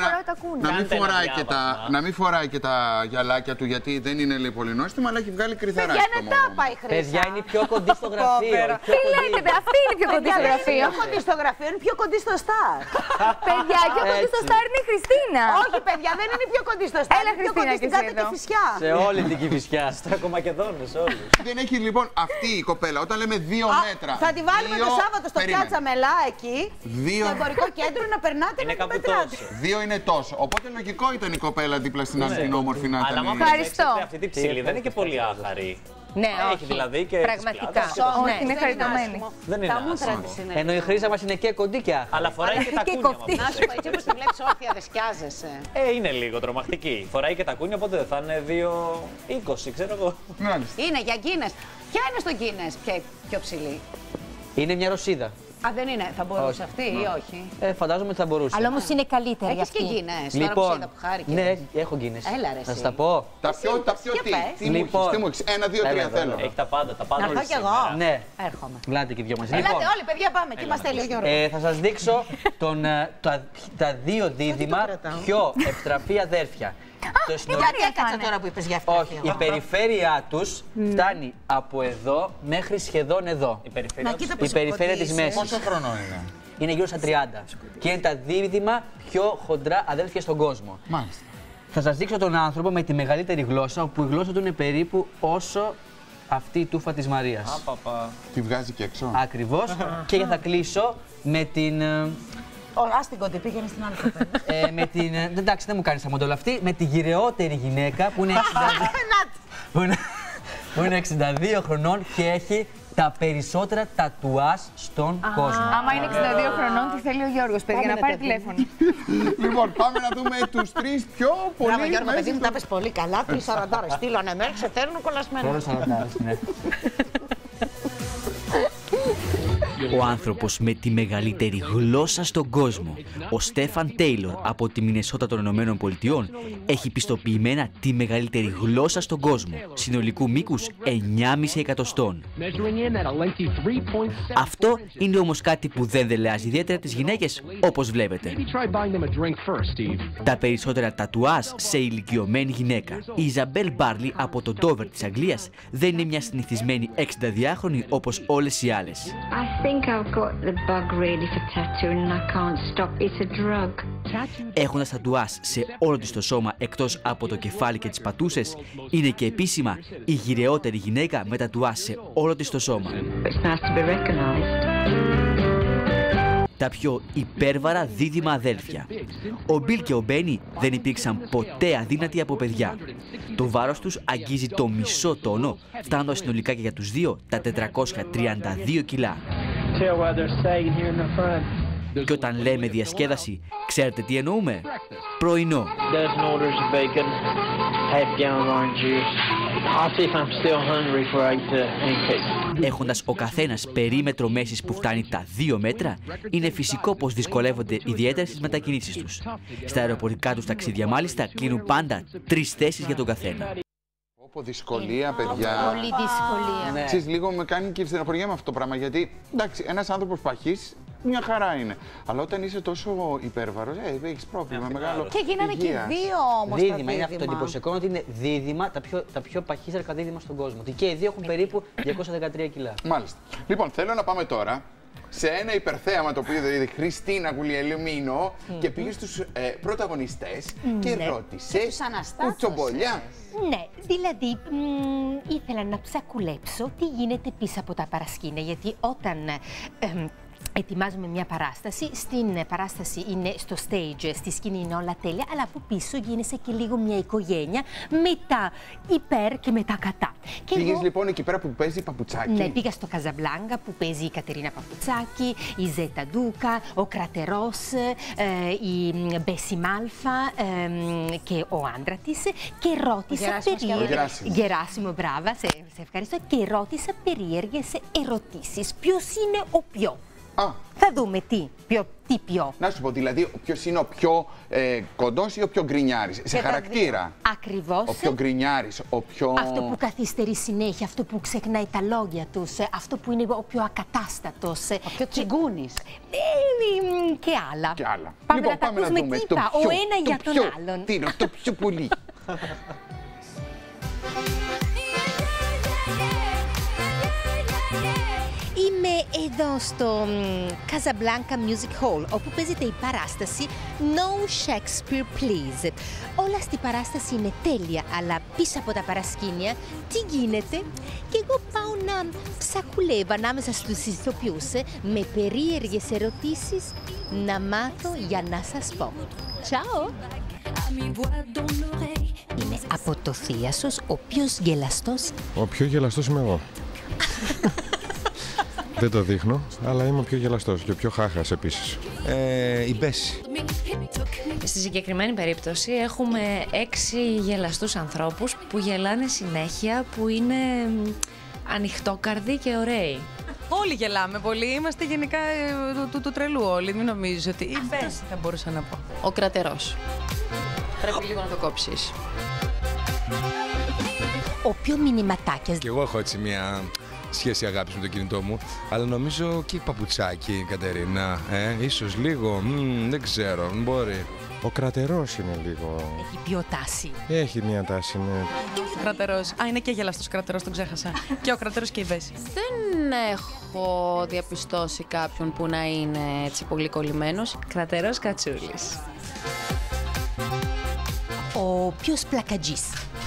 να μην φοράει και τα γυαλάκια του, γιατί δεν είναι λέει πολύ νόστιμο, αλλά έχει βγάλει κρυθαράκι. Για να τα πάει, Χρύσα. Παιδιά, είναι η πιο κοντή στο γραφείο. Τι λέτε, αυτή είναι η πιο κοντή στο γραφείο. Πιο κοντή στο γραφείο, είναι πιο κοντή στο Σταρ. Παιδιά, η πιο κοντή στο Σταρ είναι η Χριστίνα. Όχι, παιδιά, δεν είναι η πιο κοντή στο Σταρ. Έλα, Χριστίνα, και εσύ εδώ. Σε όλη την Κηφισιά, Στρακομακεδόνες, όλους. Δεν έχει λοιπόν αυτή η κοπέλα, όταν λέμε 2 μέτρα. Θα τη βάλουμε το Σάββατο στο Πιάτσα Μελά εκεί, στο εμπορικό κέντρο, να περνάτε να την μετράτε. 2 είναι τόσο. Οπότε λογικό ήταν η κοπέλα δίπλα στην άλλη την όμορφη να ήταν. Ευχαριστώ. Αυτή την ψηλή δεν είναι και πολύ άχαρη. Ναι, έχει δηλαδή και. Πραγματικά. Όχι, είναι χαριτωμένη. Δεν είναι άσχημο. Ενώ η Χρύσα μας είναι και κοντή και άχαρη. Αλλά φοράει και τα κούνια. Να σου πω, έτσι όπως τη βλέπεις όρθια, δεν σκιάζεσαι. Είναι λίγο τρομακτική. Φοράει και τα κούνια, οπότε δεν θα είναι 2,20, ξέρω εγώ. Είναι για Γκίνες. Ποια είναι στο Γκίνες, πιο ψηλή? Είναι μια Ρωσίδα. Α, δεν είναι. Θα μπορούσε αυτή ή όχι? Φαντάζομαι ότι θα μπορούσε. Αλλά όμως είναι καλύτερη. Έχεις και Γκίνες. Λοιπόν, που χάρηκε. ναι, έχω Γκίνες. Έλα ρε. Να σας τα πω. Τα πιο τι μου έχεις, 1, 2, 3 θέλω. Έχει τα πάντα, τα πάντα. Να έρθω κι εγώ. Ναι. Έρχομαι. Βλάτε και δυο μαζί. Ελάτε όλοι παιδιά, πάμε. Και είμαστε λίγο Γιώργο. Θα σας δείξω τα δύο δίδυμα πιο ευτραφή αδέρφια. Γιατί έκατσα τώρα που είπες για αυτά? Όχι, η περιφέρειά τους φτάνει από εδώ μέχρι σχεδόν εδώ. Η περιφέρεια της μέσης. Πόσο χρόνο είναι? Είναι γύρω στα 30. Και είναι τα δίδυμα πιο χοντρά αδέρφια στον κόσμο. Μάλιστα. Θα σας δείξω τον άνθρωπο με τη μεγαλύτερη γλώσσα, όπου η γλώσσα του είναι περίπου όσο αυτή η τούφα της Μαρίας. Τη βγάζει και έξω. Ακριβώς. Και θα κλείσω με την... Ας την κοντή, πήγαινε στην άλλη κοπέλα. Με την... Εντάξει, δεν μου κάνεις τα μοντέλο αυτή. Με τη γυρεότερη γυναίκα που είναι 62 χρονών και έχει τα περισσότερα τατουάζ στον κόσμο. Άμα είναι 62 χρονών, τι θέλει ο Γιώργος, παιδιά, να πάρει τηλέφωνο. Λοιπόν, πάμε να δούμε τους 3 πιο πολύ. Μπράβο Γιώργο, παιδί μου, τα πες πολύ καλά. 3 40 στείλανε mail, σε θέλουν κολλασμένα. Μόνο 40, ναι. Ο άνθρωπος με τη μεγαλύτερη γλώσσα στον κόσμο, ο Στέφαν Τέιλορ από τη Μινεσότα των Ηνωμένων Πολιτειών, έχει πιστοποιημένα τη μεγαλύτερη γλώσσα στον κόσμο, συνολικού μήκους 9,5 εκατοστών. Αυτό είναι όμως κάτι που δεν δελεάζει ιδιαίτερα τις γυναίκες, όπως βλέπετε. Τα περισσότερα τατουάζ σε ηλικιωμένη γυναίκα. Η Ιζαμπέλ Μπάρλι από το Ντόβερ της Αγγλίας δεν είναι μια συνηθισμένη 62χρονη όπως όλες οι άλλες. Έχοντας τατουάζ σε όλο της το σώμα εκτός από το κεφάλι και τις πατούσες, είναι και επίσημα η γυρεότερη γυναίκα με τατουάζ σε όλο της το σώμα. Τα πιο υπέρβαρα δίδυμα αδέλφια. Ο Μπιλ και ο Μπένι δεν υπήρξαν ποτέ αδύνατοι από παιδιά. Το βάρος τους αγγίζει το μισό τόνο, φτάνοντας συνολικά και για τους δύο τα 432 κιλά. Και όταν λέμε διασκέδαση, ξέρετε τι εννοούμε? Πρωινό. Έχοντας ο καθένας περίμετρο μέσης που φτάνει τα 2 μέτρα, είναι φυσικό πως δυσκολεύονται ιδιαίτερα στις μετακινήσεις τους. Στα αεροπορικά τους ταξίδια μάλιστα κλείνουν πάντα 3 θέσεις για τον καθένα. Από δυσκολία, παιδιά. Πολύ δυσκολία. Εσείς λίγο με κάνει και στεναχωριά με αυτό το πράγμα, γιατί εντάξει, ένας άνθρωπος παχής μια χαρά είναι. Αλλά όταν είσαι τόσο υπέρβαρος, έχεις πρόβλημα μεγάλο. Και γίνανε και δύο όμως. Δίδυμα. Είναι αυτό το εντυπωσιακό ότι είναι δίδυμα, τα πιο παχύστερκα δίδυμα στον κόσμο. Ότι και οι δύο έχουν περίπου 213 κιλά. Μάλιστα. Λοιπόν, θέλω να πάμε τώρα σε ένα υπερθέαμα το οποίο είδε η Χριστίνα Γουλιελμίνο και πήγε στους πρωταγωνιστές και ρώτησε κουτσομπολιά. Ναι, δηλαδή ήθελα να ψακουλέψω τι γίνεται πίσω από τα παρασκήνια, γιατί όταν ετοιμάζουμε μια παράσταση, στην παράσταση είναι στο stage, στη σκηνή είναι όλα τέλεια, αλλά από πίσω γίνεσαι και λίγο μια οικογένεια με τα υπέρ και με τα κατά. Πήγες λοιπόν εκεί πέρα που παίζει η Παπουτσάκη. Ναι, πήγα στο Καζαμπλάνκα που παίζει η Κατερίνα Παπουτσάκη, η Ζέτα Ντούκα, ο Κρατερός, η Μπέση Μάλφα και ο άντρα της και ρώτησα Γεράσιμο, μπράβα, σε ευχαριστώ, και ρώτησα περίεργες ερωτήσεις. Ποιος είναι ο πιο? Θα δούμε τι πιο. Να σου πω, δηλαδή, ποιος είναι ο πιο κοντός ή ο πιο γκρινιάρης, σε χαρακτήρα. Ακριβώς. Ο πιο γκρινιάρης, ο πιο... Αυτό που καθυστερεί συνέχεια, αυτό που ξεχνάει τα λόγια τους, αυτό που είναι ο πιο ακατάστατος. Ο πιο τσιγκούνης. Και άλλα. Πάμε να τα ακούσουμε δούμε τι είπα, ο ένα για τον άλλον. Τι είναι το πιο πολύ. Είμαι εδώ στο Casablanca Music Hall, όπου παίζεται η παράσταση No Shakespeare Please. Όλα στη παράσταση είναι τέλεια, αλλά πίσω από τα παρασκήνια τι γίνεται? Και εγώ πάω να ψακουλεύω ανάμεσα στους ηθοποιούς με περίεργες ερωτήσεις να μάθω για να σας πω. Τσάω! Είναι από το Θίασος ο πιο γελαστός. Ο πιο γελαστός είμαι εγώ. Δεν το δείχνω, αλλά είμαι ο πιο γελαστός και ο πιο χάχας επίσης. Η Μπέση. Στη συγκεκριμένη περίπτωση έχουμε 6 γελαστούς ανθρώπους που γελάνε συνέχεια, που είναι ανοιχτόκαρδοι και ωραίοι. Όλοι γελάμε πολύ, είμαστε γενικά του τρελού όλοι, μην νομίζεις ότι η Μπέση θα μπορούσα να πω. Ο Κρατερός. Πρέπει λίγο να το κόψεις. Ο πιο μηνυματάκιας. Και εγώ έχω έτσι μια σχέση αγάπης με το κινητό μου, αλλά νομίζω και η Παπουτσάκη, Κατερίνα, ίσως λίγο, δεν ξέρω, μπορεί. Ο Κρατερός είναι λίγο... Έχει πιο τάση. Έχει μια τάση, ναι. Κρατερός. Είναι και γελαστός Κρατερός, τον ξέχασα. Και ο Κρατερός και η Μπέση. Δεν έχω διαπιστώσει κάποιον που να είναι έτσι πολύ κολλημένος. Κρατερός Κατσούλης. Ο πιο πλακατζής.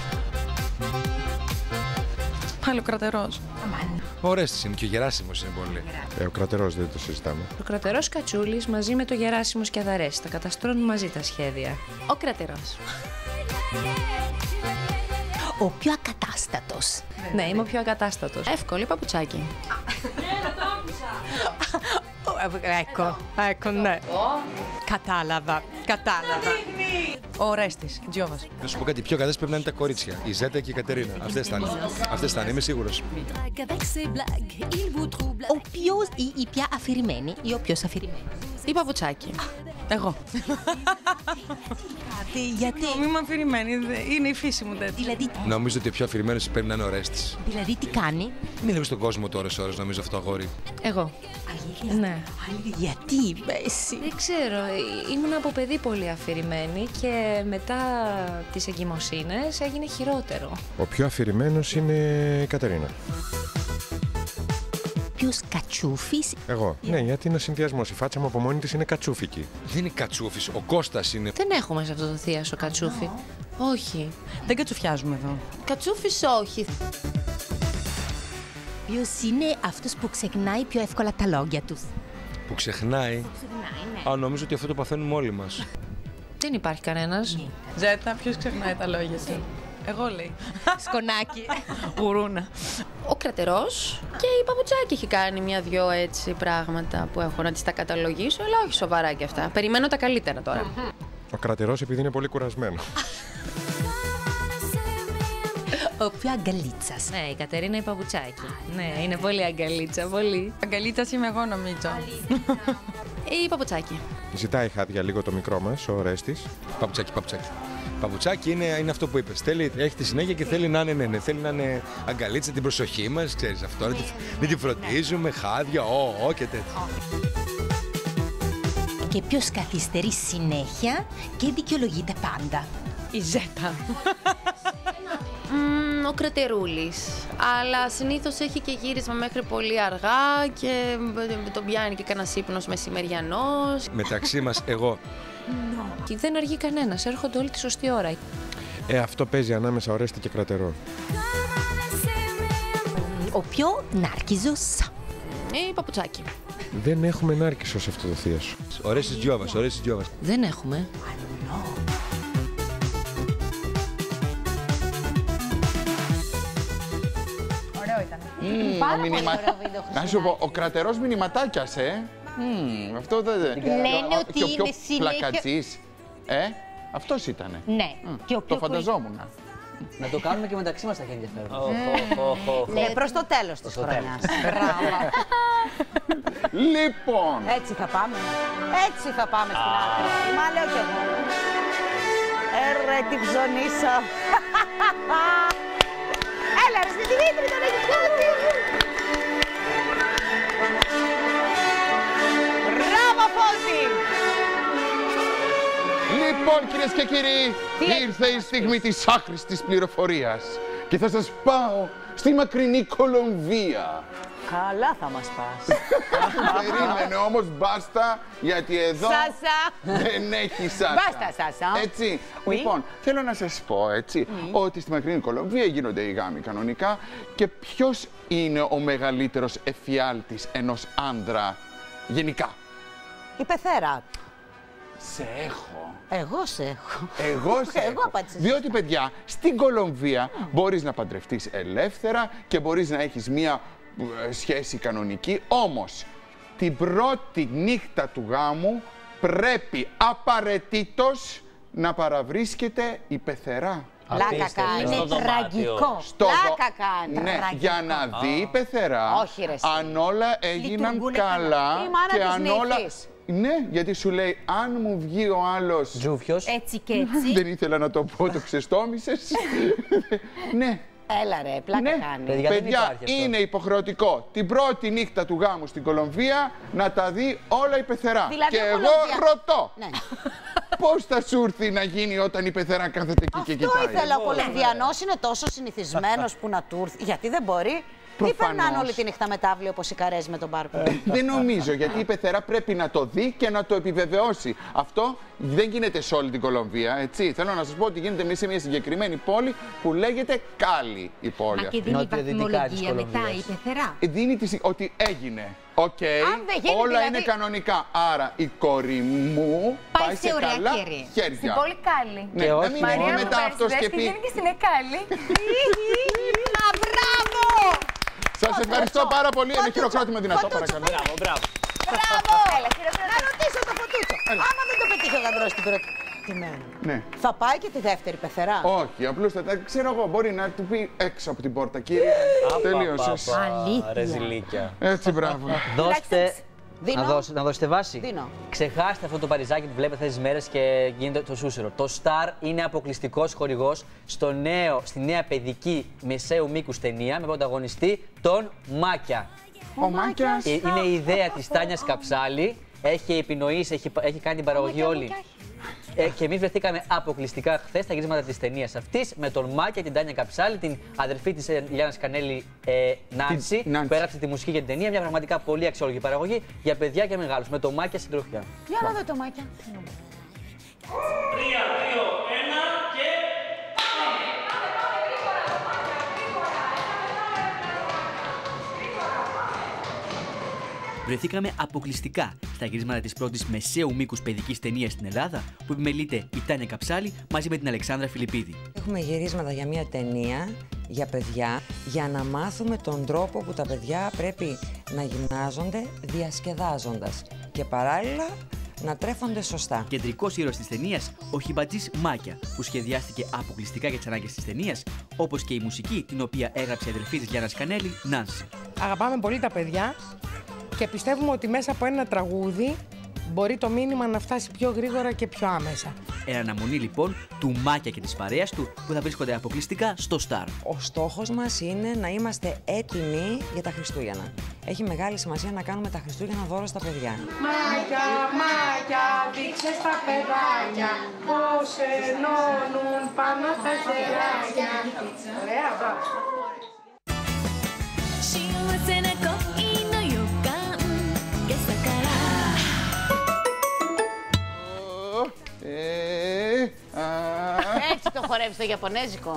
Πάλι ο Κρατερός. Ωραίος είναι και ο Γεράσιμος είναι πολύ. Ο Κρατερός δεν το συζητάμε. Ο Κρατερός Κατσούλης μαζί με το Γεράσιμο Σκιαδαρές. Τα καταστρώνουν μαζί τα σχέδια. Ο Κρατερός. Ο πιο ακατάστατος. Ναι, είμαι ο πιο ακατάστατος. Εύκολη Παπουτσάκη. Ecco, ναι. Κατάλαβα. Ο Ορέστης, Τζιόβας. Να σου πω κάτι, πιο καλές πρέπει να είναι τα κορίτσια. Η Ζέτα και η Κατερίνα. Αυτές θα είναι. Αυτές θα είναι, είμαι σίγουρος. Η πιο αφηρημένη ή ο πιο αφηρημένη. Η Παπουτσάκη. Εγώ. Γιατί. Μην είμαι αφηρημένη, είναι η φύση μου τέτοια. Δηλαδή. Νομίζω ότι ο πιο αφηρημένος πρέπει να είναι ο Ρέστης. Δηλαδή τι κάνει. Μιλάμε στον κόσμο τώρα ώρες, νομίζω αυτό αγόρι. Εγώ. Ναι. Γιατί, εσύ. Δεν ξέρω, ήμουν από παιδί πολύ αφηρημένη και μετά τις εγκυμοσύνες έγινε χειρότερο. Ο πιο αφηρημένος είναι η Κατερίνα. Ποιος κατσούφης. Εγώ. Ναι, γιατί είναι ο συνδυασμός. Η φάτσα μου από μόνη της είναι κατσούφικη. Δεν είναι κατσούφης, ο Κώστας είναι. Δεν έχουμε σε αυτό το θίασο κατσούφι. Όχι. Δεν κατσουφιάζουμε εδώ. Κατσούφις όχι. Ποιος είναι αυτός που ξεχνάει πιο εύκολα τα λόγια τους. Που ξεχνάει. Ναι. Α, νομίζω ότι αυτό το παθαίνουμε όλοι μας. Δεν υπάρχει κανένας. Ζέτα, ποιος ξεχνάει τα λόγια του. Εγώ λέει. Σκονάκι. Γουρούνα. Ο Κρατερός και η Παπουτσάκη έχει κάνει μια-δυο έτσι πράγματα που έχω να τις τα καταλογίσω, αλλά όχι σοβαρά κι αυτά. Περιμένω τα καλύτερα τώρα. Ο Κρατερός επειδή είναι πολύ κουρασμένο. Ο πιο αγκαλίτσας. Ναι, η Κατερίνα η Παπουτσάκη. Ναι, είναι πολύ αγκαλίτσα, πολύ. Αγκαλίτσας είμαι εγώ νομίζω. Η Παπουτσάκη. Ζητάει χάδια λίγο το μικρό μας, ο Ορέστης. Παπουτσάκι. Παπουτσάκι είναι αυτό που είπες. Έχει τη συνέχεια και θέλει να είναι, θέλει να είναι αγκαλίτσα την προσοχή μας, ξέρεις αυτό. Να τη φροντίζουμε, χάδια, και τέτοια. Και ποιος καθυστερεί συνέχεια και δικαιολογείται πάντα. Η Ζέτα. Ο Κρατερούλης. Αλλά συνήθως έχει και γύρισμα μέχρι πολύ αργά και τον πιάνει και κανένας ύπνος μεσημεριανός. Μεταξύ μας, εγώ. Και δεν αργεί κανένας, έρχονται όλοι τη σωστή ώρα. Αυτό παίζει ανάμεσα Ορέστη και Κρατερό. Ο πιο νάρκιζος. Η Παπουτσάκη. Δεν έχουμε νάρκισο σε αυτό το θίασο. Ορέστης Τζιόβας. Δεν έχουμε. Πάρα πολύ ωραίο βίντεο. Να σου πω, ο Κρατερός μηνυματάκιασε. Αυτό δεν... Λένε ότι είναι συνέχεια... συνέχεια... πλακατζής. Αυτός ήτανε. Ναι. Το φανταζόμουν. Να το κάνουμε και μεταξύ μας θα έχει ενδιαφέρον. Ναι, προς το τέλος της χρονιάς. Λοιπόν. Έτσι θα πάμε. Έτσι θα πάμε στην άκρη. Μα λέω κι εγώ. Ρε την ψωνίσα. Έλα ρε στη Δημήτρη, τον έχεις κάνει. Μπράβο Φώτη. Λοιπόν, κυρίες και κύριοι, ήρθε η στιγμή της άχρηστης πληροφορίας και θα σας πάω στη μακρινή Κολομβία. Καλά θα μας πας. Περίμενε όμως, μπάστα, γιατί εδώ δεν έχει Σάσα. Μπάστα, Σάσα. Έτσι. Λοιπόν, θέλω να σας πω, έτσι, ότι στη μακρινή Κολομβία γίνονται οι γάμοι κανονικά και ποιος είναι ο μεγαλύτερος εφιάλτης ενός άνδρα γενικά? Η πεθέρα. Σε έχω. Εγώ σε έχω. Εγώ σε έχω. Διότι, παιδιά, στην Κολομβία μπορείς να παντρευτείς ελεύθερα και μπορείς να έχεις μία σχέση κανονική. Όμως, την πρώτη νύχτα του γάμου πρέπει απαραίτητος να παραβρίσκεται η πεθερά. Πλάκα κάνει. Είναι τραγικό. Πλάκα κάνει. Ναι, για να δει η πεθερά αν όλα έγιναν καλά και αν όλα... Ναι, γιατί σου λέει, αν μου βγει ο άλλος... Τζούφιος. Έτσι και έτσι. Δεν ήθελα να το πω, το ξεστόμησες. Ναι. Έλα ρε, πλάκα κάνει. Παιδιά, είναι υποχρεωτικό την πρώτη νύχτα του γάμου στην Κολομβία να τα δει όλα η πεθερά. Δηλαδή, και εγώ ρωτώ, πώς θα σου έρθει να γίνει όταν η πεθερά κάθεται εκεί και κοιτάει? Αυτό ήθελα. Ο Κολομβιανός είναι τόσο συνηθισμένος που να του έρθει. Γιατί δεν μπορεί. Ή περνάνε όλη τη νύχτα μετάβλη όπως οι καρές με τον πάρκο. Δεν νομίζω, γιατί η πεθερά πρέπει να το δει και να το επιβεβαιώσει. Αυτό δεν γίνεται σε όλη την Κολομβία, έτσι. Θέλω να σας πω ότι γίνεται σε μια συγκεκριμένη πόλη που λέγεται Κάλι η πόλη. Μα και δίνει βαθμολογία μετά η πεθερά. Δίνει ότι έγινε. Οκ, όλα δηλαδή... είναι κανονικά. Άρα η κόρη μου πάει σε καλά χέρια. Στην πόλη Κάλι. Ναι, να μην Μαρία είναι μετά αυτός και πει... πηγαίνει και στην Εκάλη. Μπράβο! Σας ευχαριστώ πάρα πολύ. Ένα χειροκρότημα δυνατό, παρακαλώ. Μπράβο. Μπράβο! Να ρωτήσω το Φωτούτσο. Άμα δεν το πετύχει ο γαμπρός την πρώτη. αγαπημένο. Ναι. Θα πάει και τη δεύτερη πεθερά. Όχι, απλούστατα. Ξέρω εγώ, μπορεί να του πει έξω από την πόρτα, κύριε. Τελείωσες. Ρεζιλίκια. Έτσι, μπράβο. Δώστε. Δίνω. Να δώσετε βάση. Δίνω. Ξεχάστε αυτό το παριζάκι που βλέπετε αυτές τις μέρες και γίνεται το σούσερο. Το Star είναι αποκλειστικός χορηγός στη νέα παιδική μεσαίου μήκους ταινία με πρωταγωνιστή τον Μάκια. Ο Μάκιας. Είναι η ιδέα της Τάνιας Καψάλη. Έχει επινοήσει, έχει κάνει την παραγωγή όλη. Και εμείς βρεθήκαμε αποκλειστικά χθες στα γυρίσματα της ταινίας αυτής με τον Μάκια, την Τάνια Καψάλη, την αδερφή της Λιάννας Κανέλη, Νάνση, που έγραψε τη μουσική για την ταινία. Μια πραγματικά πολύ αξιόλογη παραγωγή για παιδιά και μεγάλους. Με τον Μάκια στην τροχιά. Για να δω το Μάκια. 3, 2, 1 και πάμε! Βρεθήκαμε αποκλειστικά στα γυρίσματα της πρώτης μεσαίου μήκους παιδικής ταινίας στην Ελλάδα, που επιμελείται η Τάνια Καψάλη μαζί με την Αλεξάνδρα Φιλιππίδη. Έχουμε γυρίσματα για μια ταινία για παιδιά, για να μάθουμε τον τρόπο που τα παιδιά πρέπει να γυμνάζονται διασκεδάζοντας και παράλληλα να τρέφονται σωστά. Κεντρικός ήρωας της ταινίας, ο χιμπατζής Μάκια, που σχεδιάστηκε αποκλειστικά για τις ανάγκες της ταινίας, όπως και η μουσική, την οποία έγραψε η αδερφή της Λιάννας Κανέλη, Νάνση. Αγαπάμε πολύ τα παιδιά και πιστεύουμε ότι μέσα από ένα τραγούδι μπορεί το μήνυμα να φτάσει πιο γρήγορα και πιο άμεσα. Εν αναμονή λοιπόν του Μάκια και της παρέας του που θα βρίσκονται αποκλειστικά στο Star. Ο στόχος μας είναι να είμαστε έτοιμοι για τα Χριστούγεννα. Έχει μεγάλη σημασία να κάνουμε τα Χριστούγεννα δώρο στα παιδιά. Μάκια, μάκια, δείξε στα παιδάκια πώς ενώνουν πάνω στα στεράκια. Ωραία, μπράβο. Έτσι το χορεύεις το Ιαπωνέζικο.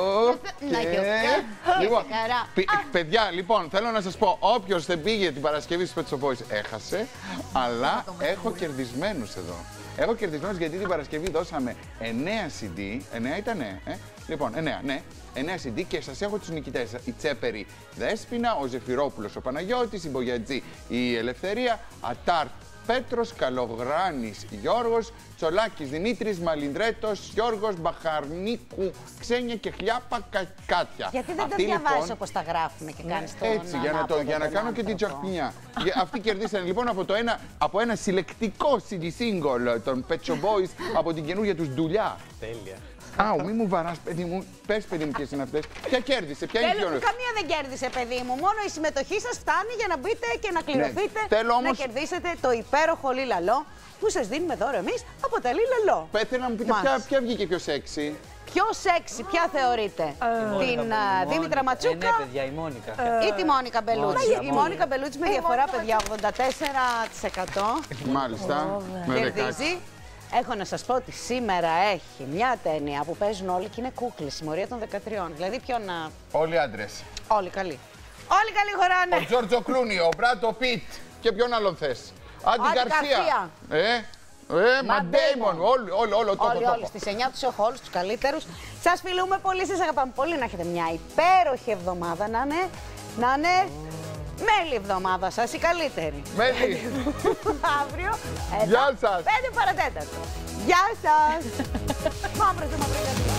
Λοιπόν, παιδιά, λοιπόν, θέλω να σας πω, όποιος δεν πήγε την Παρασκευή στους Pet Shop Boys έχασε, αλλά έχω κερδισμένους εδώ. Έχω κερδισμένους γιατί την Παρασκευή δώσαμε 9 CD, 9 ήτανε, λοιπόν, 9, ναι. 9 CD και σας έχω τους νικητές. Η Τσέπερη Δέσποινα, ο Ζεφυρόπουλος ο Παναγιώτης, η Μπογιατζή η Ελευθερία, Ατάρτ Πέτρος, Καλογράνης Γιώργος, Τσολάκης Δημήτρης, Μαλινδρέτος Γιώργος, Μπαχαρνίκου Ξένια και Χλιάπα Κάτια. Γιατί δεν τα διαβάζεις όπως τα γράφουν και κάνεις το έτσι, για να κάνω και την τσαχπινιά. Αυτοί κερδίσανε λοιπόν από ένα συλλεκτικό CD single των Pet Shop Boys από την καινούργια τους δουλειά. Τέλεια. Άου, μη μου βαράς, παιδί μου. Πες, παιδί μου, ποιες είναι αυτές. Ποια κέρδισε, ποια είναι η πιο ωραία. Καμία δεν κέρδισε, παιδί μου. Μόνο η συμμετοχή σας φτάνει για να μπείτε και να κληρωθείτε. Θέλω όμως να κερδίσετε το υπέροχο Λίλαλό που σας δίνουμε δώρο εμείς από τα Λίλαλό. Θέλω να μου πείτε ποια βγήκε πιο σεξι. Πιο σεξι, ποια θεωρείτε, την Δήμητρα Ματσούκα ναι, παιδιά, η Μόνικα. Ή τη Μόνικα Μπελούτσι. Η Μόνικα Μπελούτσι με διαφορά, παιδιά, 84%. Μάλιστα, κερδίζει. Έχω να σας πω ότι σήμερα έχει μια ταινία που παίζουν όλοι και είναι κούκλες, Συμμορία των 13. Δηλαδή ποιον να... Όλοι άντρες. Όλοι καλοί. Όλοι καλοί χωράνε. Ο Τζόρτζο Κλούνι, ο Μπράντο Πιτ και ποιον άλλον θες. Άντι Γκαρσία. Ματ Ντέιμον, όλοι. Στις 9 τους έχω όλους τους καλύτερους. Σας φιλούμε πολύ, σας αγαπάμε πολύ. Να έχετε μια υπέροχη εβδομάδα, να είναι μέλη εβδομάδα σας, η καλύτερη. Μέλη. Αύριο. Γεια σας. 5 παρατέταρτο. Γεια σας. Μαύρο το μαύρο.